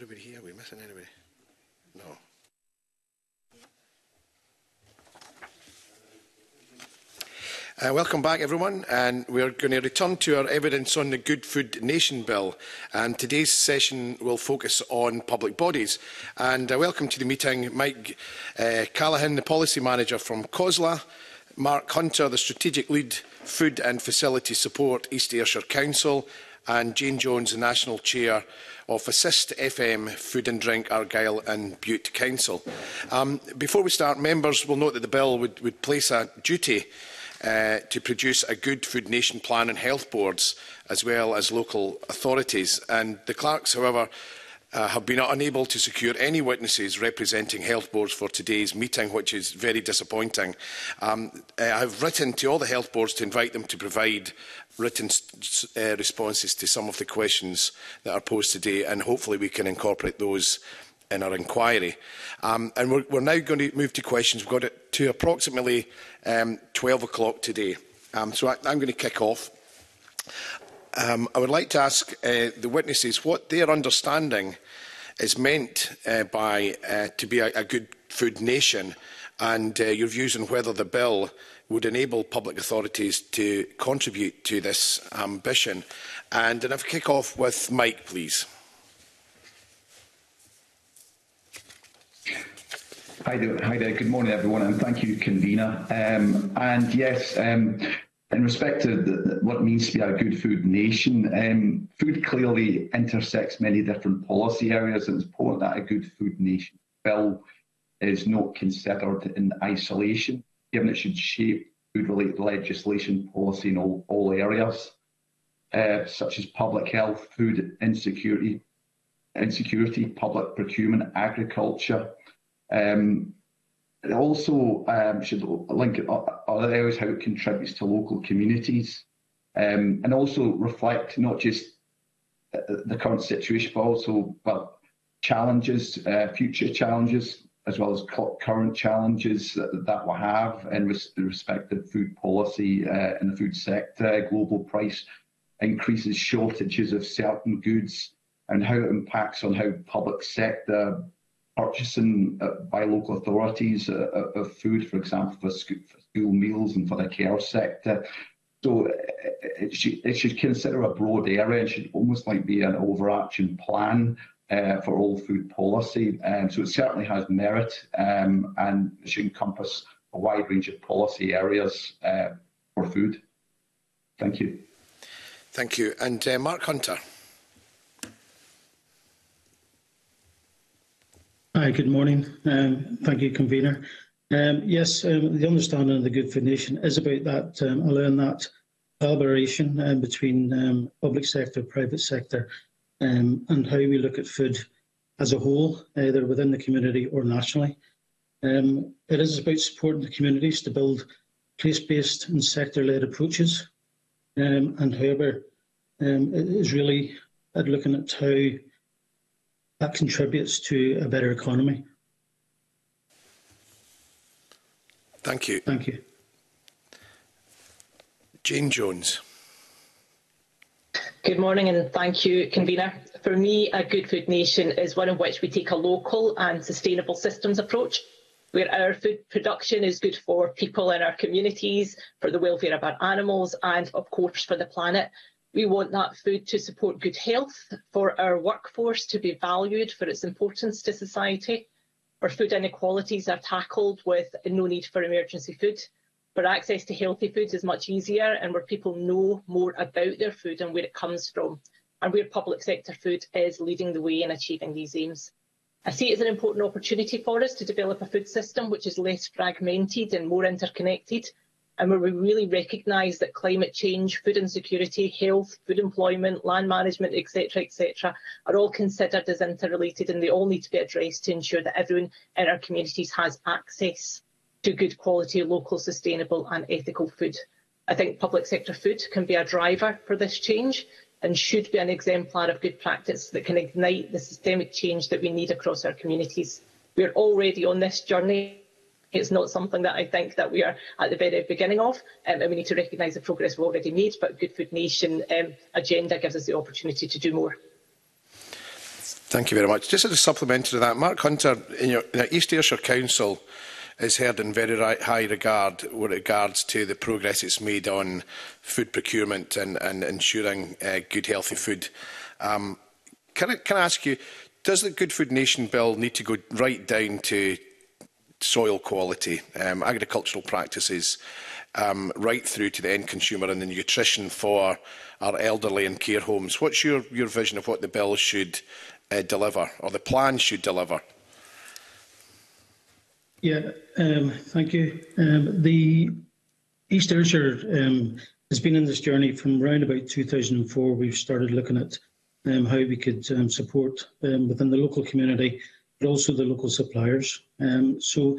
everybody here? Are we missing anybody? No. Welcome back, everyone, and we're going to return to our evidence on the Good Food Nation Bill. And today's session will focus on public bodies. And welcome to the meeting Mike Callaghan, the Policy Manager from COSLA, Mark Hunter, the Strategic Lead Food and Facility Support, East Ayrshire Council, and Jane Jones, the National Chair of Assist FM Food and Drink, Argyll and Bute Council. Before we start, members will note that the bill would place a duty to produce a Good Food Nation plan on health boards as well as local authorities. And the clerks, however, have been unable to secure any witnesses representing health boards for today's meeting, which is very disappointing. I have written to all the health boards to invite them to provide written responses to some of the questions that are posed today, and hopefully we can incorporate those in our inquiry. And we're now going to move to questions. We've got it to approximately 12 o'clock today. So I'm going to kick off. I would like to ask the witnesses what their understanding is meant by to be a good food nation, and your views on whether the bill would enable public authorities to contribute to this ambition. And if I kick off with Mike, please. Hi there. Good morning, everyone, and thank you, convener. And yes, in respect to what it means to be a good food nation, food clearly intersects many different policy areas, and it's important that a good food nation bill is not considered in isolation, given it should shape food-related legislation policy in all areas, such as public health, food insecurity, public procurement, agriculture. It also should link other areas, how it contributes to local communities, and also reflect not just the current situation, but also challenges, future challenges, as well as current challenges that we have in respect of food policy in the food sector, global price increases, shortages of certain goods, and how it impacts on how public sector purchasing by local authorities of food, for example, for school meals and for the care sector. So it should consider a broad area and should almost like be an overarching plan for all food policy. So it certainly has merit and should encompass a wide range of policy areas for food. Thank you. Thank you. And Mark Hunter. Hi, good morning. Thank you, convener. Yes, the understanding of the Good Food Nation is about that, allowing that collaboration between public sector, private sector, and how we look at food as a whole, either within the community or nationally. It is about supporting the communities to build place-based and sector-led approaches, and however, it is really at looking at how that contributes to a better economy. Thank you. Thank you. Jane Jones. Good morning and thank you, convener. For me, a good food nation is one in which we take a local and sustainable systems approach, where our food production is good for people in our communities, for the welfare of our animals and, of course, for the planet. We want that food to support good health, for our workforce to be valued for its importance to society, where food inequalities are tackled with no need for emergency food, where access to healthy foods is much easier and where people know more about their food and where it comes from, and where public sector food is leading the way in achieving these aims. I see it as an important opportunity for us to develop a food system which is less fragmented and more interconnected, and where we really recognise that climate change, food insecurity, health, food employment, land management, etc., are all considered as interrelated, and they all need to be addressed to ensure that everyone in our communities has access to good quality, local, sustainable and ethical food. I think public sector food can be a driver for this change and should be an exemplar of good practice that can ignite the systemic change that we need across our communities. We're already on this journey. It's not something that I think that we are at the very beginning of, and we need to recognise the progress we've already made, but Good Food Nation agenda gives us the opportunity to do more. Thank you very much. Just as a supplementary to that, Mark Hunter, in East Ayrshire Council is held in very high regard with regards to the progress it's made on food procurement and ensuring good, healthy food. Can I ask you, does the Good Food Nation Bill need to go right down to soil quality, agricultural practices, right through to the end consumer and the nutrition for our elderly in care homes? What's your vision of what the bill should deliver, or the plan should deliver? Yeah, thank you. The East Ayrshire has been in this journey from around about 2004. We've started looking at how we could support within the local community, but also the local suppliers. So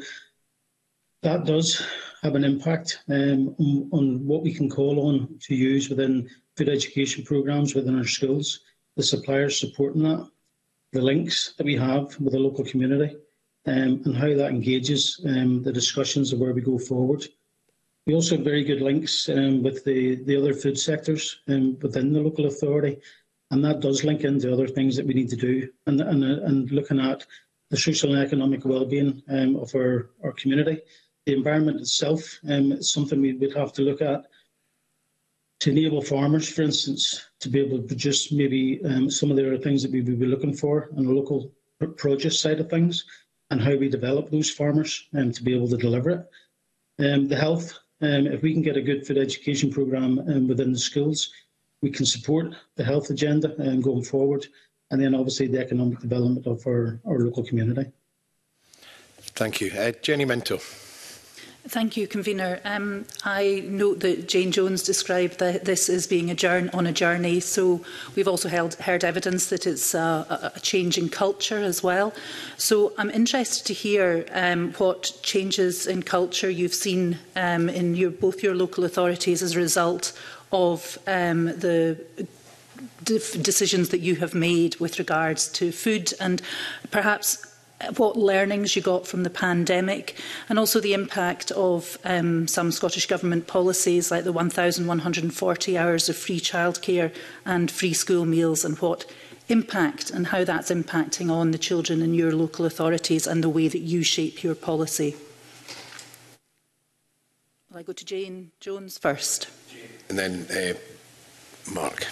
that does have an impact on what we can call on to use within food education programmes within our schools, the suppliers supporting that, the links that we have with the local community, and how that engages the discussions of where we go forward. We also have very good links with the other food sectors within the local authority, and that does link into other things that we need to do, and looking at the social and economic well-being of our community. The environment itself is something we would have to look at to enable farmers, for instance, to be able to produce maybe some of the other things that we would be looking for on the local produce side of things, and how we develop those farmers to be able to deliver it. The health, if we can get a good food education programme within the schools, we can support the health agenda going forward, and then obviously the economic development of our local community. Thank you. Jenny Minto. Thank you, Convener. I note that Jane Jones described this as being on a journey, so we've also heard evidence that it's a change in culture as well. So I'm interested to hear what changes in culture you've seen in both your local authorities as a result of the decisions that you have made with regards to food, and perhaps what learnings you got from the pandemic, and also the impact of some Scottish Government policies like the 1,140 hours of free childcare and free school meals, and what impact and how that's impacting on the children in your local authorities and the way that you shape your policy. Will I go to Jane Jones first? And then Mark.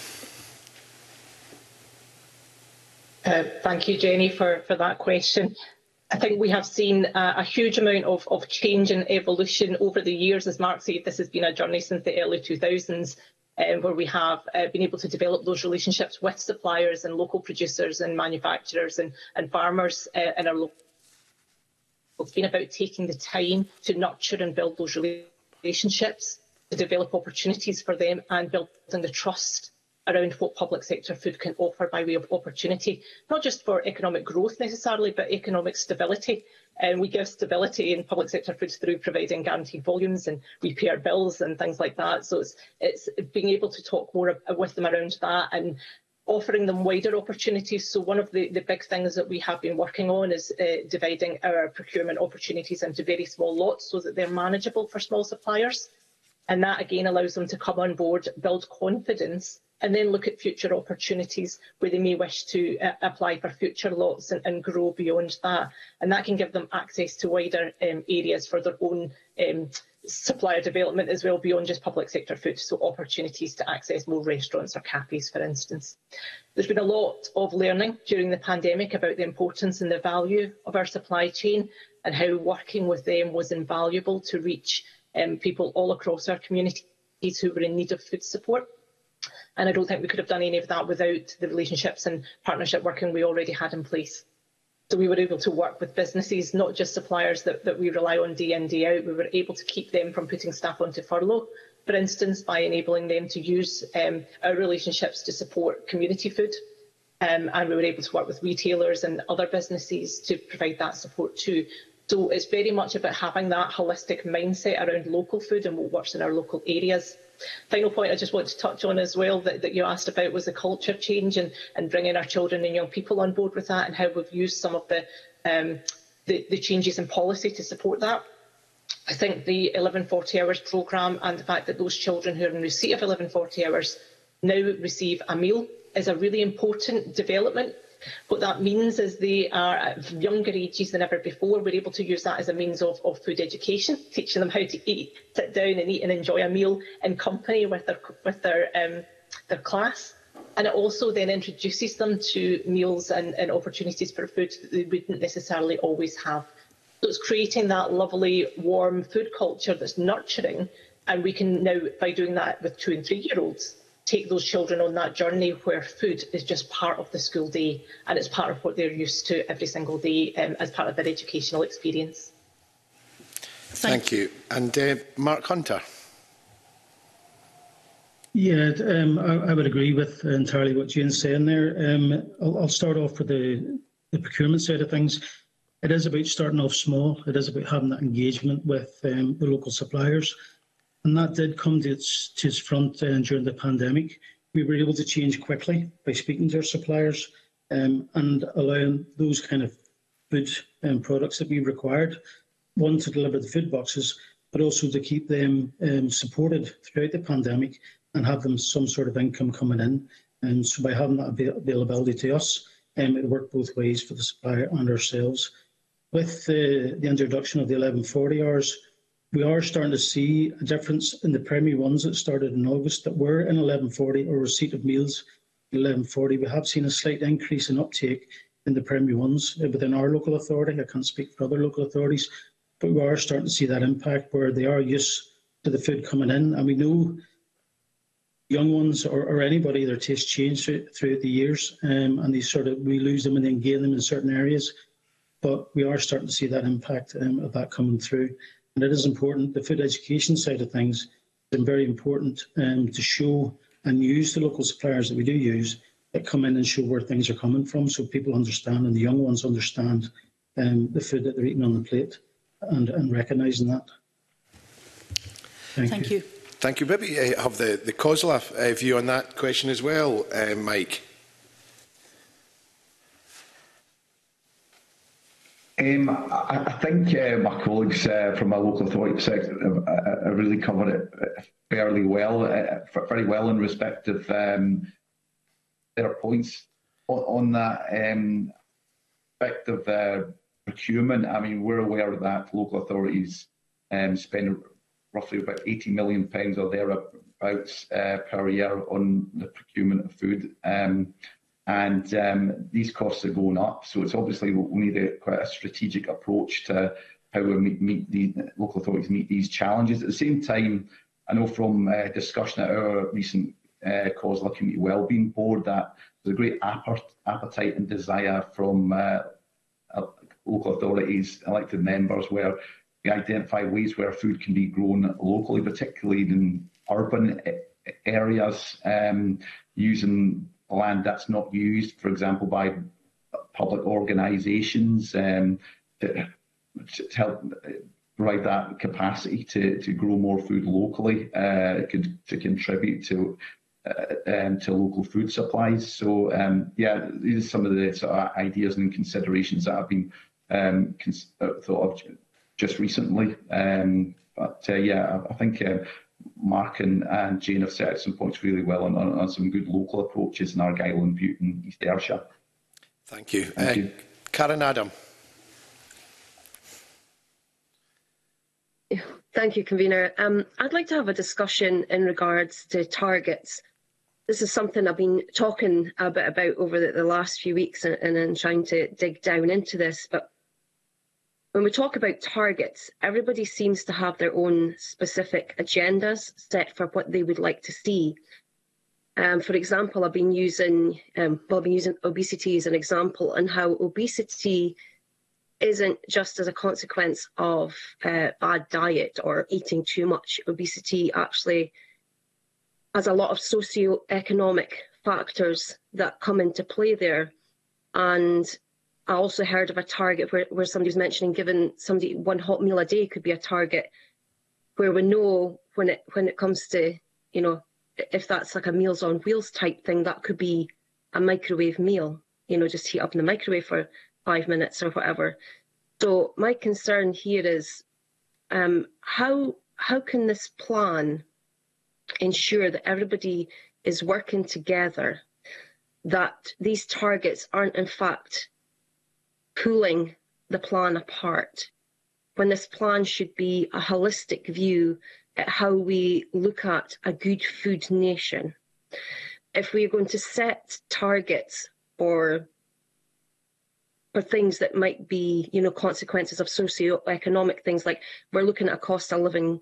Thank you, Jenny, for that question. I think we have seen a huge amount of change and evolution over the years. As Mark said, this has been a journey since the early 2000s, where we have been able to develop those relationships with suppliers and local producers and manufacturers and farmers in our local. It's been about taking the time to nurture and build those relationships, to develop opportunities for them, and building the trust around what public sector food can offer by way of opportunity, not just for economic growth necessarily, but economic stability. And we give stability in public sector foods through providing guaranteed volumes, and we pay our bills and things like that. So it's being able to talk more with them around that and offering them wider opportunities. So one of the big things that we have been working on is dividing our procurement opportunities into very small lots so that they're manageable for small suppliers. And that again allows them to come on board, build confidence, and then look at future opportunities where they may wish to apply for future lots and grow beyond that. And that can give them access to wider areas for their own supplier development as well, beyond just public sector food, so opportunities to access more restaurants or cafes, for instance. There's been a lot of learning during the pandemic about the importance and the value of our supply chain, and how working with them was invaluable to reach people all across our communities who were in need of food support. And I don't think we could have done any of that without the relationships and partnership working we already had in place. So we were able to work with businesses, not just suppliers that we rely on day in, day out. We were able to keep them from putting staff onto furlough, for instance, by enabling them to use our relationships to support community food. And we were able to work with retailers and other businesses to provide that support too. So it's very much about having that holistic mindset around local food and what works in our local areas. Final point I just want to touch on as well that you asked about was the culture change and bringing our children and young people on board with that, and how we've used some of the changes in policy to support that. I think the 1140 hours programme and the fact that those children who are in receipt of 1140 hours now receive a meal is a really important development, What that means is they are at younger ages than ever before. We're able to use that as a means of food education, teaching them how to eat, sit down and eat and enjoy a meal in company with their class. And it also then introduces them to meals and opportunities for food that they wouldn't necessarily always have. So it's creating that lovely, warm food culture that's nurturing. And we can now, by doing that with 2- and 3-year-olds, take those children on that journey where food is just part of the school day and it's part of what they're used to every single day as part of their educational experience. Thank you. And Mark Hunter. Yeah, I would agree with entirely what Jane's saying there. I'll start off with the procurement side of things. It is about starting off small. It is about having that engagement with the local suppliers. And that did come to its front during the pandemic. We were able to change quickly by speaking to our suppliers and allowing those kind of food products that we required, one, to deliver the food boxes, but also to keep them supported throughout the pandemic and have them some sort of income coming in. And so by having that availability to us, it worked both ways for the supplier and ourselves. With the introduction of the 1140 hours, we are starting to see a difference in the primary ones that started in August that were in 1140 or receipt of meals in 1140. We have seen a slight increase in uptake in the primary ones within our local authority. I can't speak for other local authorities, but we are starting to see that impact where they are used to the food coming in. And we know young ones or anybody, their tastes change throughout the years and we lose them and then gain them in certain areas. But we are starting to see that impact of that coming through. And it is important, the food education side of things is very important to show and use the local suppliers that we do use that come in and show where things are coming from so people understand and the young ones understand the food that they're eating on the plate and recognising that. Thank you. Thank you. Maybe have the COSLA view on that question as well, Mike. I think my colleagues from my local authority sector have really covered it fairly well, very well in respect of their points on that aspect of procurement. I mean, we're aware that local authorities spend roughly about £80 million or thereabouts per year on the procurement of food. And these costs are going up, so it's obviously we need quite a strategic approach to how we meet the local authorities meet these challenges. At the same time, I know from discussion at our recent COSLA Community Wellbeing Board that there's a great appetite and desire from local authorities, elected members, where we identify ways where food can be grown locally, particularly in urban areas, using land that's not used, for example, by public organisations to help provide that capacity to grow more food locally, to contribute to local food supplies. So yeah, these are some of the sort of ideas and considerations that have been thought of just recently. But yeah, I think Mark and Jane have set out some points really well on some good local approaches in Argyll and Bute and East Ayrshire. Thank you. Thank you. Karen Adam. Thank you, Convener. I'd like to have a discussion in regards to targets. This is something I've been talking a bit about over the last few weeks and trying to dig down into this. But when we talk about targets, everybody seems to have their own specific agendas set for what they would like to see. For example, I've been using obesity as an example, and how obesity isn't just as a consequence of bad diet or eating too much. Obesity actually has a lot of socio-economic factors that come into play there. And I also heard of a target where somebody's mentioning giving somebody one hot meal a day could be a target, where we know when it comes to, you know, if that's like a Meals on Wheels type thing, that could be a microwave meal, you know, just heat up in the microwave for 5 minutes or whatever. So my concern here is how can this plan ensure that everybody is working together that these targets aren't in fact pulling the plan apart, when this plan should be a holistic view at how we look at a good food nation. If we are going to set targets for things that might be, consequences of socio-economic things, like we're looking at a cost of living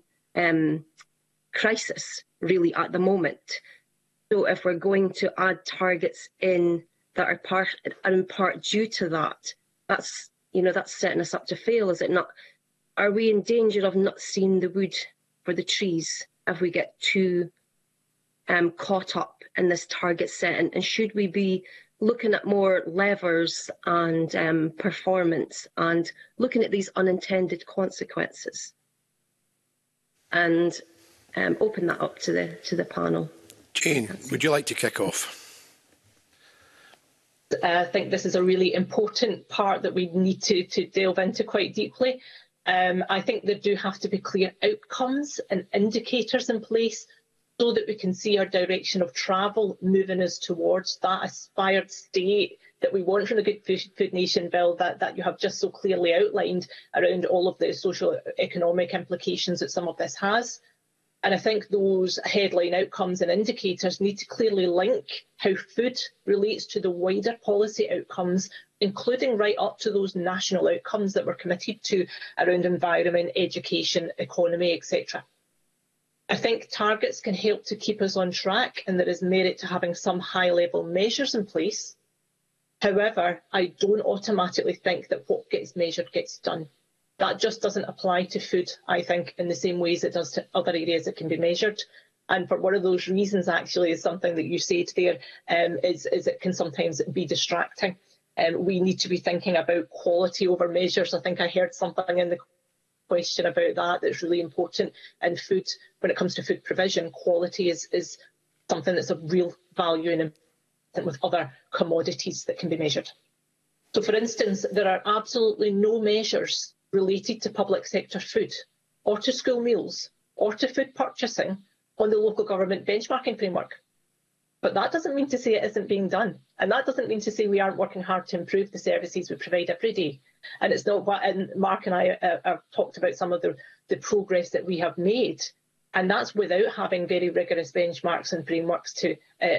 crisis really at the moment. So if we're going to add targets in that are in part due to that, that's setting us up to fail, is it not? Are we in danger of not seeing the wood for the trees if we get too caught up in this target setting? And should we be looking at more levers and performance and looking at these unintended consequences? And open that up to the panel. Jane, would you like to kick off? I think this is a really important part that we need to delve into quite deeply. I think there do have to be clear outcomes and indicators in place so that we can see our direction of travel moving us towards that aspired state that we want from the Good Food Nation bill that you have just so clearly outlined around all of the social economic implications that some of this has. And I think those headline outcomes and indicators need to clearly link how food relates to the wider policy outcomes, including right up to those national outcomes that we're committed to around environment, education, economy, etc. I think targets can help to keep us on track, and there is merit to having some high-level measures in place. However, I don't automatically think that what gets measured gets done. That just doesn't apply to food, I think, in the same ways it does to other areas that can be measured. And for one of those reasons, actually, is something that you said there, is it can sometimes be distracting. We need to be thinking about quality over measures. I think I heard something in the question about that's really important in food. When it comes to food provision, quality is something that's of real value and with other commodities that can be measured. So, for instance, there are absolutely no measures related to public sector food or to school meals or to food purchasing on the local government benchmarking framework. But that doesn't mean to say it isn't being done. And that doesn't mean to say we aren't working hard to improve the services we provide every day. And it's not what, and Mark and I have talked about some of the progress that we have made. And that's without having very rigorous benchmarks and frameworks to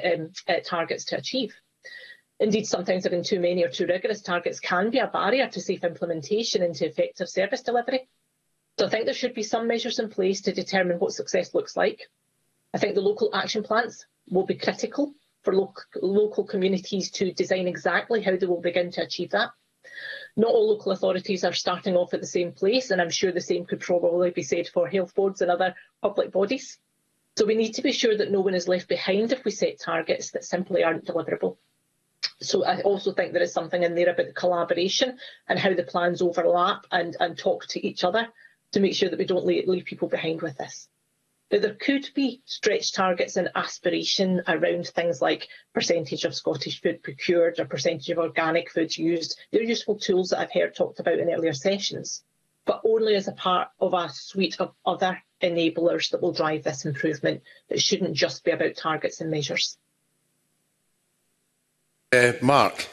targets to achieve. Indeed, sometimes having too many or too rigorous targets can be a barrier to safe implementation into effective service delivery. So I think there should be some measures in place to determine what success looks like. I think the local action plans will be critical for local communities to design exactly how they will begin to achieve that. Not all local authorities are starting off at the same place, and I'm sure the same could probably be said for health boards and other public bodies. So we need to be sure that no one is left behind if we set targets that simply aren't deliverable. So I also think there is something in there about the collaboration and how the plans overlap and talk to each other to make sure that we don't leave people behind with this. Now, there could be stretch targets and aspiration around things like percentage of Scottish food procured or percentage of organic foods used. They're useful tools that I've heard talked about in earlier sessions, but only as a part of a suite of other enablers that will drive this improvement. It shouldn't just be about targets and measures. Mark.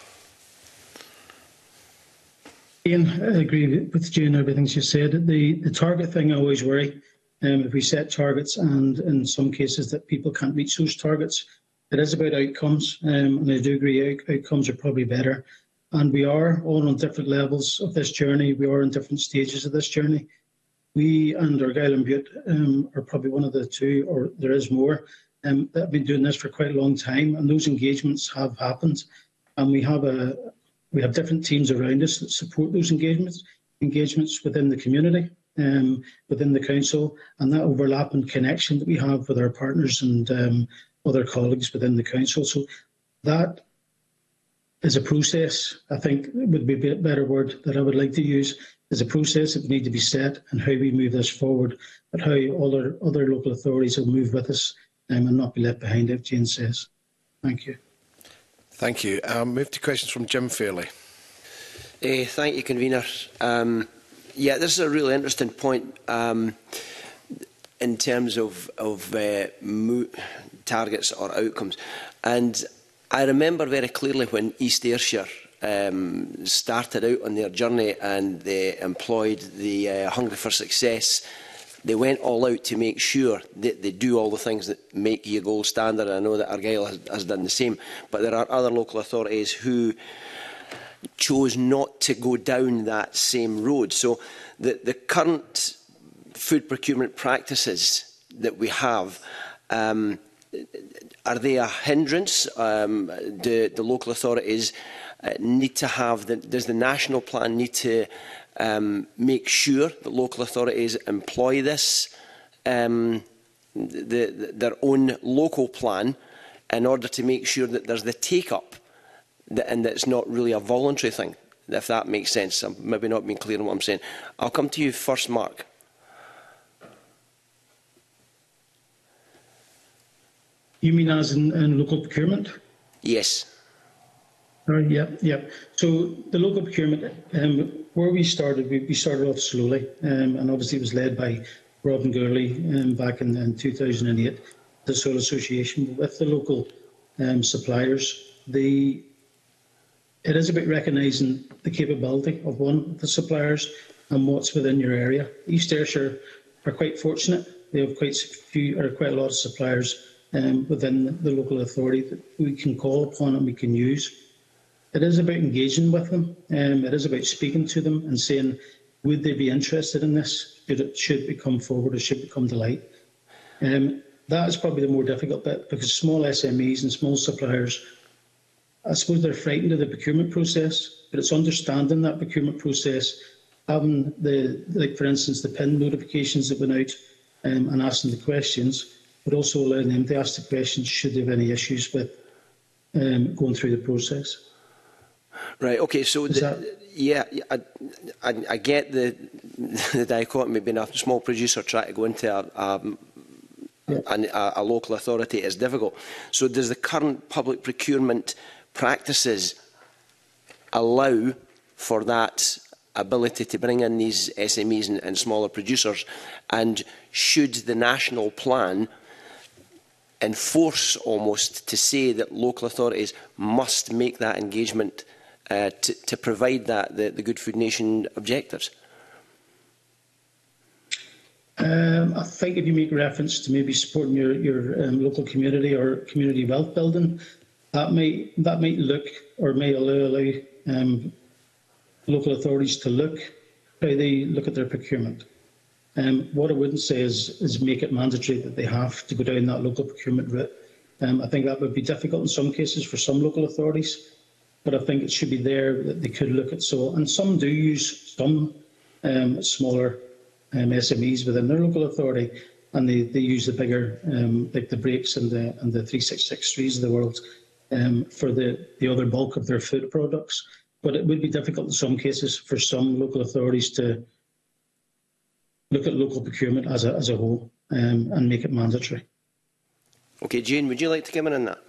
Ian, I agree with Jane and everything she said. The target thing I always worry. If we set targets and in some cases that people can't reach those targets, it is about outcomes. And I do agree outcomes are probably better. And we are all on different levels of this journey. We are in different stages of this journey. We and Argyll and Bute are probably one of the two, or there is more, that have been doing this for quite a long time, and those engagements have happened, and we have different teams around us that support those engagements within the community, within the council, and that overlap and connection that we have with our partners and other colleagues within the council. So that is a process, I think would be a better word that I would like to use, is a process that need to be set and how we move this forward, but how other local authorities will move with us and not be left behind, as Jane says. Thank you. Thank you. Move to questions from Jim Fairley. Thank you, Convener. Yeah, this is a really interesting point in terms of targets or outcomes. And I remember very clearly when East Ayrshire started out on their journey and they employed the Hungry for Success. They went all out to make sure that they do all the things that make you a gold standard. I know that Argyll has done the same, but there are other local authorities who chose not to go down that same road. So the current food procurement practices that we have, are they a hindrance? Do the local authorities need to have, does the national plan need to make sure that local authorities employ this, their own local plan, in order to make sure that there's the take-up and that it's not really a voluntary thing, if that makes sense? I'm maybe not being clear on what I'm saying. I'll come to you first, Mark. You mean as in local procurement? Yes. Yeah. So the local procurement, where we started off slowly, and obviously it was led by Robin Gurley back in 2008, the Soil Association, with the local suppliers. It is about recognising the capability of one of the suppliers and what's within your area. East Ayrshire are quite fortunate. They have quite a lot of suppliers within the local authority that we can call upon and we can use. It is about engaging with them. It is about speaking to them and saying, would they be interested in this? Should it come forward or should it come to light? That is probably the more difficult bit, because small SMEs and small suppliers, I suppose they're frightened of the procurement process, but it's understanding that procurement process, having like for instance, the PIN notifications that went out and asking the questions, but also allowing them to ask the questions should they have any issues with going through the process. Right. Okay. So I get the dichotomy being a small producer trying to go into a local authority is difficult. So does the current public procurement practices allow for that ability to bring in these SMEs and smaller producers? And should the national plan enforce almost to say that local authorities must make that engagement to provide the Good Food Nation objectives? I think if you make reference to maybe supporting your local community or community wealth building, that might look or may allow local authorities to look how they look at their procurement. What I wouldn't say is make it mandatory that they have to go down that local procurement route. I think that would be difficult in some cases for some local authorities, but I think it should be there that they could look at. So, and some do use some smaller SMEs within their local authority, and they use the bigger, like the Breaks and the 3663s of the world for the other bulk of their food products. But it would be difficult in some cases for some local authorities to look at local procurement as a whole and make it mandatory. Okay, Jane, would you like to come in on that?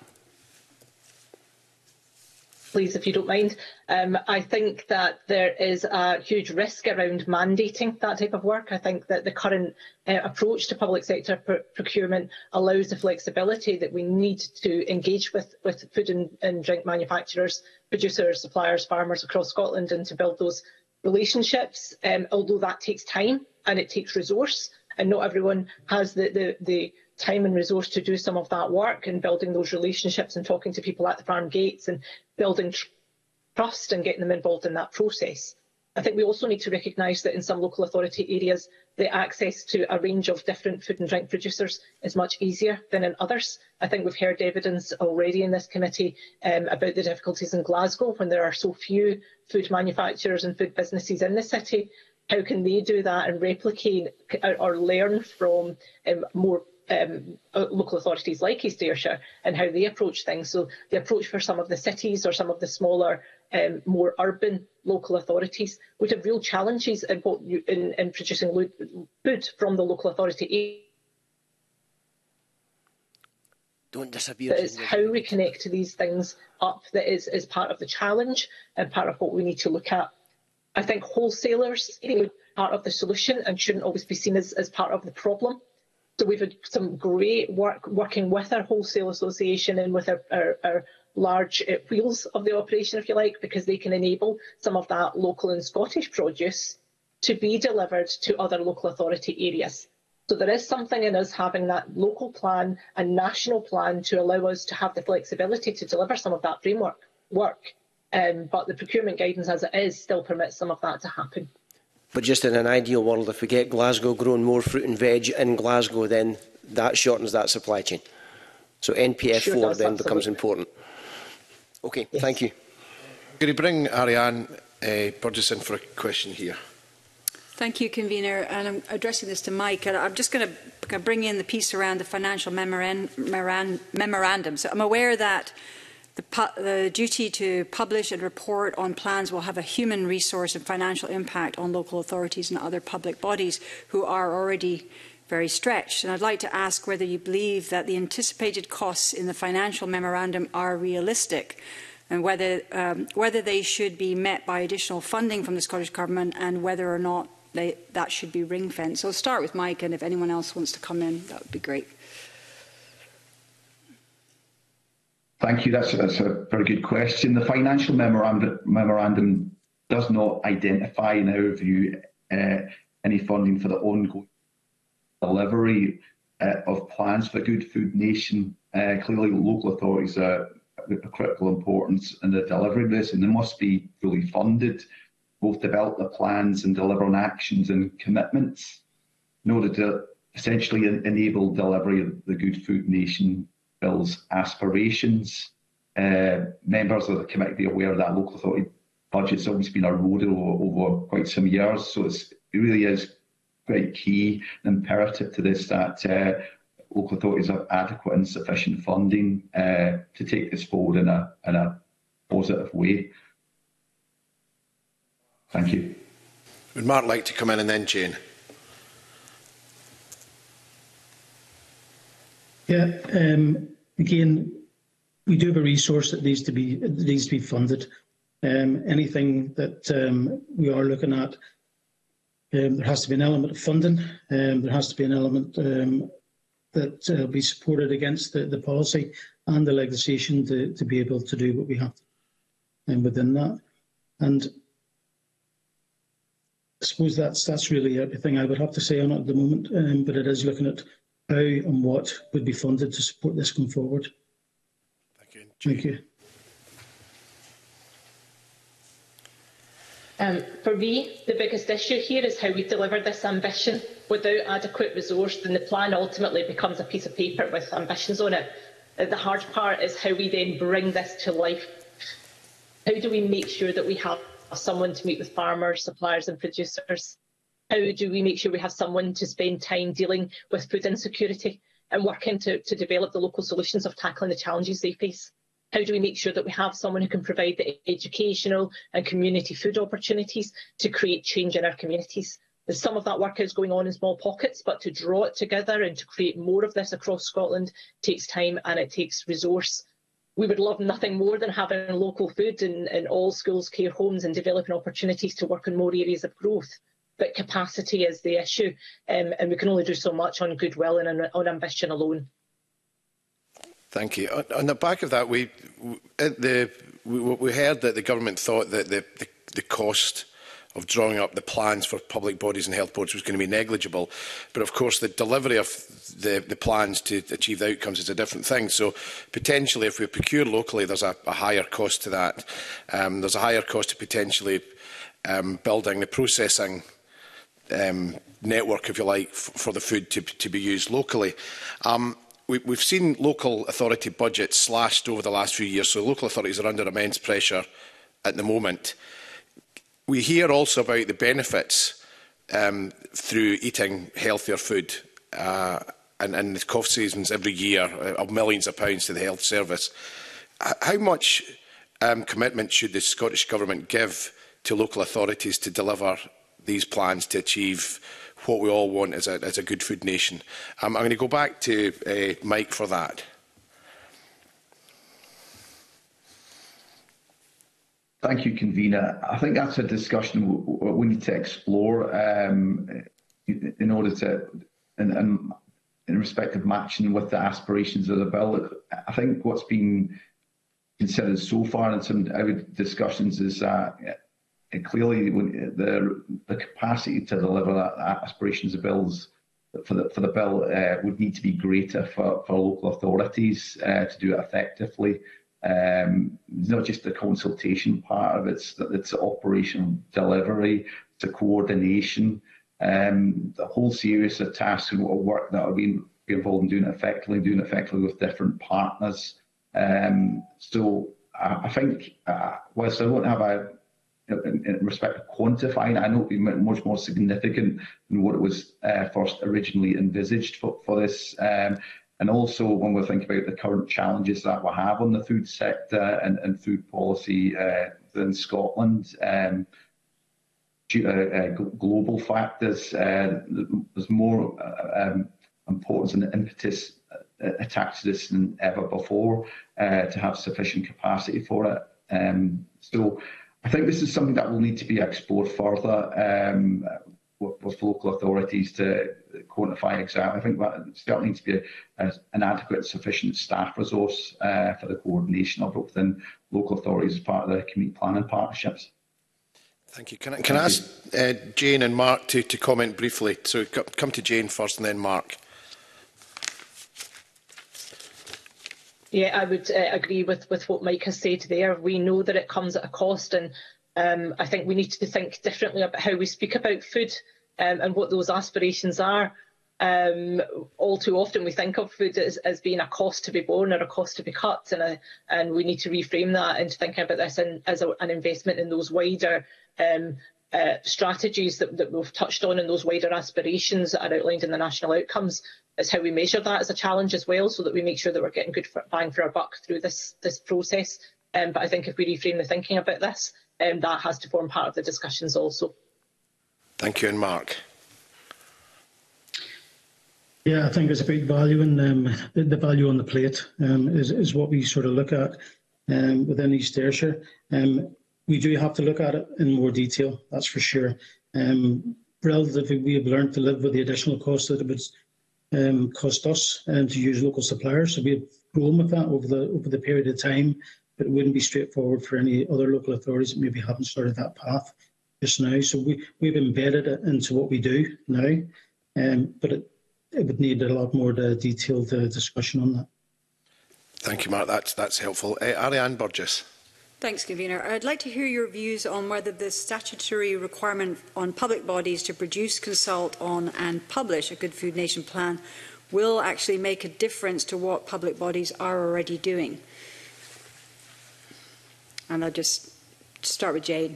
Please, if you don't mind. I think that there is a huge risk around mandating that type of work. I think that the current approach to public sector procurement allows the flexibility that we need to engage with food and drink manufacturers, producers, suppliers, farmers across Scotland, and to build those relationships, although that takes time and it takes resource, and not everyone has the time and resource to do some of that work and building those relationships and talking to people at the farm gates and building trust and getting them involved in that process. I think we also need to recognise that in some local authority areas, the access to a range of different food and drink producers is much easier than in others. I think we've heard evidence already in this committee about the difficulties in Glasgow when there are so few food manufacturers and food businesses in the city. How can they do that and replicate or learn from more local authorities like East Ayrshire and how they approach things? So the approach for some of the cities or some of the smaller, more urban local authorities would have real challenges in producing food from the local authority. Don't disappear. That is how we connect these things up that is part of the challenge and part of what we need to look at. I think wholesalers are part of the solution and shouldn't always be seen as part of the problem. So we've had some great work working with our wholesale association and with our large wheels of the operation, if you like, because they can enable some of that local and Scottish produce to be delivered to other local authority areas. So there is something in us having that local plan and national plan to allow us to have the flexibility to deliver some of that framework work. But the procurement guidance as it is still permits some of that to happen. But just in an ideal world, if we get Glasgow growing more fruit and veg in Glasgow, then that shortens that supply chain. So NPF4 then becomes important. Okay, yes. Thank you. Could you bring Ariane Burgess in for a question here? Thank you, Convener. And I'm addressing this to Mike. And I'm just going to bring in the piece around the financial memorandum. So I'm aware that the duty to publish and report on plans will have a human resource and financial impact on local authorities and other public bodies who are already very stretched. And I'd like to ask whether you believe that the anticipated costs in the financial memorandum are realistic, and whether they should be met by additional funding from the Scottish Government, and whether or not that should be ring-fenced. So I'll start with Mike, and if anyone else wants to come in, that would be great. Thank you. That's a very good question. The financial memorandum does not identify, in our view, any funding for the ongoing delivery of plans for Good Food Nation. Clearly, local authorities are of critical importance in the delivery of this, and they must be fully funded, both develop the plans and deliver on actions and commitments in order to essentially enable delivery of the Good Food Nation Bill's aspirations. Members of the committee be aware that local authority budget's always been eroded over quite some years, so it really is quite key and imperative to this that local authorities have adequate and sufficient funding to take this forward in a positive way. Thank you. Would Mark like to come in, and then Jane? Yeah, again, we do have a resource that needs to be funded. Anything that we are looking at, there has to be an element of funding. There has to be an element that will be supported against the policy and the legislation to be able to do what we have within that. And I suppose that's really everything I would have to say on it at the moment. But it is looking at how and what would be funded to support this going forward. Thank you. Thank you. For me, the biggest issue here is how we deliver this ambition. Without adequate resource, then the plan ultimately becomes a piece of paper with ambitions on it. The hard part is how we then bring this to life. How do we make sure that we have someone to meet with farmers, suppliers and producers? How do we make sure we have someone to spend time dealing with food insecurity and working to develop the local solutions of tackling the challenges they face? How do we make sure that we have someone who can provide the educational and community food opportunities to create change in our communities? Some of that work is going on in small pockets, but to draw it together and to create more of this across Scotland takes time and it takes resource. We would love nothing more than having local food in all schools, care homes and developing opportunities to work in more areas of growth. But capacity is the issue, and we can only do so much on goodwill and on ambition alone. Thank you. On the back of that, we heard that the government thought that the cost of drawing up the plans for public bodies and health boards was going to be negligible. But of course, the delivery of the plans to achieve the outcomes is a different thing. So potentially, if we procure locally, there's a higher cost to that. There's a higher cost to potentially building the processing network, if you like, for the food to be used locally. We've seen local authority budgets slashed over the last few years, so local authorities are under immense pressure at the moment. We hear also about the benefits through eating healthier food and the cost savings every year of millions of pounds to the health service. How much commitment should the Scottish Government give to local authorities to deliver these plans to achieve what we all want as a good food nation? I'm going to go back to Mike for that. Thank you, Convener. I think that's a discussion we need to explore in order to, in respect of matching with the aspirations of the bill. I think what's been considered so far in some discussions is that clearly the capacity to deliver that aspirations of bills for the bill would need to be greater for local authorities to do it effectively. It's not just the consultation part of it, it's operational delivery, it's a coordination, the whole series of tasks and work that are being involved in doing it effectively with different partners. So I think, whilst I won't have in respect of quantifying, I know it will be much more significant than what it was first originally envisaged for this. And also when we think about the current challenges that we have on the food sector and food policy in Scotland, global factors, there's more importance and impetus attached to this than ever before to have sufficient capacity for it. So I think this is something that will need to be explored further with local authorities to quantify exactly. I think that still needs to be an adequate, sufficient staff resource for the coordination of it within local authorities as part of the community planning partnerships. Thank you. Can I ask Jane and Mark to comment briefly? So come to Jane first and then Mark. Yeah, I would agree with what Mike has said there. We know that it comes at a cost, and I think we need to think differently about how we speak about food and what those aspirations are. All too often we think of food as being a cost to be borne or a cost to be cut, and we need to reframe that into thinking about this as an investment in those wider strategies that we've touched on, and those wider aspirations that are outlined in the national outcomes. It's how we measure that as a challenge as well, so that we make sure that we're getting good bang for our buck through this process. But I think if we reframe the thinking about this, that has to form part of the discussions also. Thank you. And Mark. Yeah, I think it's about valuing the value on the plate is what we sort of look at within East Ayrshire. We do have to look at it in more detail, that's for sure. Relatively, we have learned to live with the additional costs that it would cost us to use local suppliers. So we've grown with that over the period of time, but it wouldn't be straightforward for any other local authorities that maybe haven't started that path just now. So we've embedded it into what we do now, but it would need a lot more detailed discussion on that. Thank you, Mark. That's helpful. Ariane Burgess. Thanks, Convener. I'd like to hear your views on whether the statutory requirement on public bodies to produce, consult on and publish a Good Food Nation plan will actually make a difference to what public bodies are already doing. And I'll just start with Jane.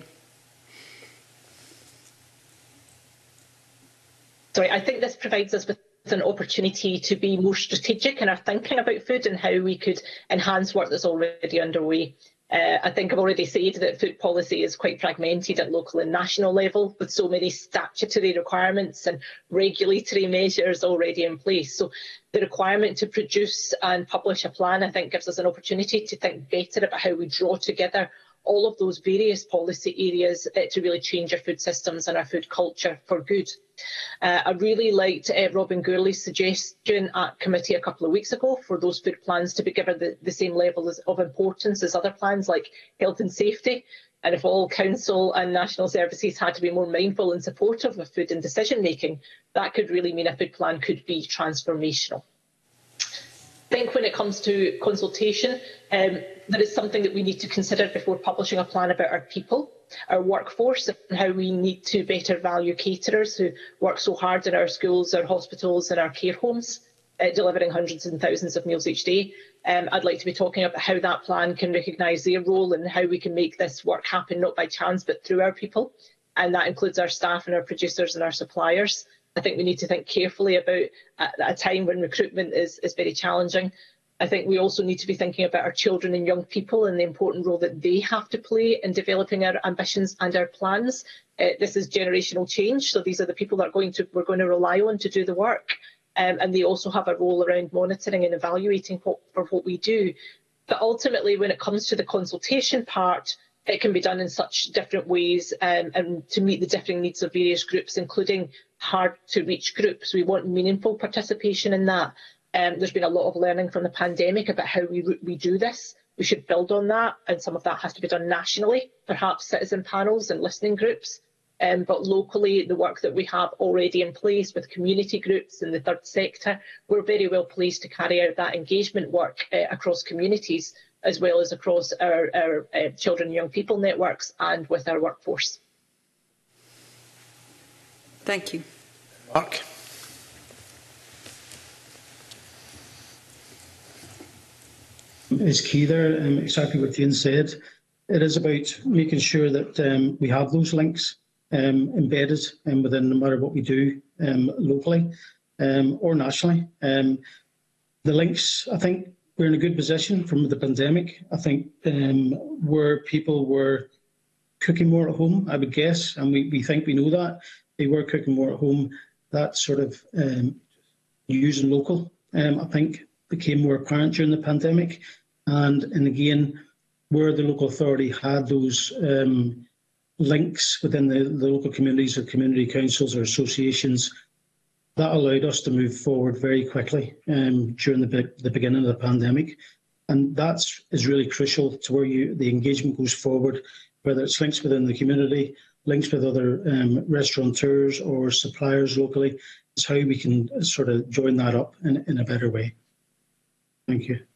Sorry, I think this provides us with an opportunity to be more strategic in our thinking about food and how we could enhance work that's already underway. I think I've already said that food policy is quite fragmented at local and national level, with so many statutory requirements and regulatory measures already in place. So the requirement to produce and publish a plan, I think, gives us an opportunity to think better about how we draw together all of those various policy areas to really change our food systems and our food culture for good. I really liked Robin Gourley's suggestion at committee a couple of weeks ago for those food plans to be given the same level of importance as other plans like health and safety. And if all council and national services had to be more mindful and supportive of food and decision making, that could really mean a food plan could be transformational. I think when it comes to consultation, there is something that we need to consider before publishing a plan about our people, our workforce, and how we need to better value caterers who work so hard in our schools, our hospitals and our care homes, delivering hundreds and thousands of meals each day. I'd like to be talking about how that plan can recognise their role and how we can make this work happen, not by chance, but through our people. And that includes our staff and our producers and our suppliers. I think we need to think carefully about at a time when recruitment is very challenging. I think we also need to be thinking about our children and young people and the important role that they have to play in developing our ambitions and our plans. This is generational change, so these are the people that we're going to rely on to do the work. And they also have a role around monitoring and evaluating what we do. But ultimately, when it comes to the consultation part, it can be done in such different ways and to meet the differing needs of various groups, including hard-to-reach groups. We want meaningful participation in that. There's been a lot of learning from the pandemic about how we do this, We should build on that, and some of that has to be done nationally, perhaps citizen panels and listening groups. But locally, the work that we have already in place with community groups in the third sector, we're very well pleased to carry out that engagement work across communities, as well as across our children and young people networks and with our workforce. Thank you. Mark? Is key there, exactly what Jane said. It is about making sure that we have those links embedded within no matter what we do locally or nationally. The links, I think we're in a good position from the pandemic. I think where people were cooking more at home, I would guess, and we think we know that, they were cooking more at home. That sort of using local, I think, became more apparent during the pandemic. And again, where the local authority had those links within the local communities or community councils or associations, that allowed us to move forward very quickly during the beginning of the pandemic. And that is really crucial to where the engagement goes forward, whether it's links within the community, links with other restaurateurs or suppliers locally. It's how we can sort of join that up in a better way. Thank you.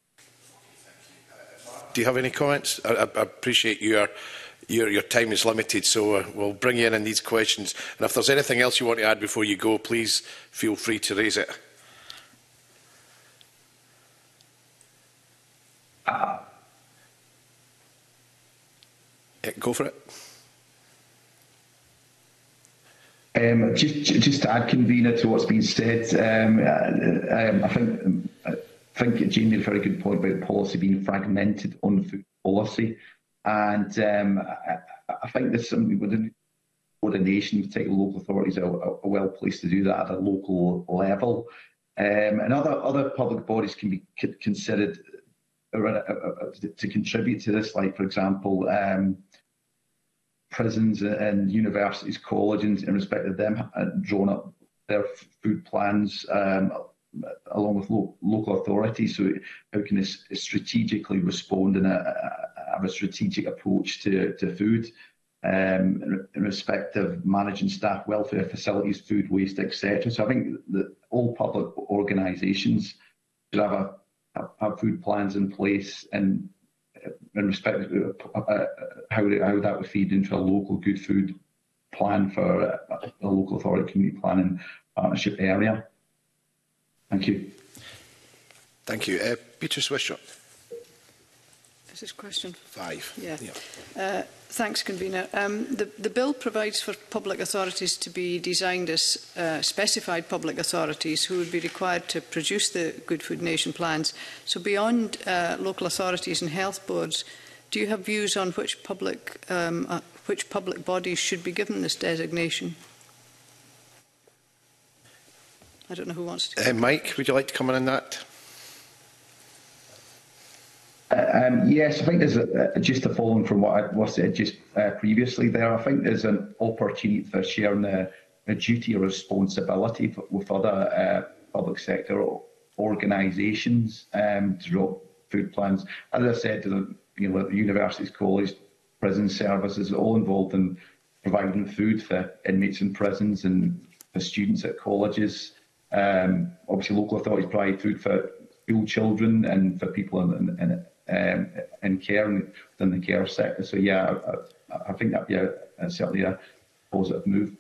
Do you have any comments? I appreciate your time is limited, so we'll bring you in these questions. And if there's anything else you want to add before you go, please feel free to raise it. Go for it. Just to add, convener, to what's been said, I think Jane made a very good point about policy being fragmented on food policy, and I think there's something within coordination, particularly local authorities are well placed to do that at a local level, and other public bodies can be considered to contribute to this, like for example prisons and universities, colleges, in respect of them drawn up their food plans along with local authorities. So how can they strategically respond and have a strategic approach to food in respect of managing staff welfare, facilities, food waste, etc. So I think that all public organisations should have food plans in place, and in respect of how that would feed into a local good food plan for a local authority community planning partnership area. Thank you. Thank you. Peter Swisher. Is this question 5? Yeah. Thanks, convener. The bill provides for public authorities to be designed as specified public authorities who would be required to produce the Good Food Nation plans. So beyond local authorities and health boards, do you have views on which public bodies should be given this designation? I don't know who wants to. Mike, would you like to come in on that? Yes, I think there's just to follow on from what I said just previously there. I think there's an opportunity for sharing a duty or responsibility with other public sector organisations to draw food plans. As I said, the universities, colleges, prison services, all involved in providing food for inmates in prisons and for students at colleges. Obviously, local authorities provide food for school children and for people in care within the care sector. So yeah, I think that'd be certainly a positive move.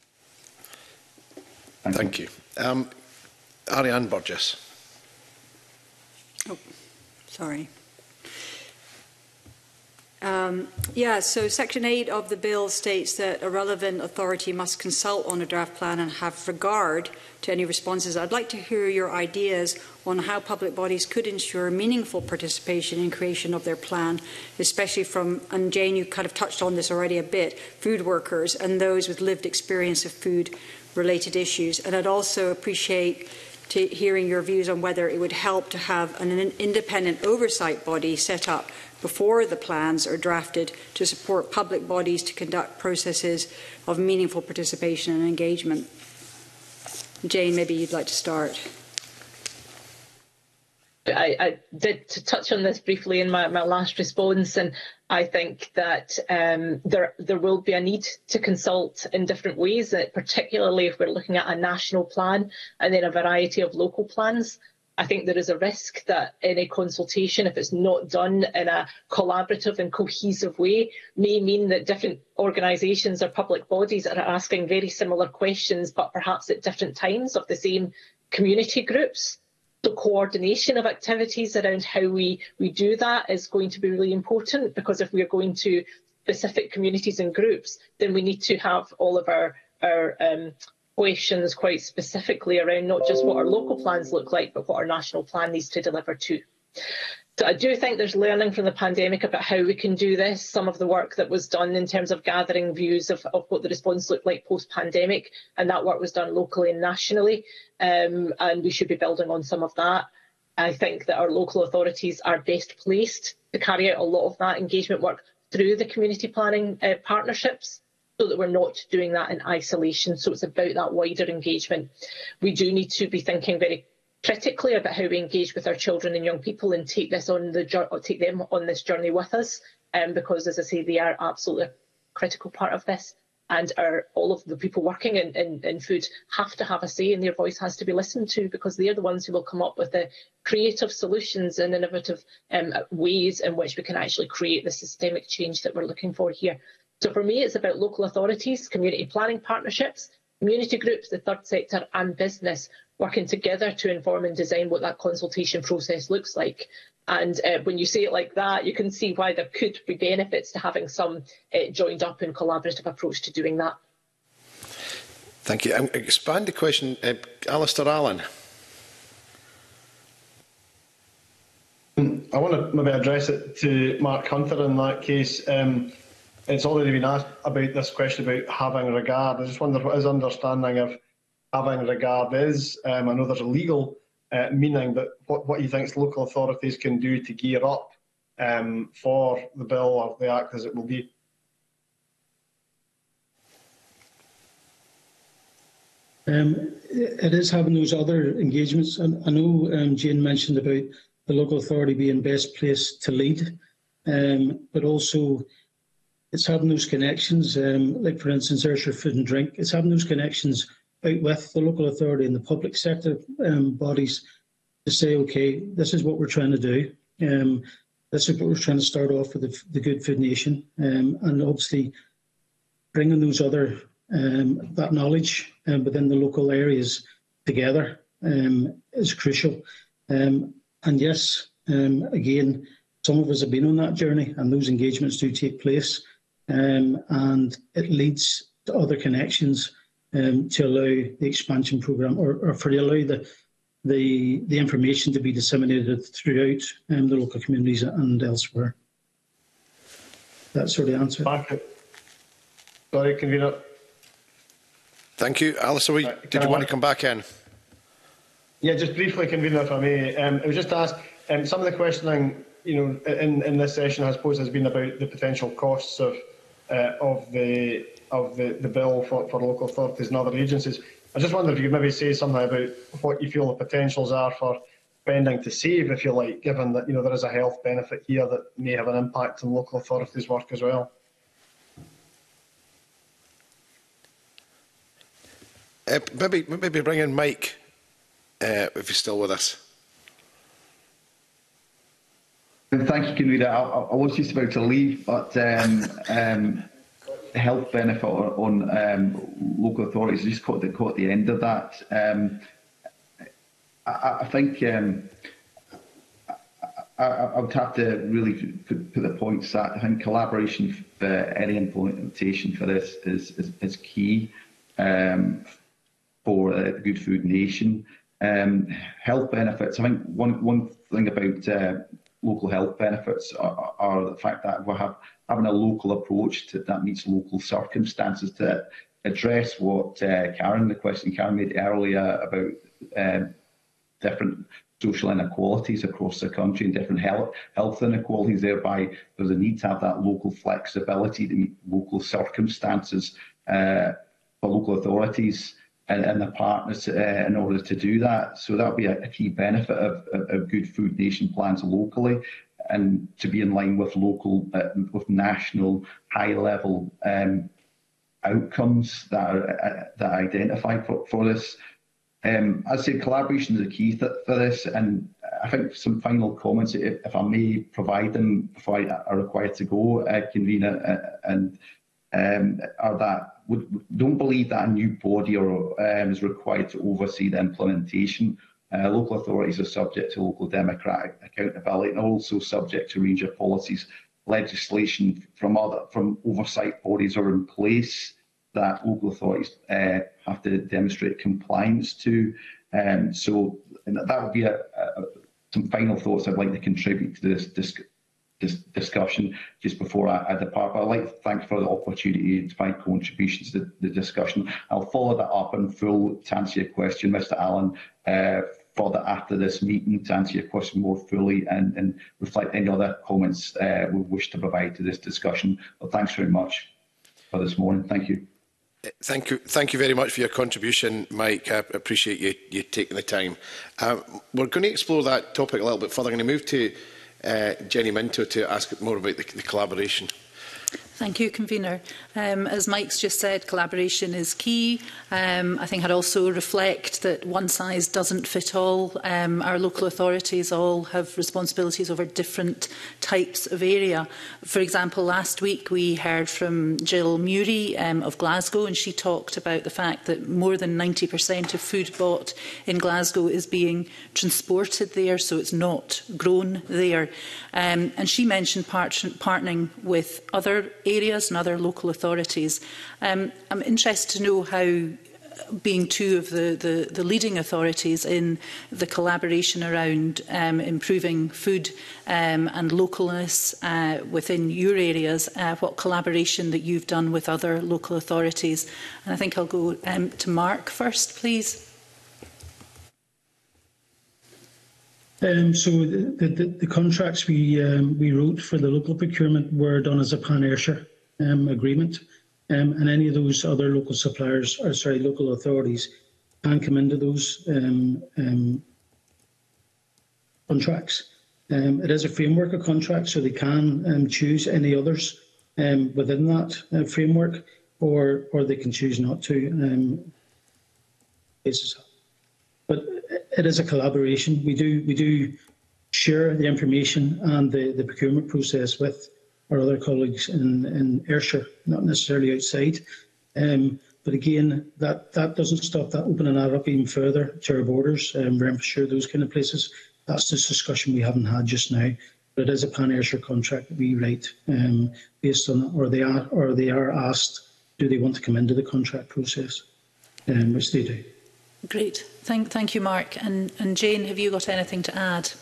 Thank you. Ariane Burgess. Oh, sorry. So Section 8 of the bill states that a relevant authority must consult on a draft plan and have regard to any responses. I'd like to hear your ideas on how public bodies could ensure meaningful participation in creation of their plan, especially from, and Jane, you kind of touched on this already a bit, food workers and those with lived experience of food-related issues. And I'd also appreciate hearing your views on whether it would help to have an independent oversight body set up before the plans are drafted to support public bodies to conduct processes of meaningful participation and engagement. Jane, maybe you'd like to start. I did touch on this briefly in my last response, and I think that there will be a need to consult in different ways, particularly if we're looking at a national plan and then a variety of local plans. I think there is a risk that any consultation, if it's not done in a collaborative and cohesive way, may mean that different organisations or public bodies are asking very similar questions, but perhaps at different times of the same community groups. The coordination of activities around how we do that is going to be really important, because if we are going to specific communities and groups, then we need to have all of our questions quite specifically around not just what our local plans look like, but what our national plan needs to deliver to. So I do think there's learning from the pandemic about how we can do this. Some of the work that was done in terms of gathering views of what the response looked like post-pandemic, and that work was done locally and nationally, and we should be building on some of that. I think that our local authorities are best placed to carry out a lot of that engagement work through the community planning partnerships, so that we're not doing that in isolation. So it's about that wider engagement. We do need to be thinking very critically about how we engage with our children and young people and take them on this journey with us, because, as I say, they are absolutely a critical part of this, and all of the people working in food have to have a say, and their voice has to be listened to, because they are the ones who will come up with the creative solutions and innovative ways in which we can actually create the systemic change that we're looking for here. So for me, it's about local authorities, community planning partnerships, community groups, the third sector and business working together to inform and design what that consultation process looks like. And when you say it like that, you can see why there could be benefits to having some joined up and collaborative approach to doing that. Thank you. Expand the question, Alistair Allen. I want to maybe address it to Mark Hunter in that case. It's already been asked about this question about having regard. I just wonder what his understanding of having regard is. I know there's a legal meaning, but what he thinks local authorities can do to gear up for the bill or the Act as it will be. It is having those other engagements. And I know Jane mentioned about the local authority being best placed to lead, but also it's having those connections, like for instance, Ayrshire Food and Drink. It's having those connections out with the local authority and the public sector bodies to say, okay, this is what we're trying to do. This is what we're trying to start off with the Good Food Nation, and obviously bringing those other that knowledge within the local areas together is crucial. And yes, again, some of us have been on that journey, and those engagements do take place. And it leads to other connections to allow the expansion programme, or for allow the information to be disseminated throughout the local communities and elsewhere. That sort of answer. Sorry, Convener. Thank you. Alistair, did you want to come back in? Yeah, just briefly, Convener, if I may. I was just asked, some of the questioning, in this session, I suppose, has been about the potential costs of the bill for local authorities and other agencies. I just wonder if you could maybe say something about what you feel the potentials are for spending to save, if you like, given that there is a health benefit here that may have an impact on local authorities' work as well. Maybe bring in Mike, if he's still with us. Thank you, Convener. I was just about to leave, but health benefit on local authorities, just caught the end of that. I think I would have to really put the points that I think collaboration for any implementation for this is key for the Good Food Nation. Health benefits, I think one thing about local health benefits are the fact that we're having a local approach that meets local circumstances to address what the question Karen made earlier about different social inequalities across the country and different health inequalities. Thereby, there's a need to have that local flexibility to meet local circumstances for local authorities. and their partners in order to do that. So that'll be a key benefit of Good Food Nation plans locally, and to be in line with local, with national high-level outcomes that are identified for this. I'd say collaboration is the key for this, and I think some final comments, if I may provide them before I are required to go, convener, and are that we don't believe that a new body is required to oversee the implementation. Local authorities are subject to local democratic accountability and also subject to a range of policies. Legislation from oversight bodies are in place that local authorities have to demonstrate compliance to. So that would be some final thoughts I'd like to contribute to this discussion just before I depart. But I'd like to thank for the opportunity to find contributions to the discussion. I'll follow that up in full to answer your question, Mr. Allen, after this meeting, to answer your question more fully and reflect any other comments we wish to provide to this discussion. But thanks very much for this morning. Thank you. Thank you very much for your contribution, Mike. I appreciate you taking the time. We're going to explore that topic a little bit further. I'm going to move to Jenny Minto to ask more about the collaboration. Thank you, Convener. As Mike's just said, collaboration is key. I think I'd also reflect that one size doesn't fit all. Our local authorities all have responsibilities over different types of area. For example, last week we heard from Jill Murray of Glasgow, and she talked about the fact that more than 90% of food bought in Glasgow is being transported there, so it's not grown there. And she mentioned partnering with other areas and other local authorities. I'm interested to know how, being two of the leading authorities in the collaboration around improving food and localness within your areas, what collaboration that you've done with other local authorities. And I think I'll go to Mark first, please. So the contracts we wrote for the local procurement were done as a pan-Ayrshire agreement, and any of those other local suppliers, or sorry, local authorities, can come into those contracts. It is a framework of contracts, so they can choose any others within that framework, or they can choose not to. But it is a collaboration. We do share the information and the procurement process with our other colleagues in Ayrshire, not necessarily outside. But again, that doesn't stop that opening that up even further to our borders, Renfrewshire, those kind of places. That's this discussion we haven't had just now. But it is a pan-Ayrshire contract that we write based on, or they are asked, do they want to come into the contract process, which they do. Great. Thank you, Mark. And Jane, have you got anything to add?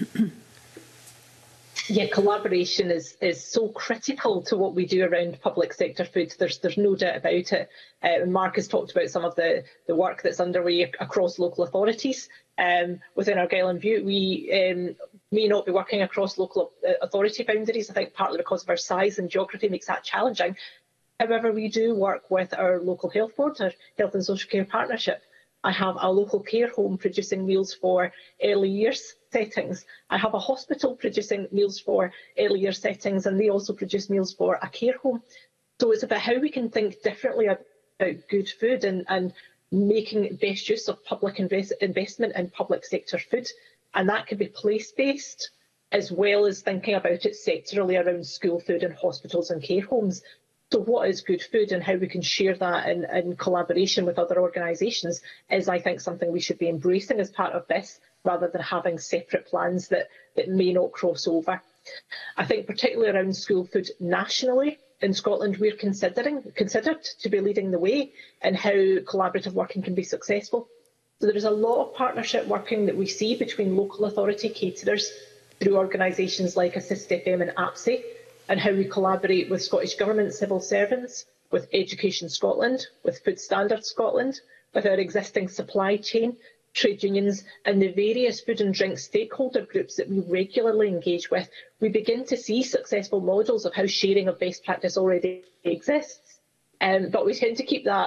Yeah, collaboration is so critical to what we do around public sector food. There's no doubt about it. Mark has talked about some of the work that's underway across local authorities. Within Argyll and Bute, we may not be working across local authority boundaries. I think partly because of our size and geography makes that challenging. However, we do work with our local health board, our Health and Social Care Partnership. I have a local care home producing meals for early years settings. I have a hospital producing meals for early years settings, and they also produce meals for a care home. So it's about how we can think differently about good food and making best use of public investment in public sector food. And that could be place-based, as well as thinking about it sectorally around school food and hospitals and care homes. So what is good food and how we can share that in collaboration with other organisations is, I think, something we should be embracing as part of this, rather than having separate plans that may not cross over. I think particularly around school food nationally, in Scotland, we're considered to be leading the way in how collaborative working can be successful. So there is a lot of partnership working that we see between local authority caterers through organisations like Assist FM and APSI, and how we collaborate with Scottish Government civil servants, with Education Scotland, with Food Standards Scotland, with our existing supply chain, trade unions and the various food and drink stakeholder groups that we regularly engage with. We begin to see successful models of how sharing of best practice already exists. But we tend to keep that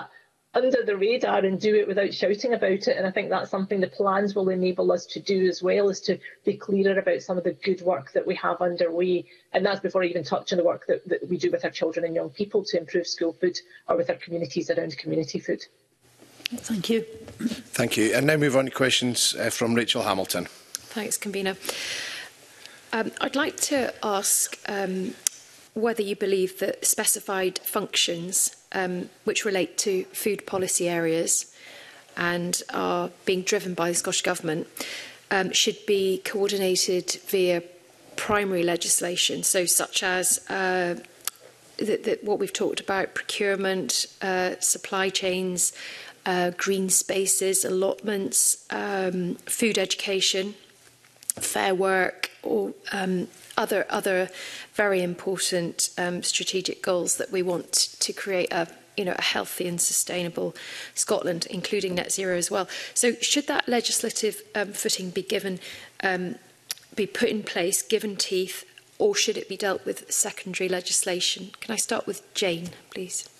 under the radar and do it without shouting about it. And I think that's something the plans will enable us to do as well, is to be clearer about some of the good work that we have underway. And that's before I even touch on the work that we do with our children and young people to improve school food, or with our communities around community food. Thank you. Thank you. And now move on to questions from Rachel Hamilton. Thanks, Convener. I'd like to ask whether you believe that specified functions which relate to food policy areas and are being driven by the Scottish Government should be coordinated via primary legislation, so such as what we've talked about, procurement, supply chains, green spaces, allotments, food education, fair work, or other very important strategic goals that we want to create a healthy and sustainable Scotland, including net zero as well. So should that legislative footing be put in place, given teeth, or should it be dealt with secondary legislation? Can I start with Jane, please?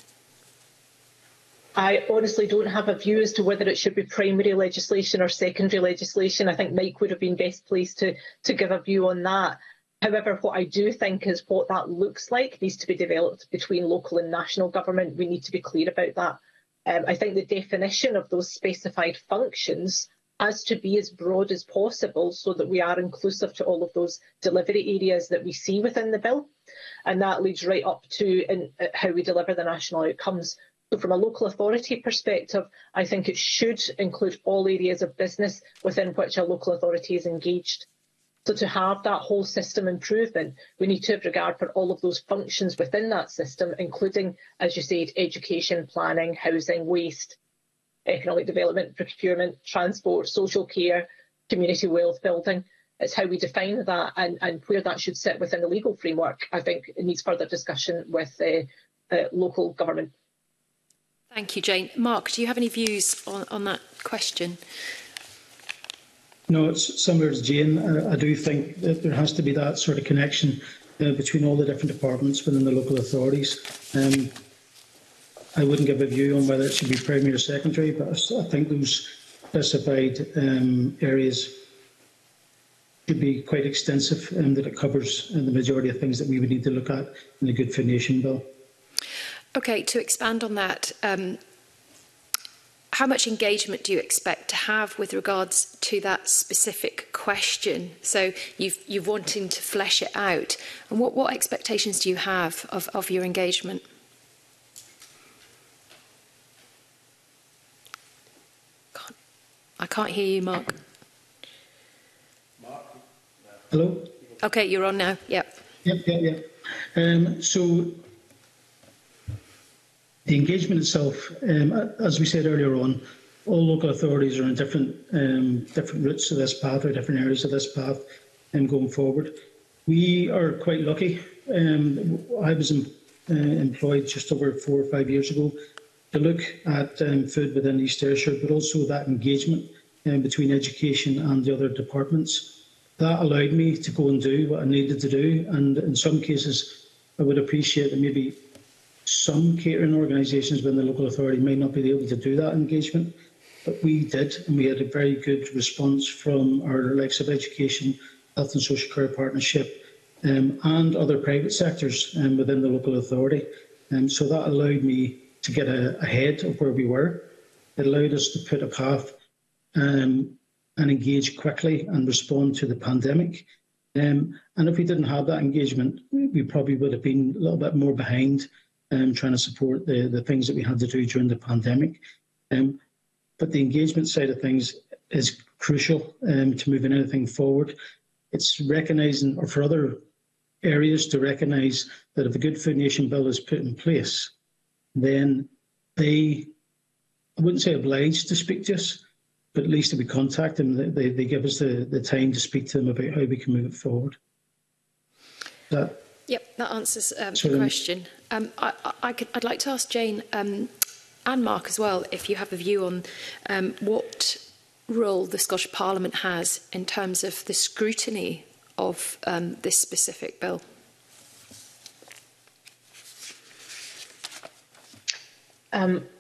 I honestly don't have a view as to whether it should be primary legislation or secondary legislation. I think Mike would have been best placed to give a view on that. However, what I do think is what that looks like needs to be developed between local and national government. We need to be clear about that. I think the definition of those specified functions has to be as broad as possible so that we are inclusive to all of those delivery areas that we see within the bill. And that leads right up to how we deliver the national outcomes. So from a local authority perspective, I think it should include all areas of business within which a local authority is engaged. So to have that whole system improvement, we need to have regard for all of those functions within that system, including, as you said, education, planning, housing, waste, economic development, procurement, transport, social care, community wealth building. It's how we define that and where that should sit within the legal framework. I think it needs further discussion with local government. Thank you, Jane. Mark, do you have any views on that question? No, it's similar to Jane. I do think that there has to be that sort of connection between all the different departments within the local authorities. I wouldn't give a view on whether it should be primary or secondary, but I think those specified areas should be quite extensive and that it covers the majority of things that we would need to look at in the Good Food Nation bill. Okay, to expand on that, how much engagement do you expect to have with regards to that specific question? So you've wanting to flesh it out. And what expectations do you have of your engagement? I can't hear you, Mark. Hello? Okay, you're on now. Yep. Yep. So the engagement itself, as we said earlier on, all local authorities are in different routes of this path or different areas of this path going forward. We are quite lucky. I was employed just over 4 or 5 years ago to look at food within East Ayrshire, but also that engagement between education and the other departments. That allowed me to go and do what I needed to do, and in some cases I would appreciate that maybe some catering organisations within the local authority may not be able to do that engagement, but we did, and we had a very good response from our likes of education, health and social care partnership, and other private sectors within the local authority. So that allowed me to get ahead of where we were. It allowed us to put a path and engage quickly and respond to the pandemic. And if we didn't have that engagement, we probably would have been a little bit more behind trying to support the things that we had to do during the pandemic. But the engagement side of things is crucial to moving anything forward. It's recognising, or for other areas to recognise, that if a Good Food Nation bill is put in place, then they, I wouldn't say obliged to speak to us, but at least if we contact them, they give us the time to speak to them about how we can move it forward. Yep, that answers the question. I'd like to ask Jane and Mark as well, if you have a view on what role the Scottish Parliament has in terms of the scrutiny of this specific bill.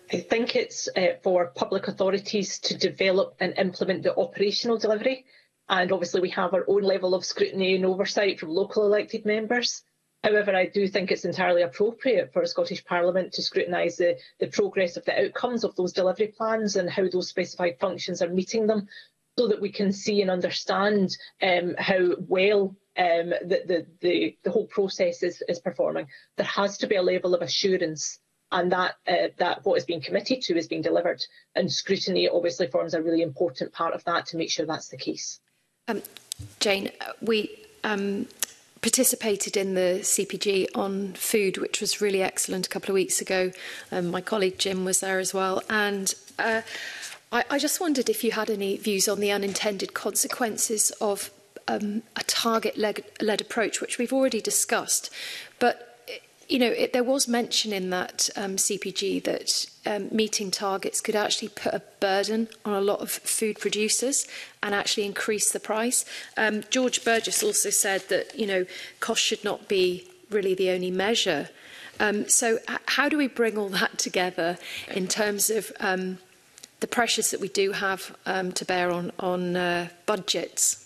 I think it's for public authorities to develop and implement the operational delivery. And obviously we have our own level of scrutiny and oversight from local elected members. However, I do think it's entirely appropriate for a Scottish Parliament to scrutinise the progress of the outcomes of those delivery plans and how those specified functions are meeting them, so that we can see and understand how well the whole process is performing. There has to be a level of assurance, and that what is being committed to is being delivered. And scrutiny obviously forms a really important part of that to make sure that's the case. Jane, we participated in the CPG on food, which was really excellent a couple of weeks ago. My colleague Jim was there as well. And I just wondered if you had any views on the unintended consequences of a target-led approach, which we've already discussed. But, you know, there was mention in that CPG that meeting targets could actually put a burden on a lot of food producers and actually increase the price. George Burgess also said that, you know, cost should not be really the only measure. So how do we bring all that together in terms of the pressures that we do have to bear on budgets?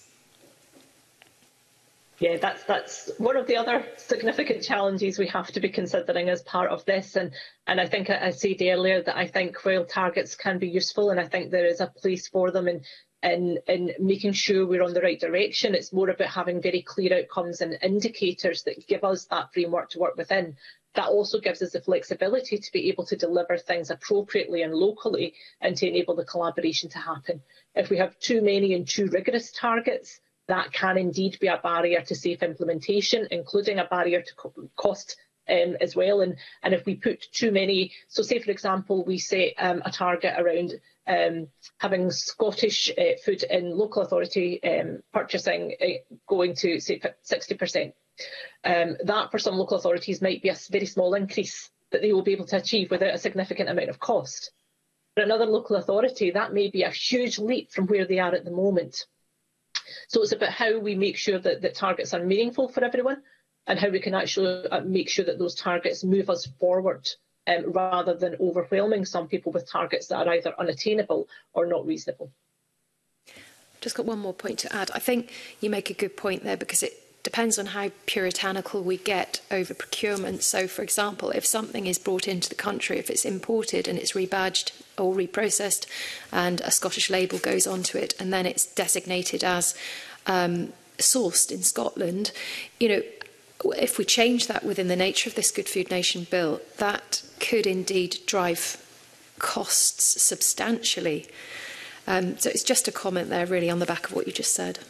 Yeah, that's one of the other significant challenges we have to be considering as part of this. And I think I said earlier that I think while targets can be useful, and I think there is a place for them in making sure we're on the right direction, it's more about having very clear outcomes and indicators that give us that framework to work within. That also gives us the flexibility to be able to deliver things appropriately and locally and to enable the collaboration to happen. If we have too many and too rigorous targets, that can indeed be a barrier to safe implementation, including a barrier to cost as well. And if we put too many, so say for example, we set a target around having Scottish food in local authority purchasing going to say 60%. That for some local authorities might be a very small increase that they will be able to achieve without a significant amount of cost. For another local authority, that may be a huge leap from where they are at the moment. So it's about how we make sure that targets are meaningful for everyone and how we can actually make sure that those targets move us forward rather than overwhelming some people with targets that are either unattainable or not reasonable. Just got one more point to add. I think you make a good point there because it depends on how puritanical we get over procurement. So, for example, if something is brought into the country, if it's imported and it's rebadged or reprocessed and a Scottish label goes onto it and then it's designated as sourced in Scotland, you know, if we change that within the nature of this Good Food Nation bill, that could indeed drive costs substantially. So it's just a comment there really on the back of what you just said.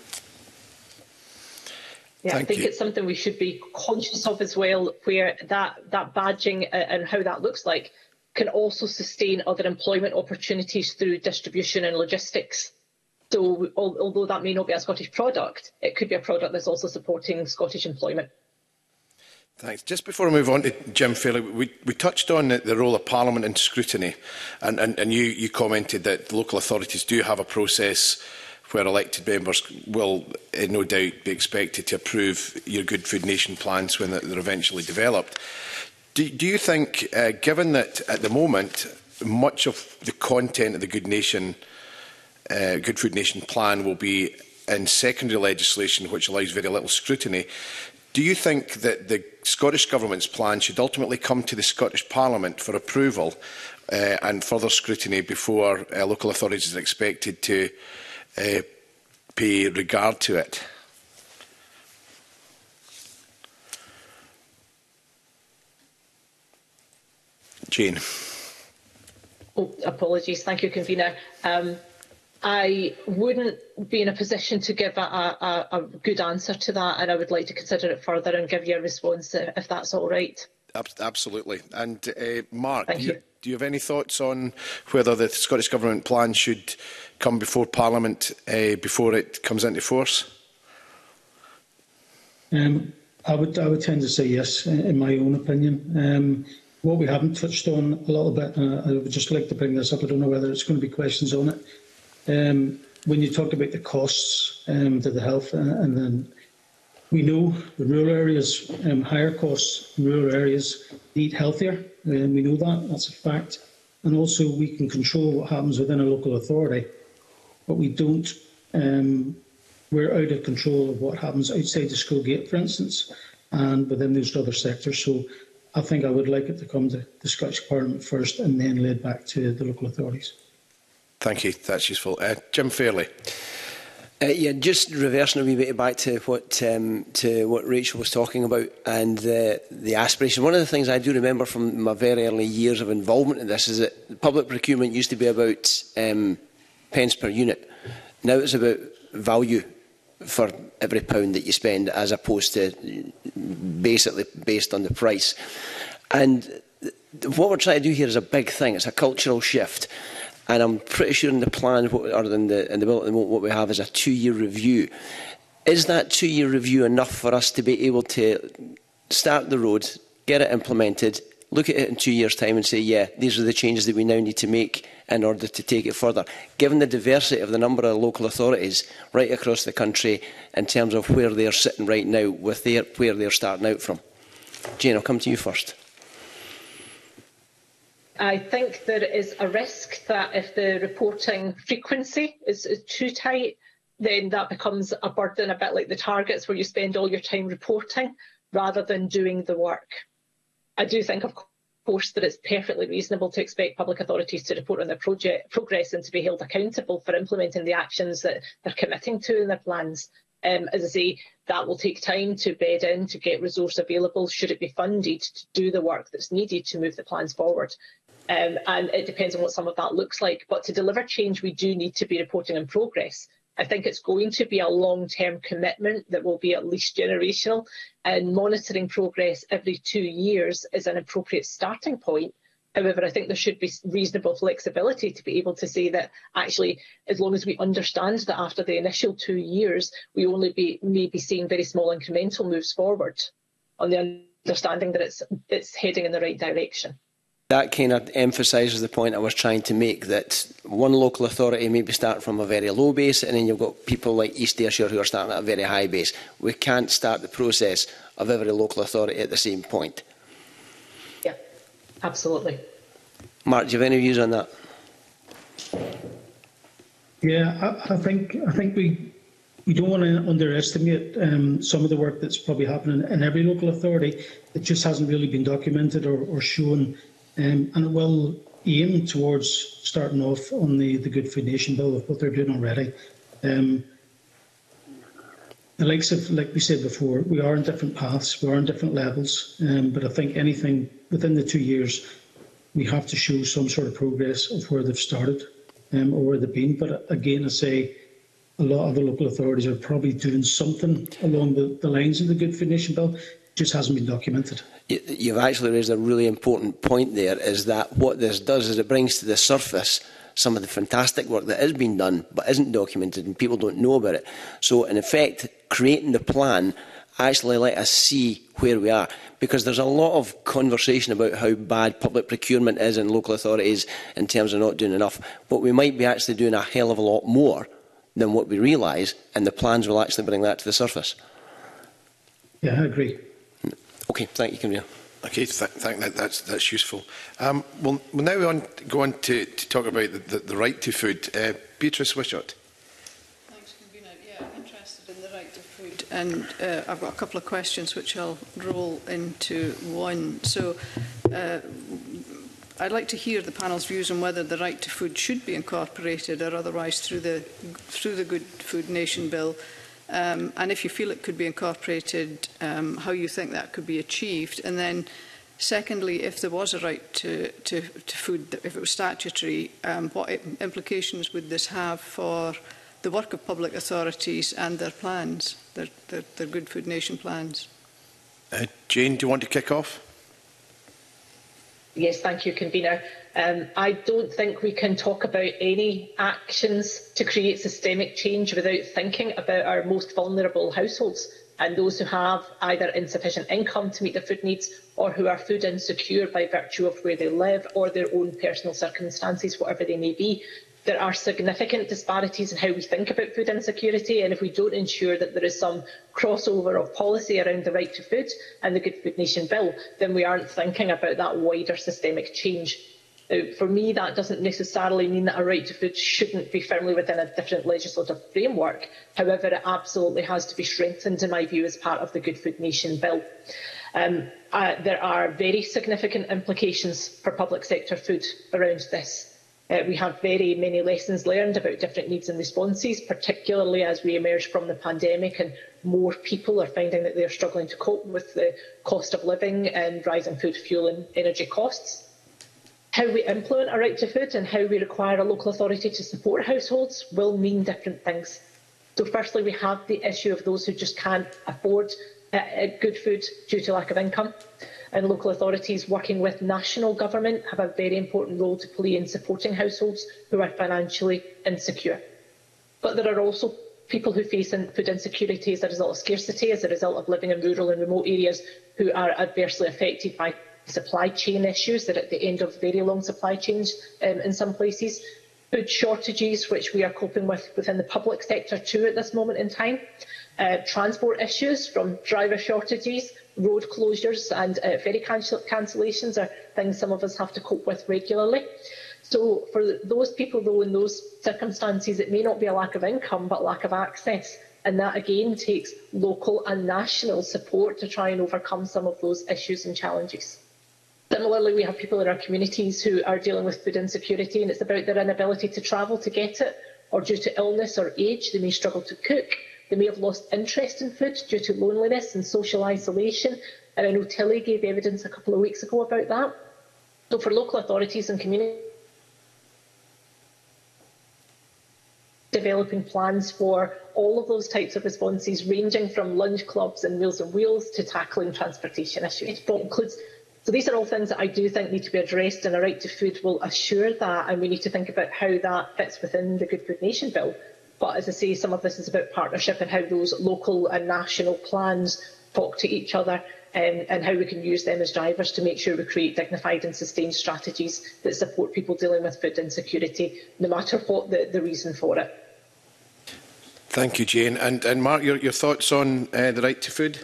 Yeah, I think it's something we should be conscious of as well, where that badging and how that looks like can also sustain other employment opportunities through distribution and logistics. So although that may not be a Scottish product, it could be a product that's also supporting Scottish employment. Thanks. Just before I move on to Jim Fairley, we touched on the role of Parliament in scrutiny, and you commented that local authorities do have a process where elected members will no doubt be expected to approve your Good Food Nation plans when they're eventually developed. Do you think, given that at the moment much of the content of the Good Food Nation plan will be in secondary legislation which allows very little scrutiny, do you think that the Scottish Government's plan should ultimately come to the Scottish Parliament for approval and further scrutiny before local authorities are expected to pay regard to it? Jane. Oh, apologies. Thank you, Convener. I wouldn't be in a position to give a good answer to that, and I would like to consider it further and give you a response if that's all right. Absolutely. And Mark, do you have any thoughts on whether the Scottish Government plan should come before Parliament before it comes into force? I would tend to say yes, in my own opinion. What we haven't touched on a little bit, I would just like to bring this up, I don't know whether it's going to be questions on it. When you talk about the costs to the health, and then we know the rural areas, higher costs in rural areas, eat healthier, and we know that, that's a fact. and also we can control what happens within a local authority, but we don't. We're out of control of what happens outside the school gate, for instance, and within those other sectors. So I think I would like it to come to the Scottish Parliament first and then led back to the local authorities. Thank you. That's useful. Jim Fairley. Yeah, just reversing a wee bit back to what Rachel was talking about and the aspiration. One of the things I do remember from my very early years of involvement in this is that public procurement used to be about pence per unit. Now it's about value for every pound that you spend, as opposed to basically based on the price. And what we're trying to do here is a big thing. It's a cultural shift. And I'm pretty sure in the plan, or in the bill at the moment, what we have is a 2-year review. Is that 2-year review enough for us to be able to start the road, get it implemented, look at it in 2 years' time and say, yeah, these are the changes that we now need to make in order to take it further? Given the diversity of the number of local authorities right across the country in terms of where they're sitting right now with where they're starting out from. Jane, I'll come to you first. I think there is a risk that if the reporting frequency is too tight, then that becomes a burden, a bit like the targets where you spend all your time reporting rather than doing the work. I do think, of course, that it's perfectly reasonable to expect public authorities to report on their progress and to be held accountable for implementing the actions that they're committing to in their plans. As I say, that will take time to bed in, to get resource available, should it be funded, to do the work that's needed to move the plans forward. And it depends on what some of that looks like. But to deliver change, we do need to be reporting on progress. I think it's going to be a long-term commitment that will be at least generational, and monitoring progress every 2 years is an appropriate starting point. However, I think there should be reasonable flexibility to be able to say that actually, as long as we understand that after the initial 2 years, we only may be seeing very small incremental moves forward on the understanding that it's heading in the right direction. That kind of emphasises the point I was trying to make, that one local authority may be starting from a very low base, and then you've got people like East Ayrshire who are starting at a very high base. We can't start the process of every local authority at the same point. Yeah, absolutely. Mark, do you have any views on that? Yeah, I think we don't want to underestimate some of the work that's probably happening in every local authority. It just hasn't really been documented or shown. And it will aim towards starting off on the Good Food Nation bill of what they're doing already. The likes of, like we said before, we are on different paths, we are on different levels, but I think anything within the 2 years, we have to show some sort of progress of where they've started or where they've been. But again, I say a lot of the local authorities are probably doing something along the lines of the Good Food Nation bill. Just hasn't been documented. You've actually raised a really important point there, is that what this does is it brings to the surface some of the fantastic work that has been done but isn't documented and people don't know about it. So in effect, creating the plan actually let us see where we are, because there's a lot of conversation about how bad public procurement is in local authorities in terms of not doing enough, but we might be actually doing a hell of a lot more than what we realise, and the plans will actually bring that to the surface. Yeah, I agree. Okay, thank you, Convener. Okay, that's useful. We'll now go on to talk about the right to food. Beatrice Wishart. Thanks, Convener. Yeah, I'm interested in the right to food, and I've got a couple of questions which I'll roll into one. So, I'd like to hear the panel's views on whether the right to food should be incorporated or otherwise through the Good Food Nation bill. And if you feel it could be incorporated, how you think that could be achieved. And then, secondly, if there was a right to food, if it was statutory, what implications would this have for the work of public authorities and their plans, their Good Food Nation plans? Jane, do you want to kick off? Yes, thank you, Convener. I don't think we can talk about any actions to create systemic change without thinking about our most vulnerable households and those who have either insufficient income to meet their food needs or who are food insecure by virtue of where they live or their own personal circumstances, whatever they may be. There are significant disparities in how we think about food insecurity, and if we don't ensure that there is some crossover of policy around the right to food and the Good Food Nation bill, then we aren't thinking about that wider systemic change. For me, that doesn't necessarily mean that a right to food shouldn't be firmly within a different legislative framework. However, it absolutely has to be strengthened, in my view, as part of the Good Food Nation bill. There are very significant implications for public sector food around this. We have very many lessons learned about different needs and responses, particularly as we emerge from the pandemic and more people are finding that they're struggling to cope with the cost of living and rising food, fuel and energy costs. How we implement a right to food and how we require a local authority to support households will mean different things. So firstly, we have the issue of those who just can't afford good food due to lack of income. And local authorities working with national government have a very important role to play in supporting households who are financially insecure. But there are also people who face food insecurity as a result of scarcity, as a result of living in rural and remote areas, who are adversely affected by supply chain issues. They're at the end of very long supply chains in some places. Food shortages, which we are coping with within the public sector too at this moment in time. Transport issues, from driver shortages, road closures and ferry cancellations are things some of us have to cope with regularly. So for those people, though, in those circumstances, it may not be a lack of income, but lack of access. And that, again, takes local and national support to try and overcome some of those issues and challenges. Similarly, we have people in our communities who are dealing with food insecurity, and it's about their inability to travel to get it, or due to illness or age, they may struggle to cook. They may have lost interest in food due to loneliness and social isolation. And I know Tilly gave evidence a couple of weeks ago about that. So for local authorities and communities, developing plans for all of those types of responses, ranging from lunch clubs and Meals on Wheels to tackling transportation issues. So these are all things that I do think need to be addressed, and a right to food will assure that, and we need to think about how that fits within the Good Food Nation bill. But as I say, some of this is about partnership and how those local and national plans talk to each other, and how we can use them as drivers to make sure we create dignified and sustained strategies that support people dealing with food insecurity, no matter what the reason for it. Thank you, Jane. And Mark, your thoughts on the right to food?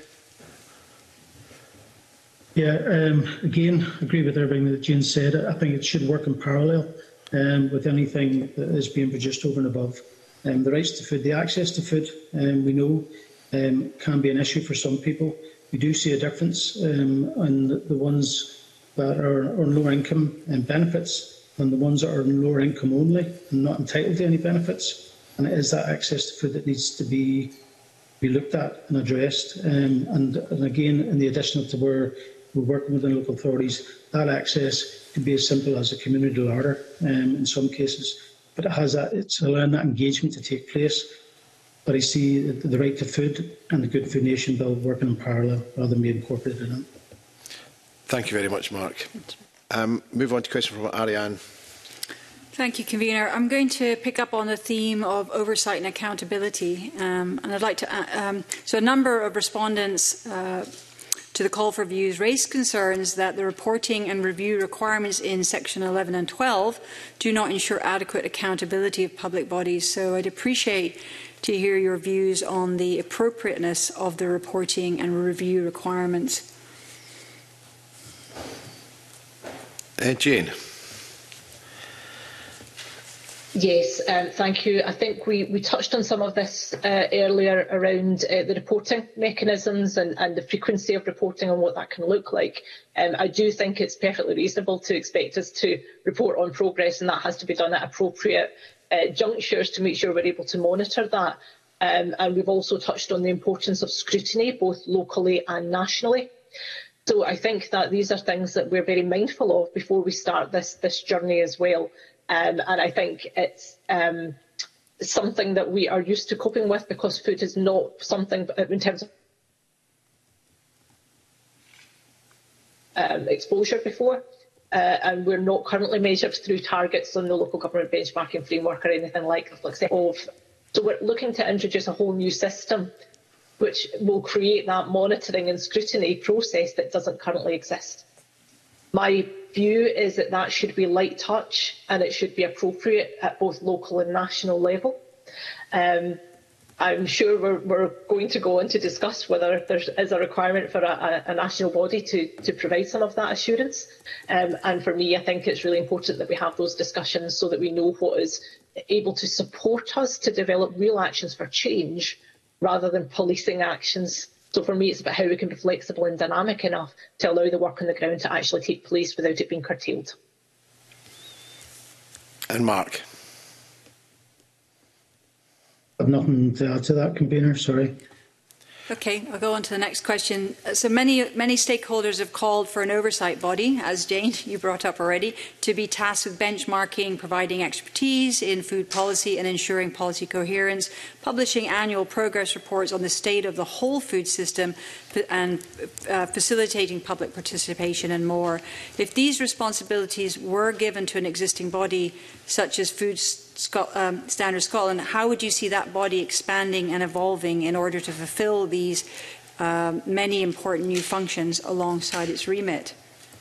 Yeah, again, I agree with everything that Jane said. I think it should work in parallel with anything that is being produced over and above. The rights to food, the access to food, we know can be an issue for some people. We do see a difference on the ones that are on lower income and benefits and the ones that are on lower income only and not entitled to any benefits. And it is that access to food that needs to be looked at and addressed. And again, in the addition to where we're working with the local authorities, that access could be as simple as a community larder in some cases. But it's allowing that engagement to take place. But I see the right to food and the Good Food Nation bill working in parallel rather than being incorporated in it. Thank you very much, Mark. Move on to a question from Ariane. Thank you, Convener. I'm going to pick up on the theme of oversight and accountability. And I'd like to... so a number of respondents to the call for views raised concerns that the reporting and review requirements in Section 11 and 12 do not ensure adequate accountability of public bodies. So I'd appreciate to hear your views on the appropriateness of the reporting and review requirements. Jane. Yes, thank you. I think we touched on some of this earlier around the reporting mechanisms and the frequency of reporting and what that can look like. I do think it's perfectly reasonable to expect us to report on progress, and that has to be done at appropriate junctures to make sure we're able to monitor that. And we've also touched on the importance of scrutiny, both locally and nationally. So I think that these are things that we're very mindful of before we start this journey as well. And I think it's something that we are used to coping with, because food is not something in terms of exposure before. And we're not currently measured through targets on the local government benchmarking framework or anything like that. So we're looking to introduce a whole new system which will create that monitoring and scrutiny process that doesn't currently exist. My view is that that should be light touch, and it should be appropriate at both local and national level. I'm sure we're going to go on to discuss whether there is a requirement for a national body to provide some of that assurance. And for me, I think it's really important that we have those discussions so that we know what is able to support us to develop real actions for change rather than policing actions. So for me, it's about how we can be flexible and dynamic enough to allow the work on the ground to actually take place without it being curtailed. And Mark. I've nothing to add to that, Convener, sorry. Okay, I'll go on to the next question. So many stakeholders have called for an oversight body, as Jane, you brought up already, to be tasked with benchmarking, providing expertise in food policy and ensuring policy coherence, publishing annual progress reports on the state of the whole food system and facilitating public participation and more. If these responsibilities were given to an existing body, such as Food Standards Scotland, how would you see that body expanding and evolving in order to fulfil these many important new functions alongside its remit?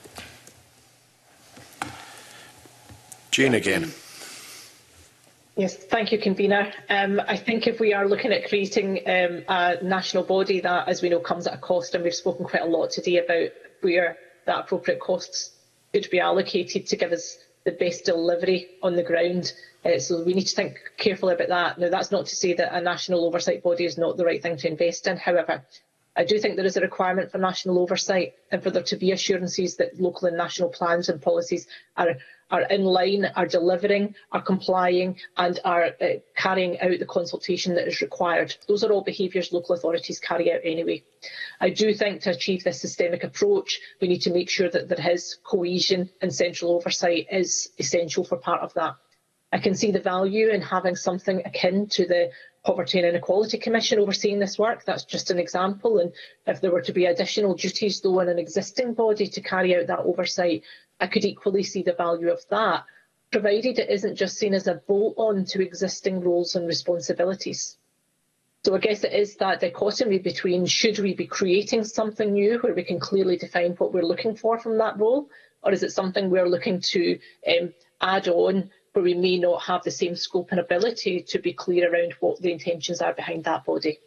Jane again. Yes, thank you, Convener. I think if we are looking at creating a national body, that, as we know, comes at a cost, and we've spoken quite a lot today about where that appropriate costs could be allocated to give us the best delivery on the ground. So we need to think carefully about that. Now, that's not to say that a national oversight body is not the right thing to invest in. However, I do think there is a requirement for national oversight and for there to be assurances that local and national plans and policies are in line, are delivering, are complying and are carrying out the consultation that is required. Those are all behaviours local authorities carry out anyway. I do think to achieve this systemic approach, we need to make sure that there is cohesion and central oversight is essential for part of that. I can see the value in having something akin to the Poverty and Inequality Commission overseeing this work. That's just an example. And if there were to be additional duties, though, in an existing body to carry out that oversight, I could equally see the value of that, provided it isn't just seen as a bolt-on to existing roles and responsibilities. So I guess it is that dichotomy between should we be creating something new where we can clearly define what we're looking for from that role, or is it something we're looking to add on where we may not have the same scope and ability to be clear around what the intentions are behind that body.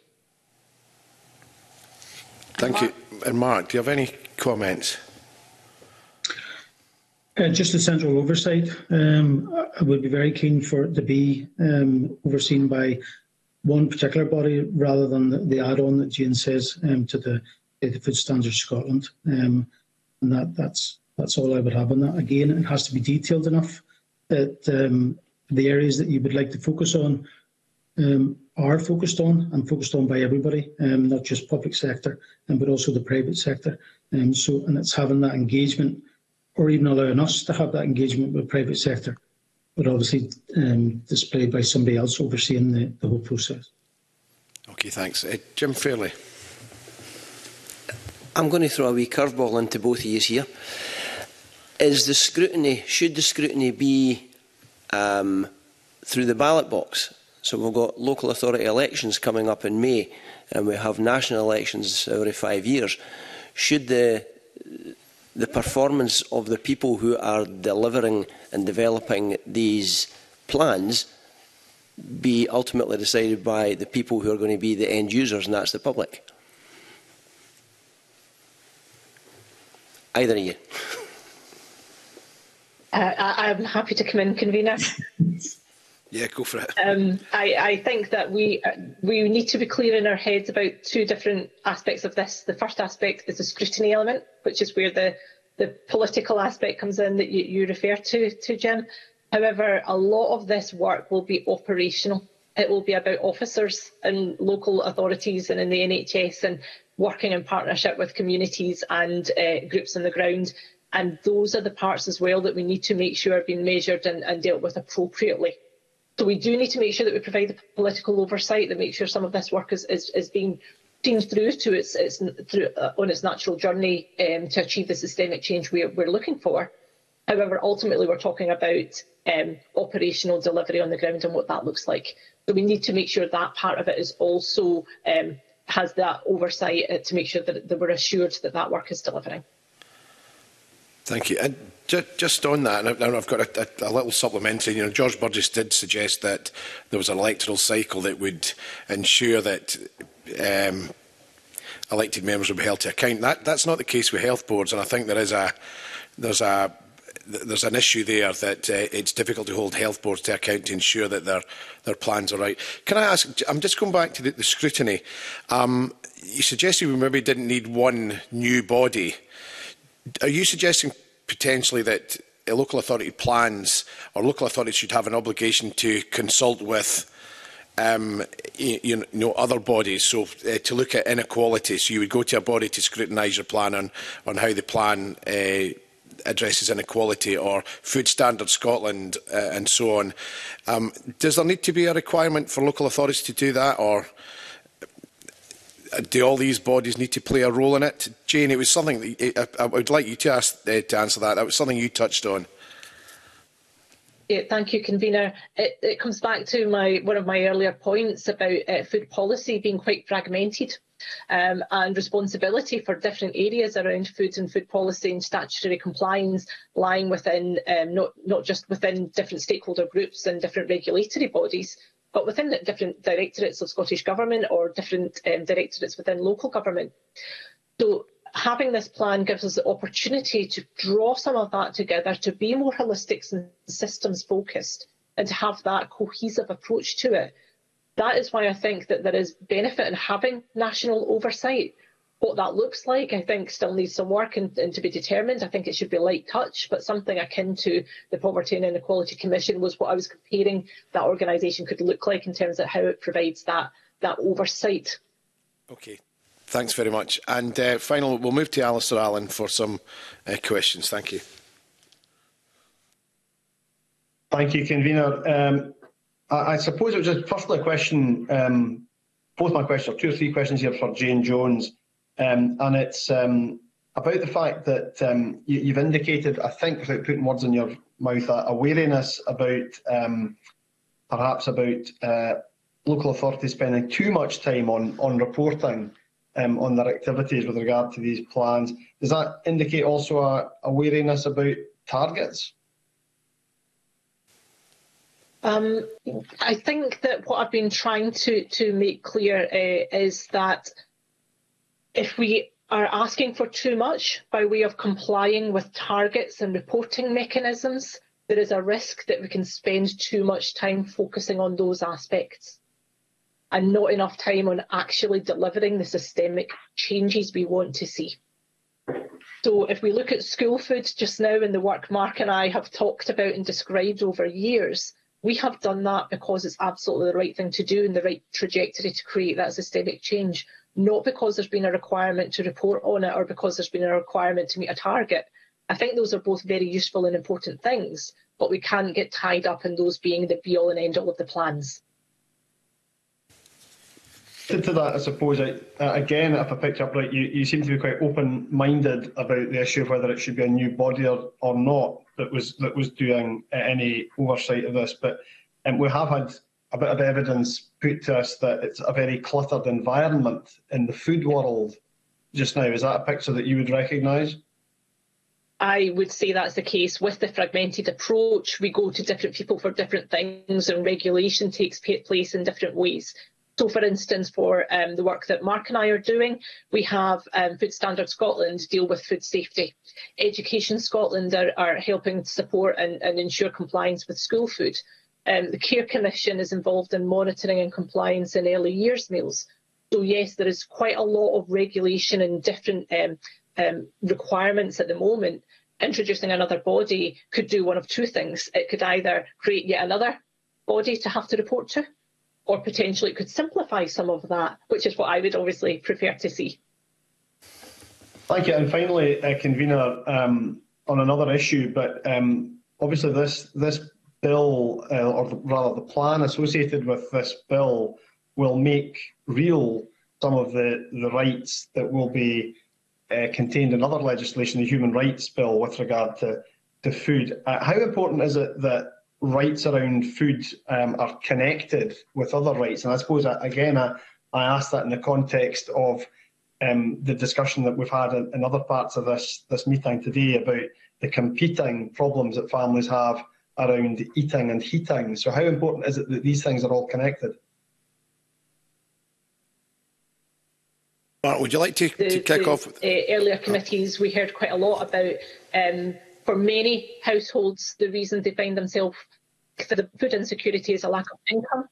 Thank you. And Mark, do you have any comments? Just the central oversight. I would be very keen for it to be overseen by one particular body rather than the add-on that Jane says to the Food Standards Scotland. And that's all I would have on that. Again, it has to be detailed enough that the areas that you would like to focus on are focused on and focused on by everybody, not just public sector, but also the private sector. And it's having that engagement, or even allowing us to have that engagement with the private sector, but obviously displayed by somebody else overseeing the whole process. Okay, thanks. Jim Fairley. I'm going to throw a wee curveball into both of you here. Should the scrutiny be through the ballot box? So we've got local authority elections coming up in May, and we have national elections every 5 years. Should the performance of the people who are delivering and developing these plans be ultimately decided by the people who are going to be the end users, and that's the public? Either of you. I'm happy to come in, Convener. Yeah, go for it. I think that we need to be clear in our heads about two different aspects of this. The first aspect is the scrutiny element, which is where the political aspect comes in that you refer to, Jim. However, a lot of this work will be operational. It will be about officers and local authorities and in the NHS and working in partnership with communities and groups on the ground. And those are the parts as well that we need to make sure are being measured and dealt with appropriately. So we do need to make sure that we provide the political oversight that makes sure some of this work is being seen through to on its natural journey to achieve the systemic change we're looking for. However, ultimately we're talking about operational delivery on the ground and what that looks like. So we need to make sure that part of it is also has that oversight to make sure that we're assured that that work is delivering. Thank you. And just on that, and I've got a little supplementary. You know, George Burgess did suggest that there was an electoral cycle that would ensure that elected members would be held to account. That's not the case with health boards, and I think there's an issue there that it's difficult to hold health boards to account to ensure that their plans are right. Can I ask? I'm just going back to the scrutiny. You suggested we maybe didn't need one new body. Are you suggesting potentially that local authority plans or local authorities should have an obligation to consult with other bodies, so to look at inequality? So you would go to a body to scrutinise your plan on how the plan addresses inequality, or Food Standards Scotland and so on. Does there need to be a requirement for local authorities to do that, or do all these bodies need to play a role in it? Jane, it was something that I would like you to answer that. That was something you touched on. Yeah, thank you, Convener. It comes back to one of my earlier points about food policy being quite fragmented, and responsibility for different areas around food and food policy and statutory compliance lying within not just within different stakeholder groups and different regulatory bodies, but within the different directorates of Scottish Government or different directorates within local government. So having this plan gives us the opportunity to draw some of that together, to be more holistic and systems focused, and to have that cohesive approach to it. That is why I think that there is benefit in having national oversight. What that looks like, I think, still needs some work and to be determined. I think it should be light touch, but something akin to the Poverty and Inequality Commission was what I was comparing that organisation could look like in terms of how it provides that oversight. Okay, thanks very much. And finally, we'll move to Alistair Allen for some questions. Thank you. Thank you, Convener. I suppose it was just firstly a question, both my questions, or 2 or 3 questions here for Jane Jones. And it's about the fact that you've indicated, I think, without putting words in your mouth, a wariness about perhaps about local authorities spending too much time on reporting on their activities with regard to these plans. Does that indicate also a wariness about targets? I think that what I've been trying to make clear is that if we are asking for too much by way of complying with targets and reporting mechanisms, there is a risk that we can spend too much time focusing on those aspects and not enough time on actually delivering the systemic changes we want to see. So if we look at school food just now and the work Mark and I have talked about and described over years, we have done that because it's absolutely the right thing to do and the right trajectory to create that systemic change, not because there's been a requirement to report on it or because there's been a requirement to meet a target. I think those are both very useful and important things, but we can't get tied up in those being the be-all and end-all of the plans. To that, I suppose, again, if I picked up right, you seem to be quite open-minded about the issue of whether it should be a new body or not that was doing any oversight of this. But we have had a bit of evidence put to us that it's a very cluttered environment in the food world just now. Is that a picture that you would recognise? I would say that's the case. With the fragmented approach, we go to different people for different things and regulation takes place in different ways. So, for instance, for the work that Mark and I are doing, we have Food Standards Scotland deal with food safety. Education Scotland are helping support and ensure compliance with school food. The Care Commission is involved in monitoring and compliance in early years meals. So, yes, there is quite a lot of regulation and different requirements at the moment. Introducing another body could do one of 2 things. It could either create yet another body to have to report to, or potentially it could simplify some of that, which is what I would obviously prefer to see. Thank you. And finally, Convener, on another issue, but obviously this bill, or rather the plan associated with this bill, will make real some of the rights that will be contained in other legislation, the Human Rights Bill with regard to food. How important is it that rights around food are connected with other rights? And I suppose, again, I ask that in the context of the discussion that we've had in other parts of this meeting today about the competing problems that families have around eating and heating. So how important is it that these things are all connected? Mark, would you like to kick off? Earlier committees, we heard quite a lot about, for many households, the reason they find themselves for the food insecurity is a lack of income.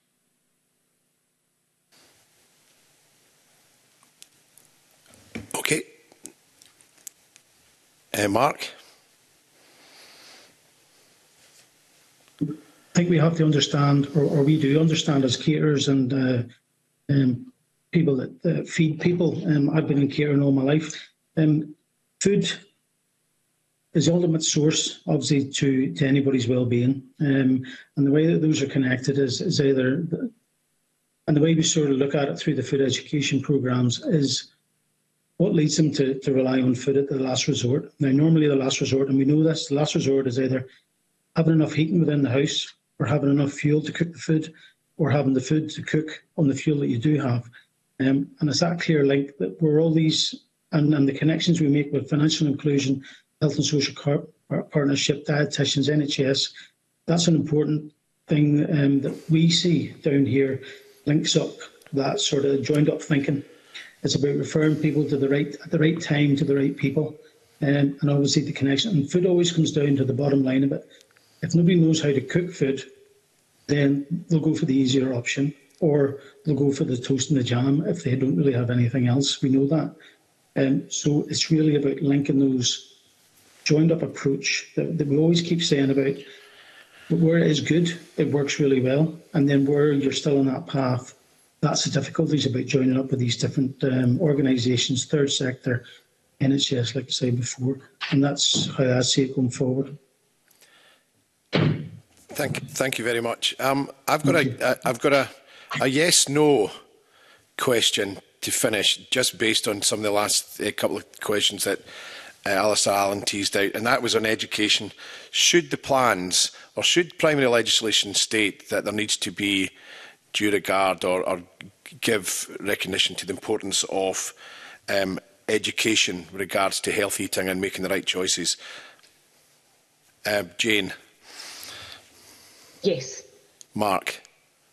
Okay. Mark? I think we have to understand, or we do understand as caterers and people that feed people. I've been in catering all my life. Food is the ultimate source, obviously, to anybody's well-being. And the way that those are connected is either, and the way we sort of look at it through the food education programmes is what leads them to rely on food at the last resort. Now, normally the last resort, and we know this, the last resort is either having enough heating within the house, or having enough fuel to cook the food, or having the food to cook on the fuel that you do have. And it's that clear link that we're all these, and the connections we make with financial inclusion, health and social partnership, dietitians, NHS, that's an important thing that we see down here, links up that sort of joined up thinking. It's about referring people to at the right time to the right people, and obviously the connection. And food always comes down to the bottom line of it. If nobody knows how to cook food, then they'll go for the easier option, or they'll go for the toast and the jam if they don't really have anything else. We know that. So it's really about linking those joined up approach that we always keep saying about. But where it is good, it works really well. And then where you're still on that path, that's the difficulties about joining up with these different organisations, third sector, NHS, like I said before. And that's how I see it going forward. Thank you very much. I've got a yes/no question to finish, just based on some of the last couple of questions that Alistair Allen teased out, and that was on education. Should the plans, or should primary legislation state that there needs to be due regard or give recognition to the importance of education with regards to health eating and making the right choices? Jane? Yes. Mark?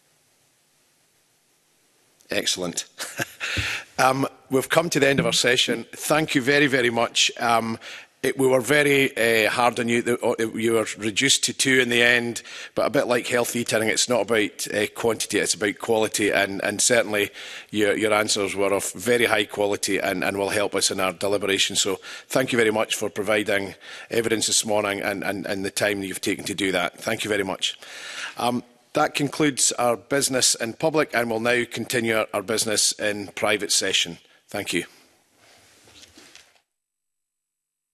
Excellent. We've come to the end of our session. Thank you very, very much. We were very hard on you. You were reduced to 2 in the end, but a bit like health eating, it's not about quantity, it's about quality. And certainly your answers were of very high quality and will help us in our deliberations. So thank you very much for providing evidence this morning and the time that you've taken to do that. Thank you very much. That concludes our business in public, and we'll now continue our business in private session. Thank you.